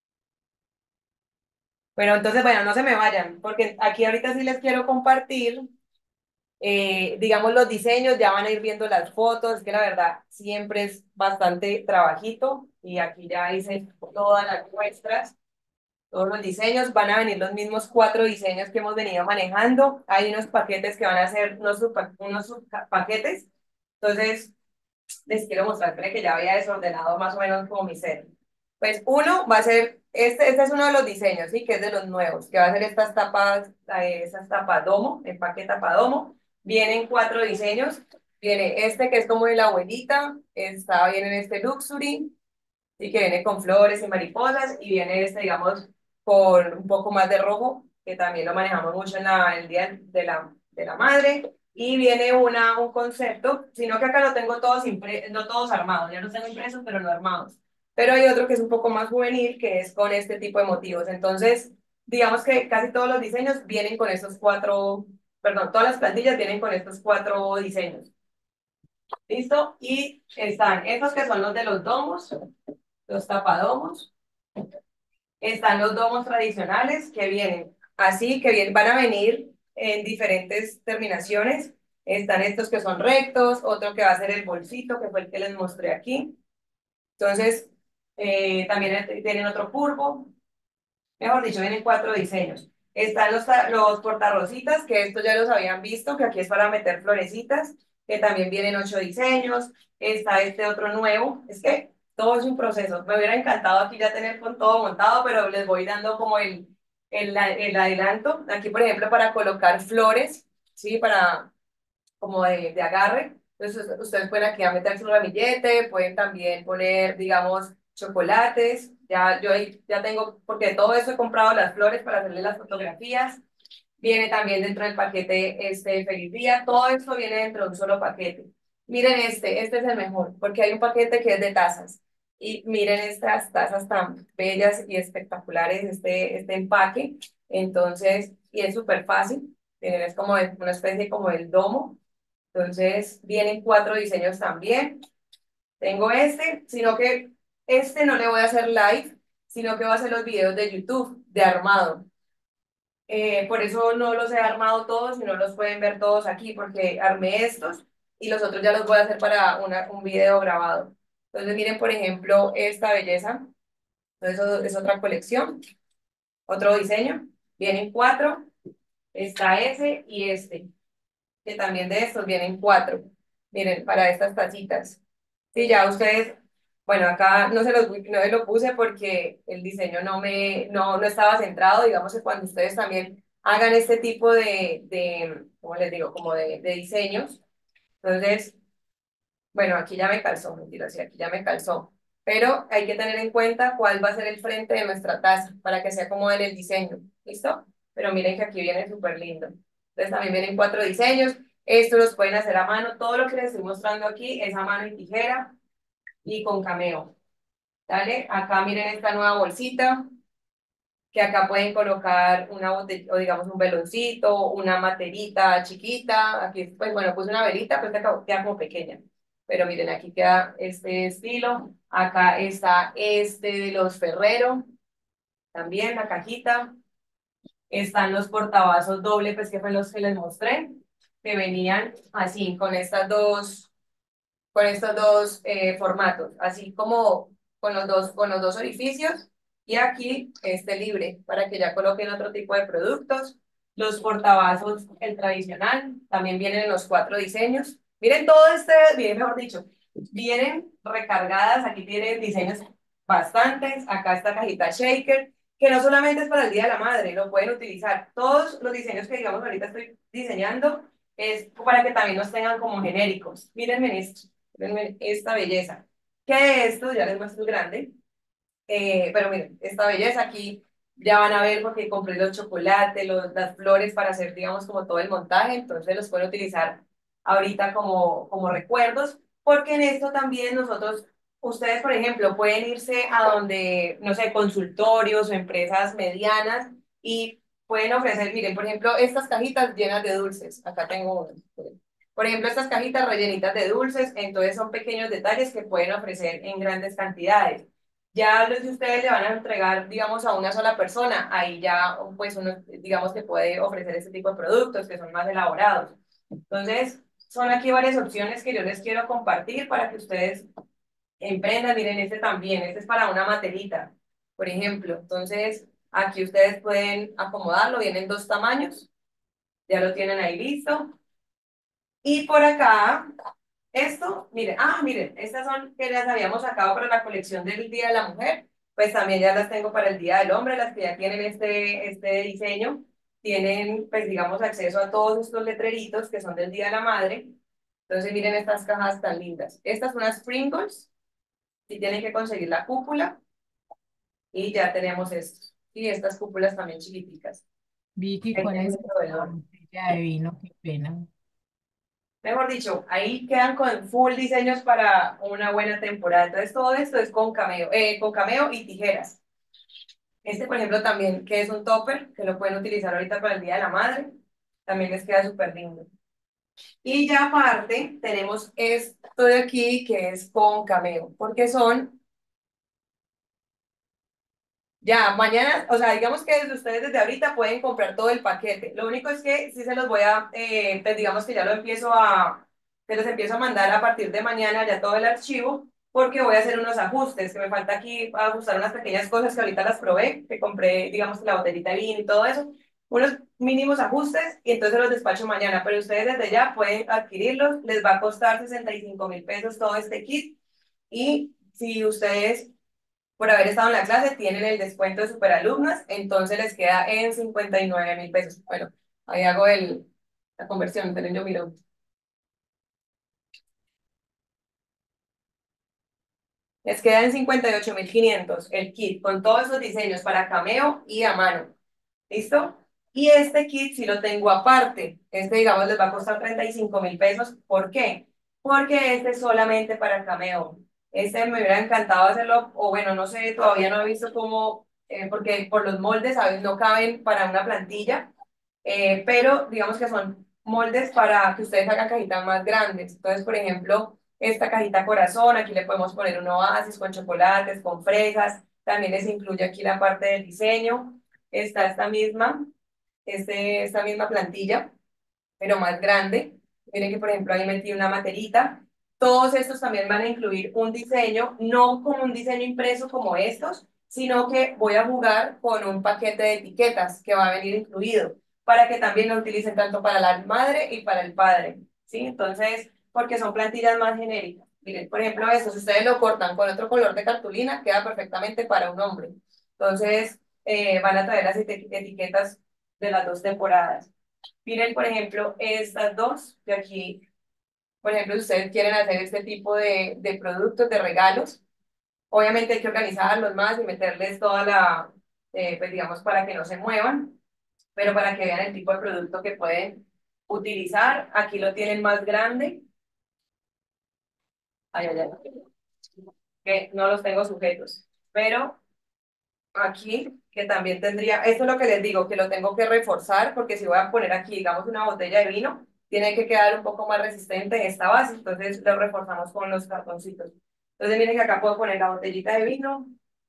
Bueno, entonces, bueno, no se me vayan, porque aquí ahorita sí les quiero compartir, eh, digamos, los diseños, ya van a ir viendo las fotos, que la verdad siempre es bastante trabajito, y aquí ya hice todas las muestras. Todos los diseños, van a venir los mismos cuatro diseños que hemos venido manejando. Hay unos paquetes que van a ser unos, subpa- unos subpaquetes. Entonces, les quiero mostrar, creo que ya había desordenado más o menos como mi set. Pues uno va a ser, este, este es uno de los diseños, ¿sí? Que es de los nuevos, que va a ser estas tapas, eh, esas tapas domo, empaque tapa domo. Vienen cuatro diseños. Viene este que es como de la abuelita, está, viene este luxury, y que viene con flores y mariposas, y viene este, digamos, con un poco más de rojo, que también lo manejamos mucho en la, el Día de la, de la Madre, y viene una, un concepto, sino que acá no tengo todos, impre, no todos armados, ya los tengo impresos, pero no armados. Pero hay otro que es un poco más juvenil, que es con este tipo de motivos. Entonces, digamos que casi todos los diseños vienen con estos cuatro, perdón, todas las plantillas vienen con estos cuatro diseños. ¿Listo? Y están estos que son los de los domos, los tapadomos. Están los domos tradicionales que vienen así, que vienen, van a venir en diferentes terminaciones. Están estos que son rectos, otro que va a ser el bolsito, que fue el que les mostré aquí. Entonces, eh, también tienen otro curvo. Mejor dicho, vienen cuatro diseños. Están los, los portarrositas, que estos ya los habían visto, que aquí es para meter florecitas, que también vienen ocho diseños. Está este otro nuevo. Es que todo es un proceso. Me hubiera encantado aquí ya tener con todo montado, pero les voy dando como el, el, el adelanto. Aquí, por ejemplo, para colocar flores, ¿sí? Para como de, de agarre. Entonces, ustedes pueden aquí a meter su ramillete, pueden también poner, digamos, chocolates. Ya, yo ahí ya tengo, porque todo eso he comprado las flores para hacerle las fotografías. Viene también dentro del paquete este Feliz Día. Todo esto viene dentro de un solo paquete. Miren este, este es el mejor, porque hay un paquete que es de tazas. Y miren estas tazas tan bellas y espectaculares, este, este empaque. Entonces, y es súper fácil. Tienen, es como de- una especie como el domo. Entonces, vienen cuatro diseños también. Tengo este, sino que este no le voy a hacer live, sino que voy a hacer los videos de YouTube de armado. Eh, por eso no los he armado todos y no los pueden ver todos aquí, porque armé estos y los otros ya los voy a hacer para una, un video grabado. Entonces, miren, por ejemplo, esta belleza. Entonces, eso es otra colección, otro diseño. Vienen cuatro, está ese y este, que también de estos vienen cuatro. Miren, para estas tacitas. Sí, ya ustedes, bueno, acá no se los, no se lo puse porque el diseño no me, no, no estaba centrado. Digamos que cuando ustedes también hagan este tipo de, de, ¿cómo les digo? Como de, de diseños. Entonces, bueno, aquí ya me calzó, mentira, sí, aquí ya me calzó. Pero hay que tener en cuenta cuál va a ser el frente de nuestra taza para que se acomode en el diseño. ¿Listo? Pero miren que aquí viene súper lindo. Entonces también vienen cuatro diseños. Estos los pueden hacer a mano. Todo lo que les estoy mostrando aquí es a mano y tijera y con cameo. ¿Dale? Acá miren esta nueva bolsita, que acá pueden colocar una botella, o digamos un veloncito, una materita chiquita. Aquí, pues bueno, puse una velita, pues queda queda como pequeña. Pero miren, aquí queda este estilo. Acá está este de los Ferrero, también la cajita. Están los portavasos doble, pues que fue los que les mostré, que venían así, con estas dos con estos dos eh, formatos, así como con los dos, con los dos orificios y aquí este libre para que ya coloquen otro tipo de productos. Los portavasos, el tradicional, también vienen en los cuatro diseños. Miren todo este, bien, mejor dicho, vienen recargadas, aquí tienen diseños bastantes, acá está cajita shaker, que no solamente es para el Día de la Madre, lo pueden utilizar. Todos los diseños que digamos ahorita estoy diseñando es para que también los tengan como genéricos. Mírenme esto. Miren esta belleza. Que de esto ya les muestro el grande. Eh, pero miren, esta belleza aquí ya van a ver porque compré los chocolates, los, las flores para hacer, digamos, como todo el montaje. Entonces los pueden utilizar ahorita como, como recuerdos. Porque en esto también nosotros, ustedes, por ejemplo, pueden irse a donde, no sé, consultorios o empresas medianas y pueden ofrecer, miren, por ejemplo, estas cajitas llenas de dulces. Acá tengo una. Por ejemplo, estas cajitas rellenitas de dulces, entonces son pequeños detalles que pueden ofrecer en grandes cantidades. Ya los que ustedes le van a entregar, digamos, a una sola persona, ahí ya, pues, uno, digamos, que puede ofrecer este tipo de productos que son más elaborados. Entonces, son aquí varias opciones que yo les quiero compartir para que ustedes emprendan. Miren, este también, este es para una materita, por ejemplo. Entonces, aquí ustedes pueden acomodarlo, vienen dos tamaños, ya lo tienen ahí listo. Y por acá Esto, miren, ah, miren, estas son que las habíamos sacado para la colección del Día de la Mujer, pues también ya las tengo para el Día del Hombre, las que ya tienen este, este diseño, tienen, pues digamos, acceso a todos estos letreritos que son del Día de la Madre. Entonces miren estas cajas tan lindas. Estas son unas Sprinkles, si tienen que conseguir la cúpula, y ya tenemos esto. Y estas cúpulas también chiquiticas. Vicky, Ahí ¿cuál tengo es el la proveedor. botella de vino? Qué pena. Mejor dicho, ahí quedan con full diseños para una buena temporada. Entonces, todo esto es con cameo, eh, con cameo y tijeras. Este, por ejemplo, también, que es un topper, que lo pueden utilizar ahorita para el Día de la Madre. También les queda súper lindo. Y ya aparte, tenemos esto de aquí, que es con cameo, porque son ya, mañana, o sea, digamos que desde ustedes desde ahorita pueden comprar todo el paquete. Lo único es que sí se los voy a, eh, pues digamos que ya lo empiezo a, se los empiezo a mandar a partir de mañana ya todo el archivo, porque voy a hacer unos ajustes, que me falta aquí ajustar unas pequeñas cosas que ahorita las probé, que compré, digamos que la botellita de vino y todo eso, unos mínimos ajustes y entonces los despacho mañana, pero ustedes desde ya pueden adquirirlos, les va a costar sesenta y cinco mil pesos todo este kit y si ustedes por haber estado en la clase, tienen el descuento de superalumnas, entonces les queda en cincuenta y nueve mil pesos. Bueno, ahí hago el, la conversión, pero yo miro. Les queda en cincuenta y ocho mil quinientos el kit con todos esos diseños para cameo y a mano. ¿Listo? Y este kit si lo tengo aparte. Este, digamos, les va a costar treinta y cinco mil pesos. ¿Por qué? Porque este es solamente para cameo. Este me hubiera encantado hacerlo, o bueno, no sé, todavía no he visto cómo, eh, porque por los moldes, ¿sabes? No caben para una plantilla, eh, pero digamos que son moldes para que ustedes hagan cajitas más grandes. Entonces, por ejemplo, esta cajita corazón, aquí le podemos poner un oasis con chocolates, con fresas. También les incluye aquí la parte del diseño. Está esta misma, este, esta misma plantilla, pero más grande. Miren que, por ejemplo, ahí metí una materita. Todos estos también van a incluir un diseño, no como un diseño impreso como estos, sino que voy a jugar con un paquete de etiquetas que va a venir incluido, para que también lo utilicen tanto para la madre y para el padre, ¿sí? Entonces, porque son plantillas más genéricas. Miren, por ejemplo, esto, si ustedes lo cortan con otro color de cartulina, queda perfectamente para un hombre. Entonces, eh, van a traer las eti- etiquetas de las dos temporadas. Miren, por ejemplo, estas dos de aquí, por ejemplo, si ustedes quieren hacer este tipo de, de productos, de regalos, obviamente hay que organizarlos más y meterles toda la, eh, pues digamos, para que no se muevan, pero para que vean el tipo de producto que pueden utilizar. Aquí lo tienen más grande. Ay, ay, ay, que no los tengo sujetos, pero aquí, que también tendría, esto es lo que les digo, que lo tengo que reforzar, porque si voy a poner aquí, digamos, una botella de vino, tiene que quedar un poco más resistente en esta base, entonces lo reforzamos con los cartoncitos. Entonces miren que acá puedo poner la botellita de vino,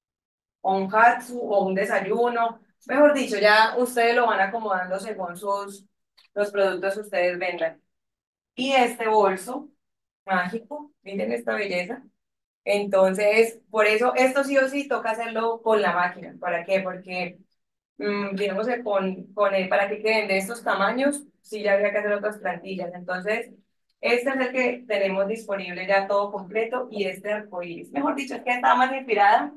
o un hatsu, o un desayuno, mejor dicho, ya ustedes lo van acomodando según sus, los productos que ustedes vendan. Y este bolso mágico, miren esta belleza. Entonces, por eso esto sí o sí toca hacerlo con la máquina. ¿Para qué? Porque, mm, digamos que con, con el, para que queden de estos tamaños, sí ya habría que hacer otras plantillas. Entonces, este es el que tenemos disponible ya todo completo y este arcoíris. Mejor dicho, es que estaba más inspirada,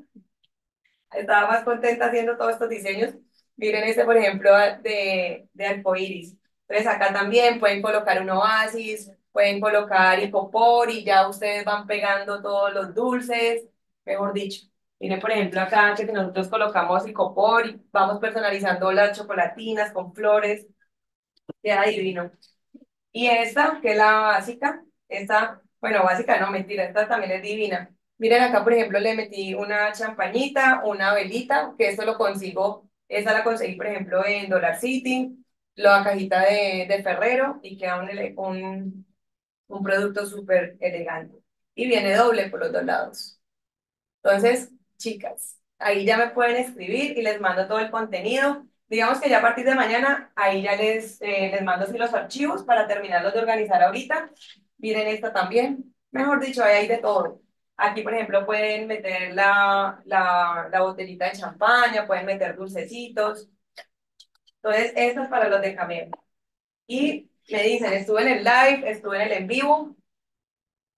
estaba más contenta haciendo todos estos diseños. Miren este, por ejemplo, de, de arcoíris. Entonces, acá también pueden colocar un oasis, pueden colocar icopor y ya ustedes van pegando todos los dulces, mejor dicho. Miren, por ejemplo, acá que nosotros colocamos icopor y vamos personalizando las chocolatinas con flores, queda divino. Y esta, que es la básica, esta, bueno, básica no, mentira, esta también es divina. Miren acá, por ejemplo, le metí una champañita, una velita, que esto lo consigo, esta la conseguí, por ejemplo, en Dollar City, la cajita de, de Ferrero, y queda un, ele- un, un producto súper elegante. Y viene doble por los dos lados. Entonces, chicas, ahí ya me pueden escribir y les mando todo el contenido. Digamos que ya a partir de mañana, ahí ya les, eh, les mando así los archivos para terminarlos de organizar ahorita. Miren esta también. Mejor dicho, ahí hay de todo. Aquí, por ejemplo, pueden meter la, la, la botellita de champaña, pueden meter dulcecitos. Entonces, esto es para los de Cameo. Y me dicen, estuve en el live, estuve en el en vivo.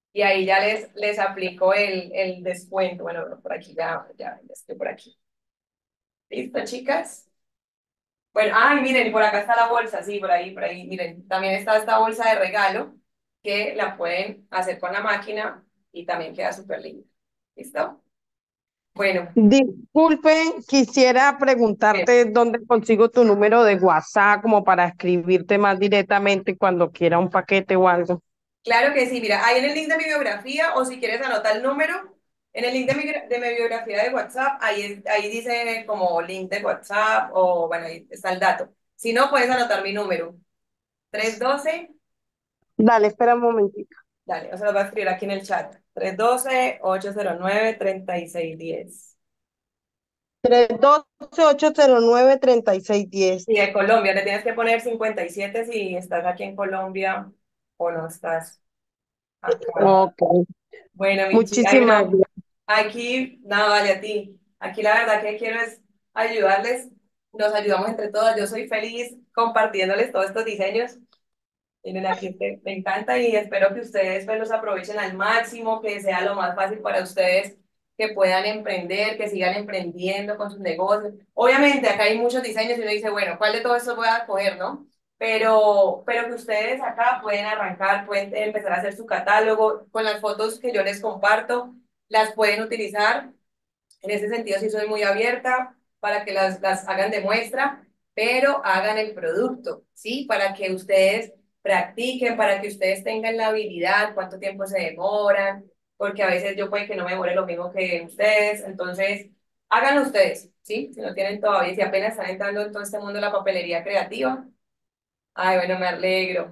y ahí ya les, les aplico el, el descuento. Bueno, por aquí ya, ya, ya estoy por aquí. ¿Listo, chicas? Bueno, ay, miren, por acá está la bolsa, sí, por ahí, por ahí, miren, también está esta bolsa de regalo que la pueden hacer con la máquina y también queda súper linda. ¿Listo? Bueno, Disculpe, quisiera bien. preguntarte dónde consigo tu número de WhatsApp como para escribirte más directamente cuando quiera un paquete o algo. Claro que sí, mira, ahí en el link de mi biografía, o si quieres anota el número, en el link de mi, gra- de mi biografía de WhatsApp, ahí, es- ahí dice como link de WhatsApp, o bueno, ahí está el dato. Si no, puedes anotar mi número, tres uno dos, Dale, espera un momentito. dale, o se lo voy a escribir aquí en el chat, tres uno dos, ocho cero nueve, tres seis uno cero. tres uno dos, ocho cero nueve, tres seis uno cero. Y de Colombia, le tienes que poner cincuenta y siete si estás aquí en Colombia o no estás acá. Ok, Bueno, mi chica, ay, muchísimas no, gracias. aquí, nada, vale a ti. Aquí la verdad que quiero es ayudarles, nos ayudamos entre todas. Yo soy feliz compartiéndoles todos estos diseños. Miren, aquí este- me encanta y espero que ustedes pues, los aprovechen al máximo, que sea lo más fácil para ustedes, que puedan emprender, que sigan emprendiendo con sus negocios. Obviamente, acá hay muchos diseños y uno dice, bueno, ¿cuál de todos estos voy a coger, no? Pero, pero que ustedes acá pueden arrancar, pueden empezar a hacer su catálogo con las fotos que yo les comparto, las pueden utilizar. En ese sentido, sí soy muy abierta para que las, las hagan de muestra, pero hagan el producto, ¿sí? Para que ustedes practiquen, para que ustedes tengan la habilidad, cuánto tiempo se demoran, porque a veces yo puede que no me demore lo mismo que ustedes, entonces háganlo ustedes, ¿sí? Si no tienen todavía, si apenas están entrando en todo este mundo de la papelería creativa. Ay, bueno, me alegro.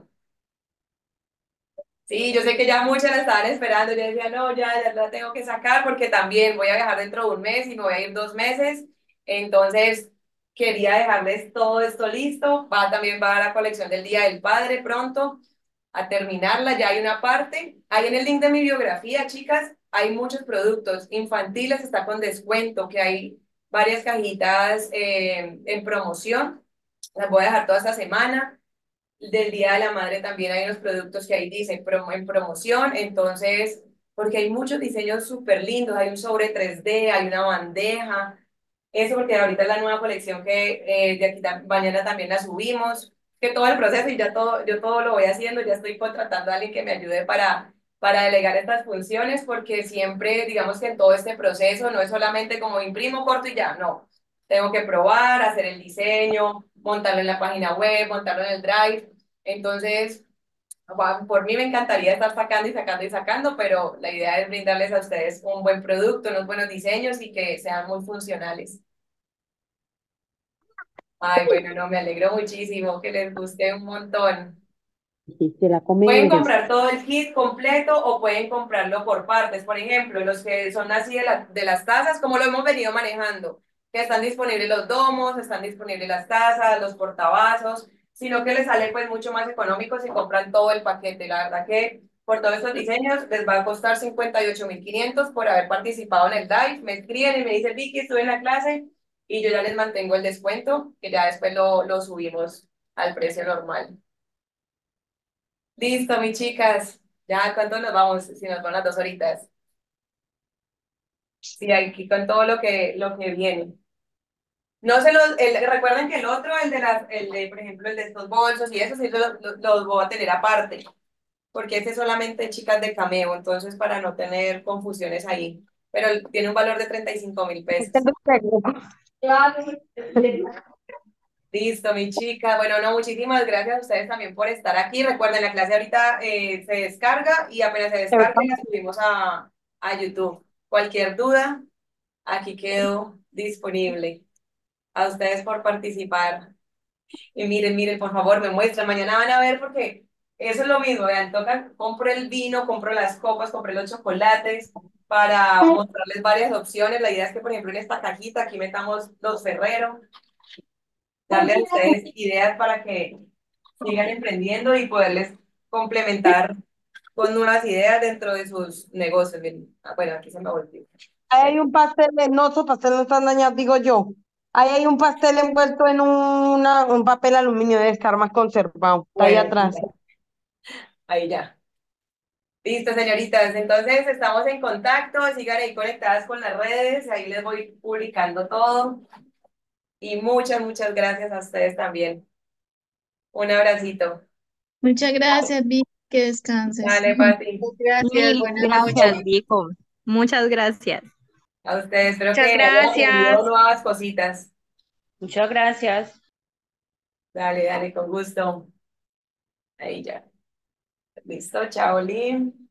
Sí, yo sé que ya muchas la estaban esperando. Yo decía, no, ya, ya la tengo que sacar porque también voy a viajar dentro de un mes y me voy a ir dos meses. Entonces, quería dejarles todo esto listo. Va también va a la colección del Día del Padre pronto a terminarla. Ya hay una parte. Ahí en el link de mi biografía, chicas, hay muchos productos infantiles. Está con descuento, que hay varias cajitas eh, en promoción. Las voy a dejar toda esta semana. Del Día de la Madre también hay unos productos que ahí dicen promo- en promoción, entonces, porque hay muchos diseños súper lindos, hay un sobre tres D, hay una bandeja, eso porque ahorita es la nueva colección que eh, de aquí ta- mañana también la subimos, que todo el proceso y ya todo, yo todo lo voy haciendo, ya estoy contratando a alguien que me ayude para, para delegar estas funciones, porque siempre, digamos que en todo este proceso no es solamente como imprimo, corto y ya, no. Tengo que probar, hacer el diseño, montarlo en la página web, montarlo en el Drive. Entonces, va- por mí me encantaría estar sacando y sacando y sacando, pero la idea es brindarles a ustedes un buen producto, unos buenos diseños y que sean muy funcionales. Ay, bueno, no, me alegro muchísimo que les guste un montón. Y se la come Pueden ellos. comprar todo el kit completo o pueden comprarlo por partes. Por ejemplo, los que son así de, la- de las tazas, como lo hemos venido manejando, que están disponibles los domos, están disponibles las tazas, los portavasos, sino que les sale pues mucho más económico si compran todo el paquete. La verdad que por todos estos diseños les va a costar cincuenta y ocho mil quinientos por haber participado en el live. Me escriben y me dicen, Vicky, estuve en la clase y yo ya les mantengo el descuento, que ya después lo, lo subimos al precio normal. Listo, mis chicas. Ya, ¿cuánto nos vamos? Si nos van las dos horitas. Sí, aquí con todo lo que, lo que viene. No se los, el- recuerden que el otro, el de las, el de, por ejemplo, el de estos bolsos y eso, sí los, los, los voy a tener aparte, porque ese es solamente chicas de Cameo, entonces para no tener confusiones ahí. Pero tiene un valor de treinta y cinco mil pesos. Listo, mi chica. Bueno, no, muchísimas gracias a ustedes también por estar aquí. Recuerden, la clase ahorita eh, se descarga y apenas se descargue la subimos a, a YouTube. Cualquier duda, aquí quedo disponible. A ustedes por participar. Y miren, miren, por favor, me muestran. Mañana van a ver porque eso es lo mismo. Vean, tocan, compro el vino, compro las copas, compré los chocolates para mostrarles varias opciones. La idea es que, por ejemplo, en esta cajita aquí metamos los Ferrero, darle a ustedes ideas para que sigan emprendiendo y poderles complementar con nuevas ideas dentro de sus negocios. Miren, ah, bueno, aquí se me volvió. Ahí hay un pastel, no, esos pasteles no están dañados, digo yo. Ahí hay un pastel envuelto en una, un papel aluminio, debe estar más conservado. Está ahí Bueno, atrás. ahí ya. Listo, señoritas. Entonces estamos en contacto, sigan ahí conectadas con las redes, ahí les voy publicando todo. Y muchas, muchas gracias a ustedes también. Un abracito. Muchas gracias, Vicky, que descanses. Dale, Pati. Gracias, Mil buenas gracias, noches. Vico. Muchas gracias. A ustedes, espero que Muchas hayan aprendido gracias. nuevas cositas. Muchas gracias. Dale, dale, con gusto. Ahí ya. Listo, chao, Lynn.